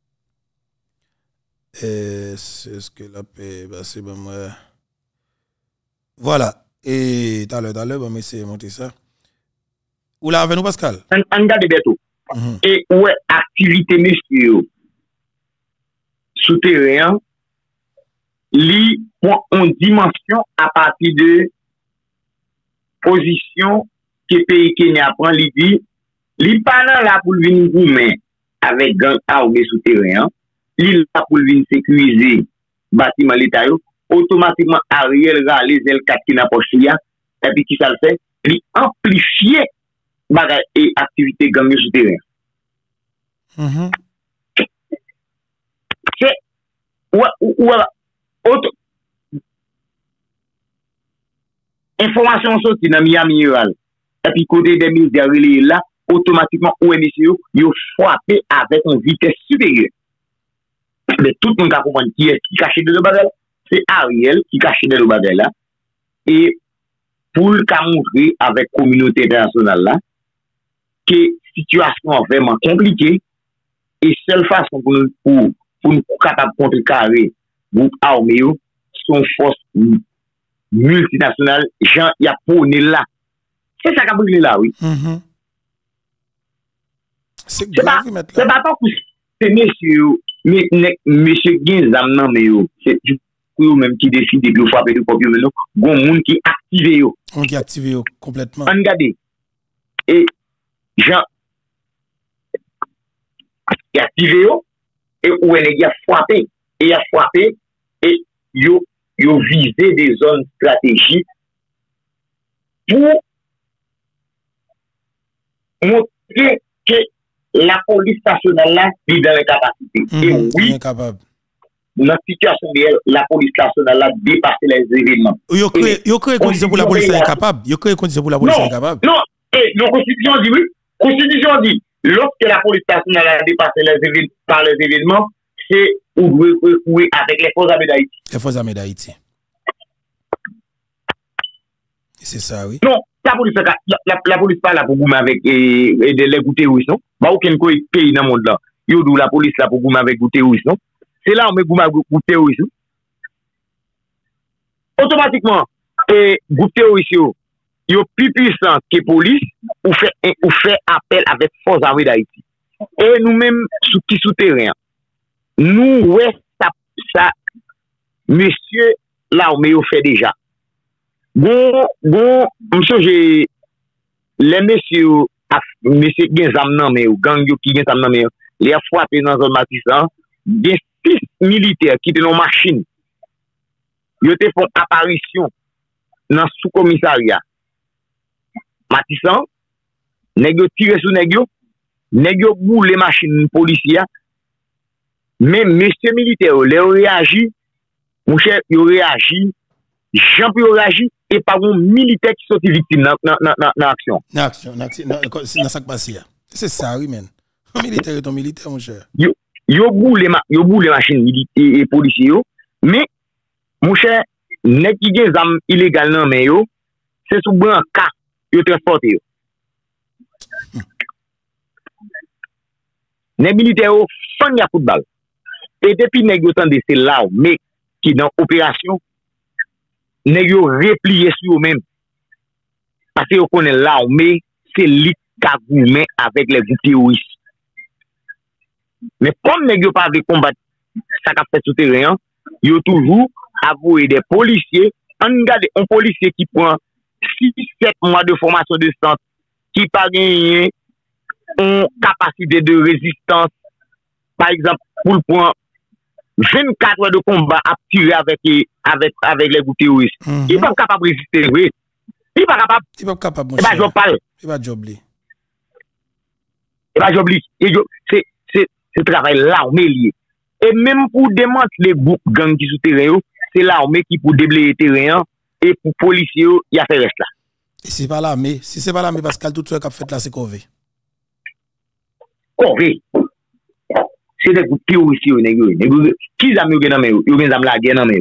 Speaker 1: Et c'est ce que la paix passer ben moi. Voilà. Et tout à l'heure, tout à l'heure, on va essayer de monter ça. Où là avec nous Pascal?
Speaker 7: On regarde bientôt. Mm-hmm. Et ouais activité monsieur souterrain li en dimension à partir de position que pays Kenya prend li dit li pas là pour venir goumen avec gang armé souterrain li là pour venir sécuriser bâtiment l'état yo automatiquement Ariel ra les L quatre qui n'a pas chia et puis qui ça le fait li amplifier bagay et activité gang souterrain.
Speaker 1: Mm-hmm.
Speaker 7: C'est voilà autre information sorti dans Miami rural et puis côté des militaires là automatiquement O M C yo yo frappé avec une vitesse supérieure mais tout le monde a compris qui est qui caché de le bagage c'est Ariel qui caché de le bagage là et pour le cas montrer avec communauté internationale là que situation vraiment compliquée et seule façon pour nous pour pour nous capable contrecarrer groupe armé son force multinationale Jean y a poné là c'est ça qu'a brûlé là oui
Speaker 1: mm-hmm. C'est
Speaker 7: grave mettre là c'est pas pour c'est monsieur mais monsieur Ginzam non mais c'est pour même qui décide de frapper le peuple maintenant gon monde qui activé yo
Speaker 1: on qui activé yo complètement
Speaker 7: on regarde et Jean qui activé yo et où il a frappé et il a frappé et yo yo visé des zones stratégiques pour montrer que la police nationale là est dans les capacités. Et oui,
Speaker 1: incapable.
Speaker 7: Dans la situation réelle, la police nationale a dépassé les événements.
Speaker 1: Yo crée yo crée condition pour la police incapable. Yo crée condition pour la police incapable.
Speaker 7: Non, et la constitution dit oui. La constitution dit lorsque la police nationale a dépassé les événements par les événements, c'est où oui avec les forces armées d'Haïti.
Speaker 1: Les forces armées d'Haïti. C'est ça, oui.
Speaker 7: Non, la police la, la, la police pas là pour goumer avec et, et de les goûter oui non. Pas aucun pays dans le monde là. Yo dou la police là pour goumer avec goûter oui non. C'est là où on met groupe terroriste. Automatiquement, et groupe terroriste, il est plus puissant que la police ou fait, ou fait appel avec force armée d'Haïti. Et nous-mêmes, qui souterrain, nous, ouais, ça, ça, monsieur, là, on me fait déjà. Bon, bon, monsieur, j'ai, les messieurs, monsieur, qui ont nan mais ou gang qui ont nan mais les a frappé dans un bâtiment, des six militaires qui étaient dans machine. Ils ont fait apparition dans sous-commissariat. Matissan, nèg yo tiré sous nèg yo, nèg yo boule machine policière. Mais monsieur militaire, les réagi, mon cher, ils réagi, Jean Pierre réagi et pas un militaire qui sont victime dans dans dans dans action.
Speaker 1: Dans action, dans action, dans ça qui passe. C'est ça oui men. Un militaire est un militaire mon cher.
Speaker 7: Yo yo boule yo boule machine militaire et policier yo, mais mon cher, nèg qui gen zam illégal nan men yo, c'est sous bran ka yo transporte yo. Nèg militaire yo fan ya football. Et depuis nèg yo tande c'est là mais qui dans opération nèg yo replié sur eux même. Parce que yo connaît là mais c'est li ka goumen avec les terroristes. Mais comme nèg yo pas veut combattre ça qu'a fait souterrain, yo toujours avoué des policiers, on regarde un policier qui prend six sept mois de formation de centre, qui pas gagné une capacité de résistance, par exemple, pour prendre vingt-quatre heures de combat à tirer avec, avec, avec les groupes terroristes.
Speaker 1: Mm-hmm.
Speaker 7: Il n'est pas capable de résister, oui. Il n'est pas capable.
Speaker 1: Il n'est pas capable, mon
Speaker 7: cher. Il n'est pas capable.
Speaker 1: Il n'est pas job li.
Speaker 7: Il n'est pas job li. C'est, c'est, c'est travail là, on est lié. Et même pour démanteler les groupes gangs qui souterrain, c'est l'armée qui pour déblayer le terrain et pour policiers, il y a fait reste là.
Speaker 1: Et c'est pas l'armée, si c'est pas l'armée Pascal, tout ce qui a fait là c'est Corvé.
Speaker 7: Corvé. C'est des groupes terroristes qui ont mis dans mes ils ont mis la guerre dans mes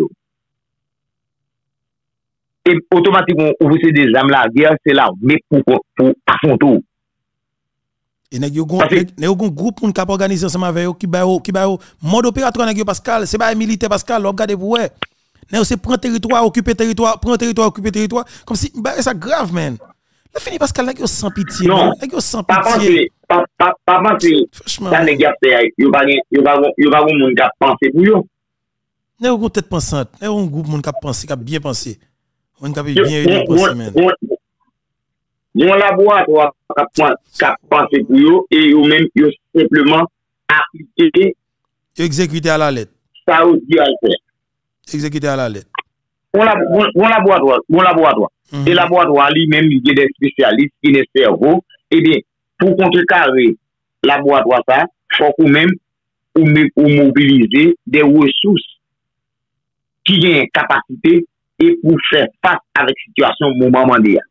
Speaker 7: et automatiquement vous c'est des armes la guerre, c'est là mais pour pour affronter.
Speaker 1: Et nèg yo gon nèg gon groupe moun k'ap organiser ensemble avec yo qui ba yo qui ba yo mode opératoire nèg yo Pascal, c'est pas militaire Pascal, regardez pour ouais. Nèg c'est prendre territoire, occuper territoire, prendre territoire, occuper territoire comme si bah ça grave man. La fini Pascal nèg yo sans pitié. Nèg yo sans pitié.
Speaker 7: Pas pas pas penser. Ça nèg a fait yo pas yo pas yo pas moun k'ap penser pour yo.
Speaker 1: Nèg gon tête pensante, nèg un groupe moun k'ap penser, k'ap bien penser. On k'ap bien aider penser man.
Speaker 7: Mon laboratoire qui a pensé pour eux et eux même ils simplement appliqué
Speaker 1: exécuté à la lettre.
Speaker 7: Ça aussi à faire.
Speaker 1: Exécuté à la lettre.
Speaker 7: Mon laboratoire, mon laboratoire. Mm-hmm. Et laboratoire lui-même il y a des spécialistes qui ne cerveau et bien pour contrecarrer laboratoire ça, faut que même ou mobiliser des ressources qui ont une capacité et pour faire face avec la situation moment mondial.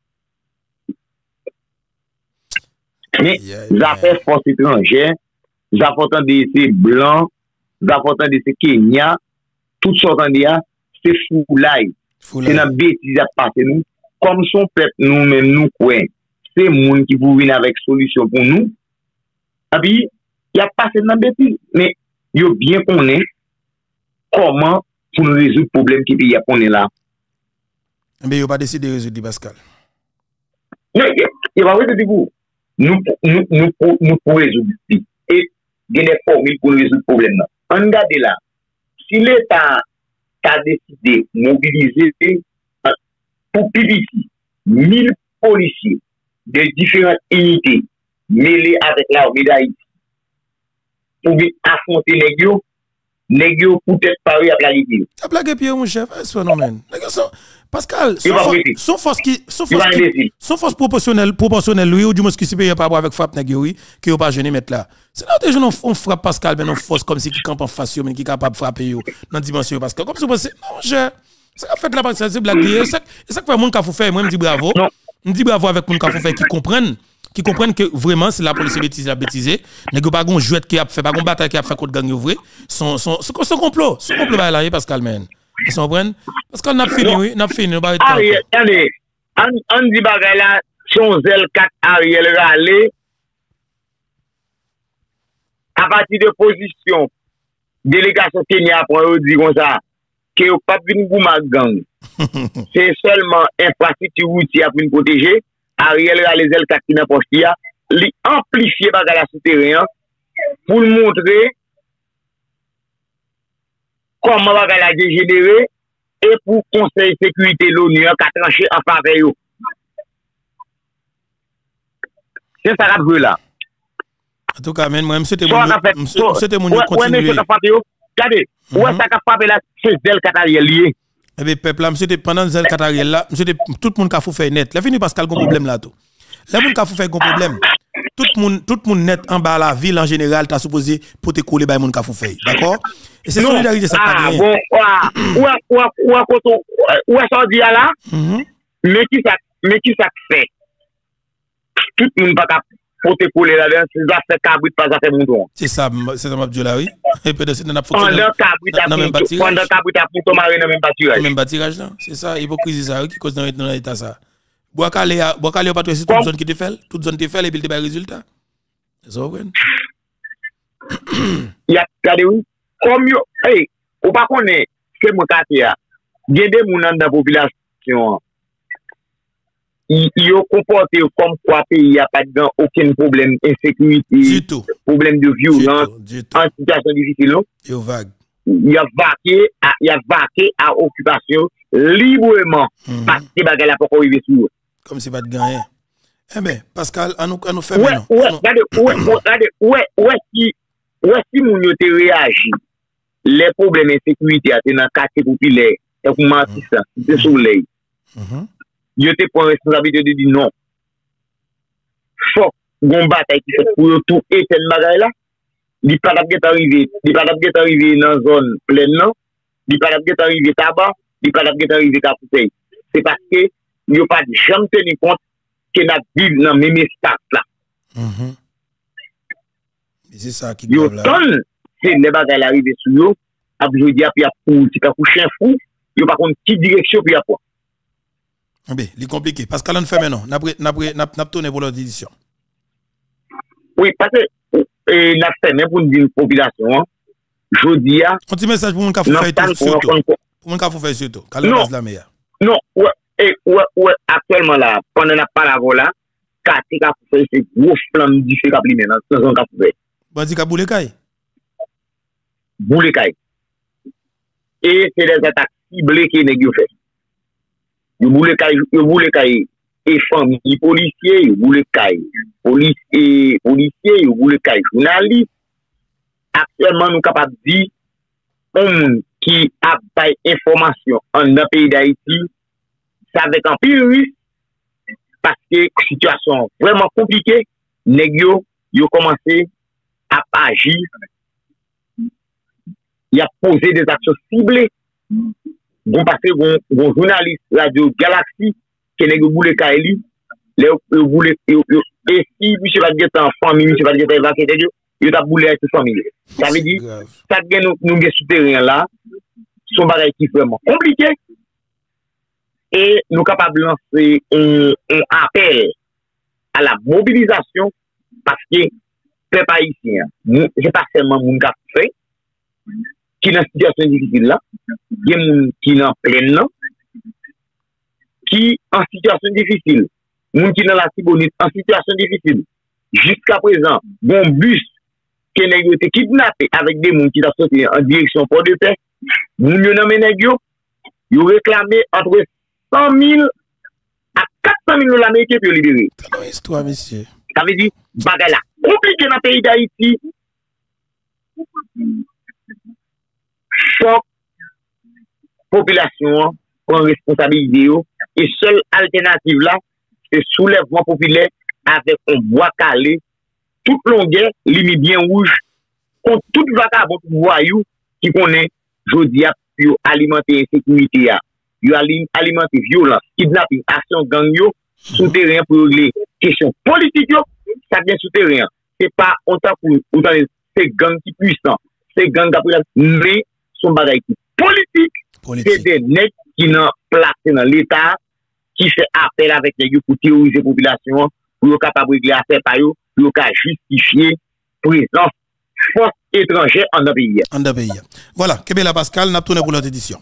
Speaker 7: Mais les affaires forces étrangères, les affaires de ces blancs, les affaires de ces Kenya, toutes sortes de c'est foulaille. C'est une bêtise à passer nous. Comme son peuple, nous-mêmes, nous croyons, c'est le monde qui vous venir avec solution pour nous. Et puis, il y a passé dans la bêtise. Mais il y a bien qu'on est comment pour nous résoudre le problème qui y a qu'on est là.
Speaker 1: Mais il n'y a pas décidé de résoudre, Pascal.
Speaker 7: Non, il n'y a pas résoudre vous. Nous, nous, nous, nous pouvons résoudre. Et il y a des formules pour résoudre le problème. On regarde là. Si l'État a décidé de mobiliser pour plus mille policiers de différentes unités mêlés avec l'armée d'Haïti pour affronter les gens, nèg yo peut-être Paris a plagué.
Speaker 1: A plagué pied mon chef, c'est phénomène. Pascal, son,
Speaker 7: Il va
Speaker 1: for,
Speaker 7: arrêter.
Speaker 1: son force qui son
Speaker 7: Il va
Speaker 1: force qui,
Speaker 7: arrêter.
Speaker 1: son force proportionnelle proportionnelle lui ou du moins qui se paye par rapport avec frappe nèg yo oui, qui yo pas gêné mettre là. C'est là déjà on frappe Pascal mais on force comme si qui campe en face yo mais qui capable frapper yo dans dimension Pascal. Comme si vous pensez non je ça a fait la Pascal c'est blague et ça ça fait monde qui faut faire moi me dit bravo.
Speaker 7: Non.
Speaker 1: Me dit bravo avec monde qui faut faire qui comprennent qui comprennent que vraiment c'est la police bêtise la bêtisé nèg pas gon jouet qui a fait pas gon bataille qui a fait contre gang yo vrai son son son complot son complot ba là Pascal men. Vous comprenez? Parce qu'on a fini, oui, on a fini, on va être
Speaker 7: Ariel, attendez, on dit bagay là, son zèle quatre Ariel râlé, à partir de position, délégation Kenya pour eux dire comme ça, que vous pas venir pour ma gang. C'est seulement infrastructure routière pour nous protéger. Ariel râlé zèle quatre qui n'a pas poche, li amplifier bagay la souterrain pour montrer comment va la dégénérer et pour Conseil de sécurité l'ONU a tranché en faveur. C'est ça que je veux là.
Speaker 1: En tout cas, moi, c'était mon c'était mon
Speaker 7: continuer. Ouais, mais regardez, où est-ce que frappé là, c'est Zel Katariel lié.
Speaker 1: Eh bien, peuple là, c'était pendant Zel Katariel là, c'était tout le monde qui a fait net. Là, fini Pascal, un problème là tout. Là, le monde qui a fait un problème. Tout le monde, tout le monde net en bas la ville en général, t'as supposé pour te coller by monde qui a fait. D'accord? Et c'est solidarité ça
Speaker 7: ah, bon, ouais, ouais, ouais, ouais, ouais, ça dit là, mais qui ça, mais qui ça fait? Tout le monde pas pour te coller là-dedans, c'est ça fait cabrit pas ça fait mouton.
Speaker 1: C'est ça, c'est ça m'a dit là oui. Et peut-être c'est dans la
Speaker 7: pendant cabrit pendant cabrit à pour tomber dans même bâtirage.
Speaker 1: Même bâtirage là, c'est ça, hypocrisie ça qui cause dans l'état ça. Boakale Boakale pas tout toute zone qui te fait, toute zone te fait et puis il te pas résultat. C'est ça vous
Speaker 7: Il y a regardez oui. Comme yo, hey, ou pas connaît que mon quartier a, il y a des gens dans la population, ils ont comporté comme quoi il n'y a pas de aucun problème d'insécurité, problème de violence, en situation difficile.
Speaker 1: Il vague.
Speaker 7: Il a vaqué à, il a vaqué à occupation librement parce que bagay la pas arrivé sur.
Speaker 1: Comme c'est pas de gagner. Eh ben Pascal, à nous à nous faire
Speaker 7: ouais,
Speaker 1: maintenant.
Speaker 7: Ouais, regardez, ouais, regardez, ouais, ouais si ouais si moun yo te réagi. Les problèmes de sécurité à dans le quartier populaire, et pour mentir ça, c'est soleil. Ils te prennent responsabilité de dire non. Faut qu'on bataille qui fait pour tout et cette bagaille là. Il pas d'arriver, il pas d'arriver dans la zone pleine non. Il pas d'arriver tabac, il pas d'arriver Capouteil. C'est parce que il a pas de jamais tenu compte que n'a vivre dans même espace là.
Speaker 1: C'est ça qui
Speaker 7: grave là. C'est les bagages arrivés sur eux, à vous dire, puis à pour, tu peux coucher un fou, il par contre, qui direction, puis à quoi.
Speaker 1: Eh bien, c'est compliqué. Parce qu'elle en fait maintenant, n'a tourné pour l'autre édition.
Speaker 7: Oui, parce que, et n'a fait même pour une population, je dis à.
Speaker 1: Un petit message pour mon café surtout. Pour mon café faire surtout.
Speaker 7: Non, non, ouais, et ouais, ouais, actuellement là, pendant la parole là, quartier café c'est gros flamme du feu qui a dans dans un café.
Speaker 1: Bandi ka boule kay.
Speaker 7: Boule kay. Et c'est des attaques ciblées qui nèg yo fait. Yo boule kay, yo boule kay et famille policiers, yo boule kay, police et policiers, yo boule kay journaliste. Actuellement nous capable dire on qui a pas information en dans pays d'Haïti, ça avec un pile risque parce que situation vraiment compliquée, nèg yo yo commencé à agir, il a posé des actions ciblées. Bon, parce que bon, bon journaliste Radio Galaxy, qui n'est pas boule Kaeli, et si monsieur va dire en famille, monsieur va dire évacuer, il a boulé avec sa famille. Ça veut dire, ça veut dire nous, nous, souterrains là, sont bagages qui vraiment compliqués. Et nous sommes capables de lancer un, un appel à la mobilisation parce que peuple haïtien, c'est pas seulement mon qui fait, qui est dans une situation difficile là, il y a des gens qui sont en pleine, qui en situation difficile, des gens qui sont dans la Tibonite en situation difficile. Jusqu'à présent, bon bus qui a été kidnappé avec des gens qui sont sortis en direction Port de Paix, nous avons ils ont réclamé entre cent mille à quatre cent mille dollars américains pour libérer.
Speaker 1: Quelle histoire, monsieur.
Speaker 7: Ça veut dire, bagay la compliqué dans le pays d'Haïti. choc population prend responsabilité et seule alternative là c'est soulèvement populaire avec un bois calé toute longueur limite bien rouge contre toute vagabond voyou qui connaît jodi a pour alimenter insécurité a yo alimenter violence kidnapping action gang yo souterrain pour régler question politique yo ça vient souterrain c'est pas autant pour autant c'est gang qui puissant c'est gang après mais son bagaille politique, politique. C'est des nègres qui n'ont placé dans l'état qui fait appel avec les pour terroriser la population pour être capable de régler affaire par eux pour justifier présence force étrangère en un pays.
Speaker 1: En un pays. Voilà, Kebela Pascal, n'a tourné pour notre édition.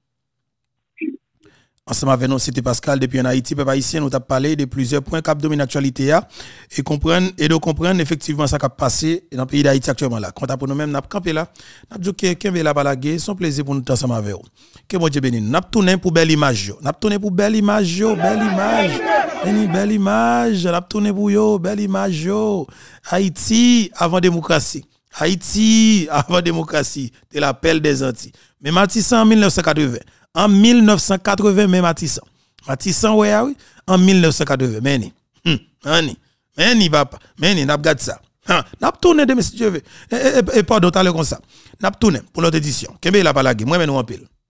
Speaker 1: Ensemble avec nous, c'était Pascal depuis en Haïti, peuple haïtien, nous avons parlé de plusieurs points qui dominent l'actualité et comprendre et de comprendre effectivement ce qui a passé dans le pays d'Haïti actuellement là. Quand pour nous-mêmes, nous avons campé là, nous avons dit que Kebela Balagé, son plaisir pour nous ensemble avec vous. Que mon Dieu bénisse. Nous avons tourné pour belle image. Nous avons tourné pour belle image, belle image. Une belle image, nous avons tourné pour yo, belle image. Haïti avant démocratie. Haïti avant démocratie, c'est l'appel des Antilles. Mais Matissan en mille neuf cent quatre-vingts. En mille neuf cent quatre-vingts, même Matissan. Matissan, oui, oui, en mille neuf cent quatre-vingts. Mais ni, ni, mais ni, papa, mais ni, n'a pas gardé ça. N'a pas tourné de monsieur, et pardon, t'as le comme ça. N'a pas tourné pour notre édition. Kembe la palagé, moi, mais nous en pile.